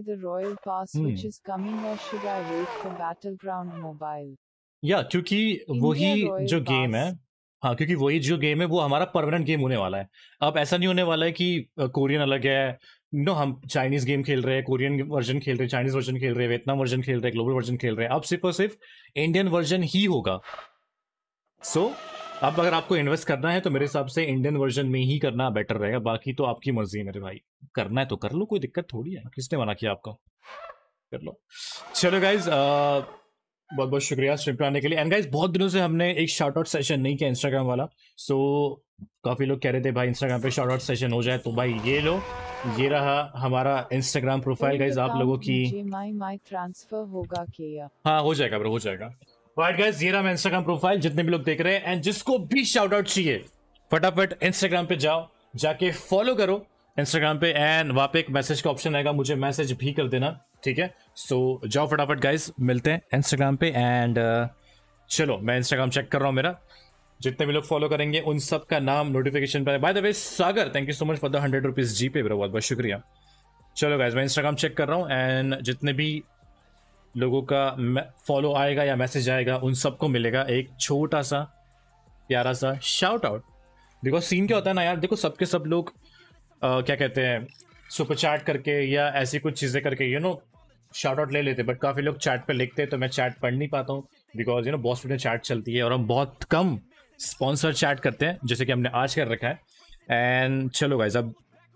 या क्योंकि वही जो गेम है हाँ क्योंकि वही जो गेम है वो हमारा परमानेंट गेम होने वाला है अब ऐसा नहीं होने वाला है कि कोरियन अलग है नो हम चाइनीज गेम खेल रहे हैं कोरियन वर्जन खेल रहे हैं चाइनीज वर्जन खेल रहे हैं वियतनाम वर्जन खेल रहे हैं ग्लोबल वर्जन खेल रहे हैं अब सिर्फ और सिर्फ इंडियन वर्जन ही होगा सो so, अब अगर आपको इन्वेस्ट करना है तो मेरे हिसाब से इंडियन वर्जन में ही करना बेटर रहेगा बाकी तो आपकी मर्जी है मेरे भाई करना है तो कर लो कोई दिक्कत थोड़ी है किसने मना किया आपको कर लो चलो गाइज बहुत बहुत शुक्रिया स्ट्रीम पे आने के लिए एंड गाइज बहुत दिनों से हमने एक शाउट आउट सेशन नहीं किया इंस्टाग्राम वाला सो so, काफ़ी लोग कह रहे थे भाई इंस्टाग्राम पे शाउट आउट सेशन हो जाए तो भाई ये लो ये रहा हमारा इंस्टाग्राम प्रोफाइल गाइज आप लोगों की माई ट्रांसफर होगा क्या हाँ हो जाएगा ब्रो हो जाएगा राइट गाइज ये रहा मैं इंस्टाग्राम प्रोफाइल जितने भी लोग देख रहे हैं एंड जिसको भी शाउट आउट चाहिए फटाफट इंस्टाग्राम पे जाओ जाके फॉलो करो इंस्टाग्राम पे एंड वहाँ पे एक मैसेज का ऑप्शन आएगा मुझे मैसेज भी कर देना ठीक है सो so, जाओ फटाफट गाइज मिलते हैं इंस्टाग्राम पे एंड uh, चलो मैं इंस्टाग्राम चेक कर रहा हूँ मेरा जितने भी लोग फॉलो करेंगे उन सब का नाम नोटिफिकेशन पर by the way Sagar thank you so much for the hundred rupees G pay bro बहुत बहुत शुक्रिया चलो गाइज मैं इंस्टाग्राम चेक कर रहा हूँ एंड जितने भी लोगों का फॉलो आएगा या मैसेज आएगा उन सबको मिलेगा एक छोटा सा प्यारा सा शाउट आउट बिकॉज सीन क्या होता है ना यार देखो सबके सब लोग uh, क्या कहते हैं सुपर चैट करके या ऐसी कुछ चीज़ें करके यू नो शाउट आउट ले लेते बट काफ़ी लोग चैट पे लिखते हैं तो मैं चैट पढ़ नहीं पाता हूँ बिकॉज यू नो बॉस में चैट चलती है और हम बहुत कम स्पॉन्सर चैट करते हैं जैसे कि हमने आज कर रखा है एंड चलो गाइज अब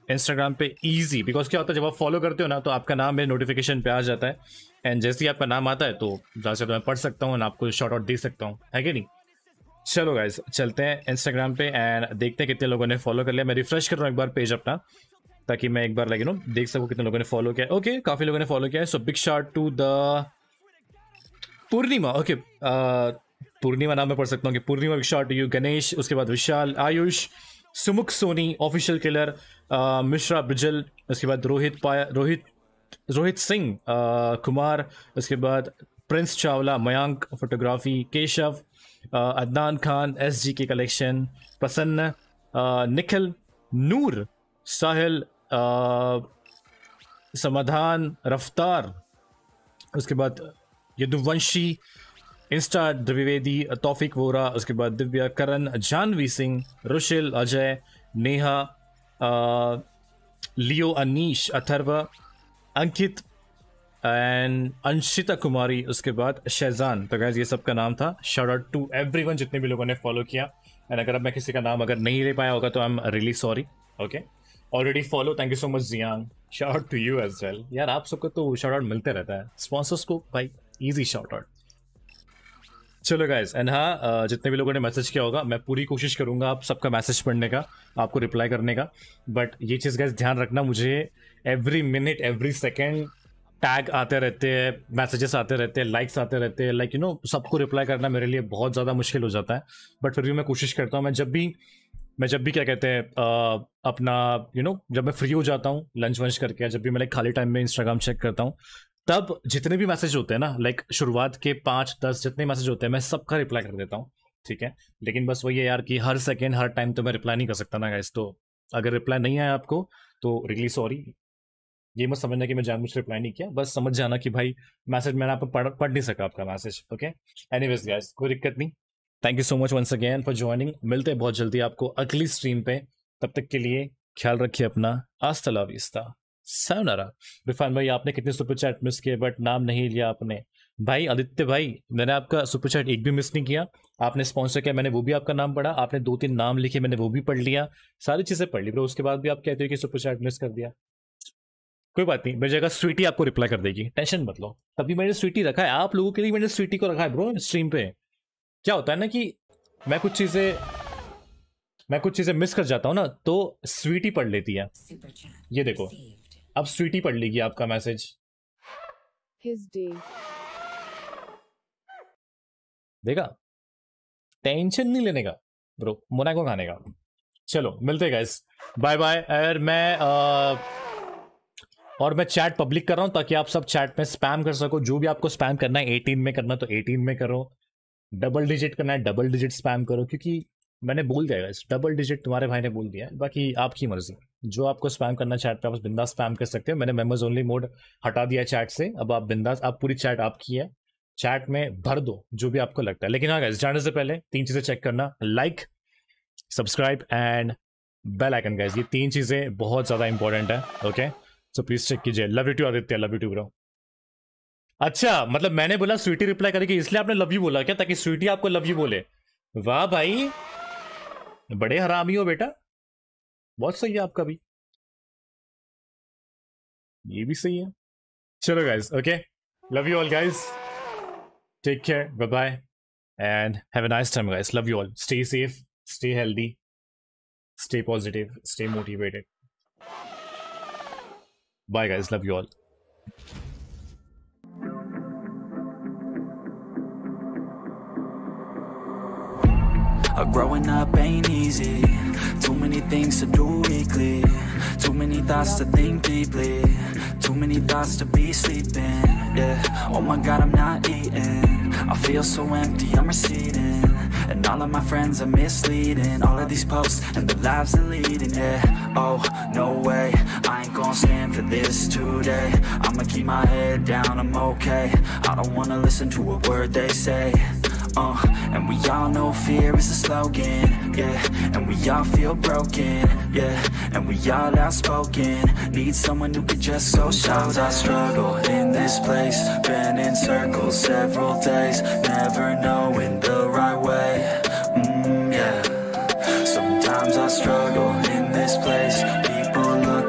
इंस्टाग्राम पे इजी, बिकॉज क्या होता है जब आप फॉलो करते हो ना तो आपका नाम मेरे नोटिफिकेशन पे आ जाता है, एंड जैसे ही आपका नाम आता है तो ज़्यादा से मैं पढ़ सकता हूँ, आपको शॉर्ट आउट दे सकता हूँ, है कि नहीं। चलो गाइस चलते हैं इंस्टाग्राम पे एंड देखते हैं कितने लोगों ने फॉलो कर लिया। मैं रिफ्रेश कर रहा हूँ एक बार पेज अपना, ताकि मैं एक बार लाइक यू नो देख सकूँ कितने लोगों ने फॉलो किया। ओके, काफ़ी लोगों ने फॉलो किया है। So big shot to the Purnima. Okay, Purnima नाम मैं पढ़ सकता हूँ कि Purnima, big shot to you. Ganesh, उसके बाद विशाल, आयुष, सुमुख सोनी, ऑफिशियल किलर, मिश्रा ब्रिजल, उसके बाद रोहित पाया रोहित रोहित सिंह कुमार, उसके बाद Prince Chawla, Mayank photography, Keshav, Adnan Khan, S G K collection, प्रसन्न, निखिल, नूर, साहिल, समाधान, रफ्तार, उसके बाद यदुवंशी, इंस्टा द्विवेदी, तौफिक वोरा, उसके बाद दिव्या, करण, जानवी सिंह, रुशिल, अजय, नेहा, लियो, अनीश, अथर्व, अंकित एंड अंशिता कुमारी, उसके बाद शहजान। तो गाइस ये सब का नाम था। शाउट आउट टू एवरीवन जितने भी लोगों ने फॉलो किया, एंड अगर अब मैं किसी का नाम अगर नहीं ले पाया होगा तो I am really sorry. Okay, already follow, thank you so much Jiyan, shout out to you as well. यार आप सबको तो शाउट आउट मिलते रहता है, स्पॉन्सर्स को भाई इजी शाउट आउट। चलो गाइस, एंड हाँ जितने भी लोगों ने मैसेज किया होगा मैं पूरी कोशिश करूंगा आप सबका मैसेज पढ़ने का, आपको रिप्लाई करने का, बट ये चीज़ गाइस ध्यान रखना, मुझे every minute every second tag आते रहते हैं, मैसेजेस आते रहते हैं, लाइक्स आते रहते हैं, लाइक यू नो सबको रिप्लाई करना मेरे लिए बहुत ज़्यादा मुश्किल हो जाता है, बट फिर भी मैं कोशिश करता हूँ। मैं जब भी मैं जब भी क्या कहते हैं आ, अपना यू you नो know, जब मैं फ्री हो जाता हूँ लंच वंच करके, जब भी मैं लाइक खाली टाइम में इंस्टाग्राम चेक करता हूँ, तब जितने भी मैसेज होते हैं ना, लाइक शुरुआत के पाँच दस जितने मैसेज होते हैं मैं सबका रिप्लाई कर देता हूँ, ठीक है। लेकिन बस वही है यार कि हर सेकेंड हर टाइम तो मैं रिप्लाई नहीं कर सकता ना गाइस, तो अगर रिप्लाई नहीं आया आपको तो रियली सॉरी, ये मत समझना कि मैं जानबूझ रिप्लाई नहीं किया, बस समझ जाना कि भाई मैसेज मैंने आप पढ़ पढ़ नहीं सका आपका मैसेज। ओके, एनीवेज गाइस कोई दिक्कत नहीं, thank you so much once again for joining. मिलते हैं बहुत जल्दी आपको अगली स्ट्रीम पे, तब तक के लिए ख्याल रखिए अपना, हasta la vista, sayonara। रिफान भाई आपने कितने सुपर चैट मिस किए बट नाम नहीं लिया आपने। भाई आदित्य भाई मैंने आपका सुपर चैट एक भी मिस नहीं किया, आपने स्पॉन्सर किया मैंने वो भी आपका नाम पढ़ा, आपने दो तीन नाम लिखे मैंने वो भी पढ़ लिया, सारी चीज़ें पढ़ ली ब्रो, उसके बाद भी आप कहते हो कि सुपर चैट मिस कर दिया। कोई बात नहीं, मेरी जगह स्वीटी आपको रिप्लाई कर देगी, टेंशन मत लो। तभी मैंने स्वीटी रखा है आप लोगों के लिए, मैंने स्वीटी को रखा है ब्रो स्ट्रीम पे। क्या होता है ना कि मैं कुछ चीज़ें मैं कुछ चीज़ें मिस कर जाता हूँ ना, तो स्वीटी पढ़ लेती है। ये देखो अब स्वीटी पढ़ लेगी आपका मैसेज, देखा, टेंशन नहीं लेने का ब्रो, मोनाको खाने का। चलो मिलते हैं गाइस, बाय बाय। और मैं आ, और मैं चैट पब्लिक कर रहा हूं ताकि आप सब चैट में स्पैम कर सको, जो भी आपको स्पैम करना है एटीन में करना तो एटीन में करो, डबल डिजिट करना है डबल डिजिट स्पैम करो, क्योंकि मैंने बोल दिया गाइस डबल डिजिट तुम्हारे भाई ने बोल दिया है, बाकी आपकी मर्जी, जो आपको स्पैम करना चैट पे आप बिंदास स्पैम कर सकते हो। मैंने मेंबर्स ओनली मोड हटा दिया है चैट से, अब आप बिंदास, आप पूरी चैट आपकी है, चैट में भर दो जो भी आपको लगता है। लेकिन हाँ गाइस जाने से पहले तीन चीजें चेक करना, like, subscribe and bell icon guys, ये तीन चीजें बहुत ज्यादा इंपॉर्टेंट है। ओके सो प्लीज चेक कीजिए। Love you too Aditya, love you too bro. अच्छा मतलब मैंने बोला स्वीटी रिप्लाई करेगी इसलिए आपने लव यू बोला क्या, ताकि स्वीटी आपको लव यू बोले? वाह भाई बड़े हरामी हो बेटा, बहुत सही है आपका भी, ये भी सही है। चलो guys okay, love you all guys, take care, bye bye and have a nice time guys, love you all, stay safe, stay healthy, stay positive, stay motivated, bye guys, love you all. Uh, growing up ain't easy. Too many things to do weekly. Too many thoughts to think deeply. Too many thoughts to be sleeping. Yeah. Oh my God, I'm not eating. I feel so empty, I'm receding. And all of my friends are misleading. All of these posts and the lives they're leading. Yeah. Oh no way, I ain't gonna stand for this today. I'ma keep my head down, I'm okay. I don't wanna listen to a word they say. Uh, and we all know fear is a slogan, yeah. And we all feel broken, yeah. And we all outspoken. Need someone who could just go. Sometimes I struggle in this place, been in circles several days, never knowing the right way. Mm, yeah. Sometimes I struggle in this place. People look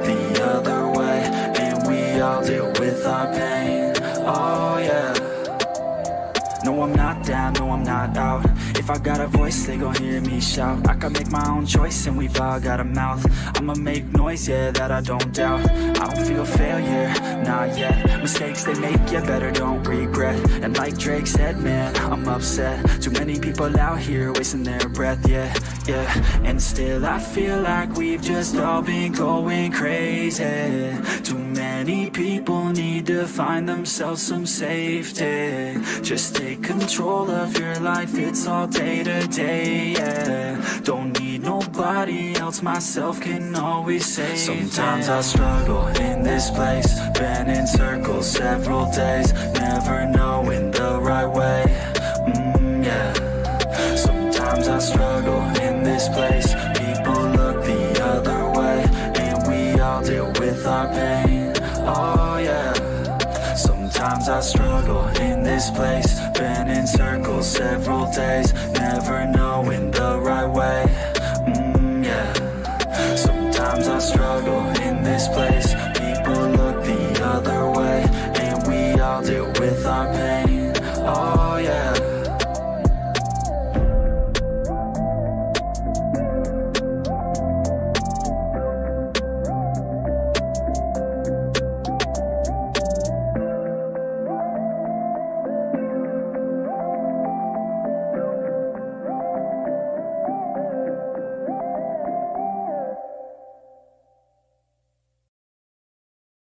No, I'm not down, no, I'm not out. If I got a voice, they gon' hear me shout. I can make my own choice and we've all got a mouth. I'ma make noise, yeah, that I don't doubt. I don't feel failure, not yet. Mistakes they make, you better don't regret. And like Drake said, man, I'm upset. Too many people out here wasting their breath, yeah, yeah. And still I feel like we've just all been going crazy. Too many people need to find themselves some safety. Just take control of your life, it's all day to day, yeah. Don't need nobody else, myself can always save. Sometimes I struggle in this place, been in circles several days, never knowing the right way, mm, yeah. Sometimes I struggle in this place, people look the other way, and we all deal with our pain, oh yeah. Sometimes I struggle in this place, been in circles several days, never knowing the right way, mm, yeah. Sometimes I struggle in this place, people look the other way, and we all deal with our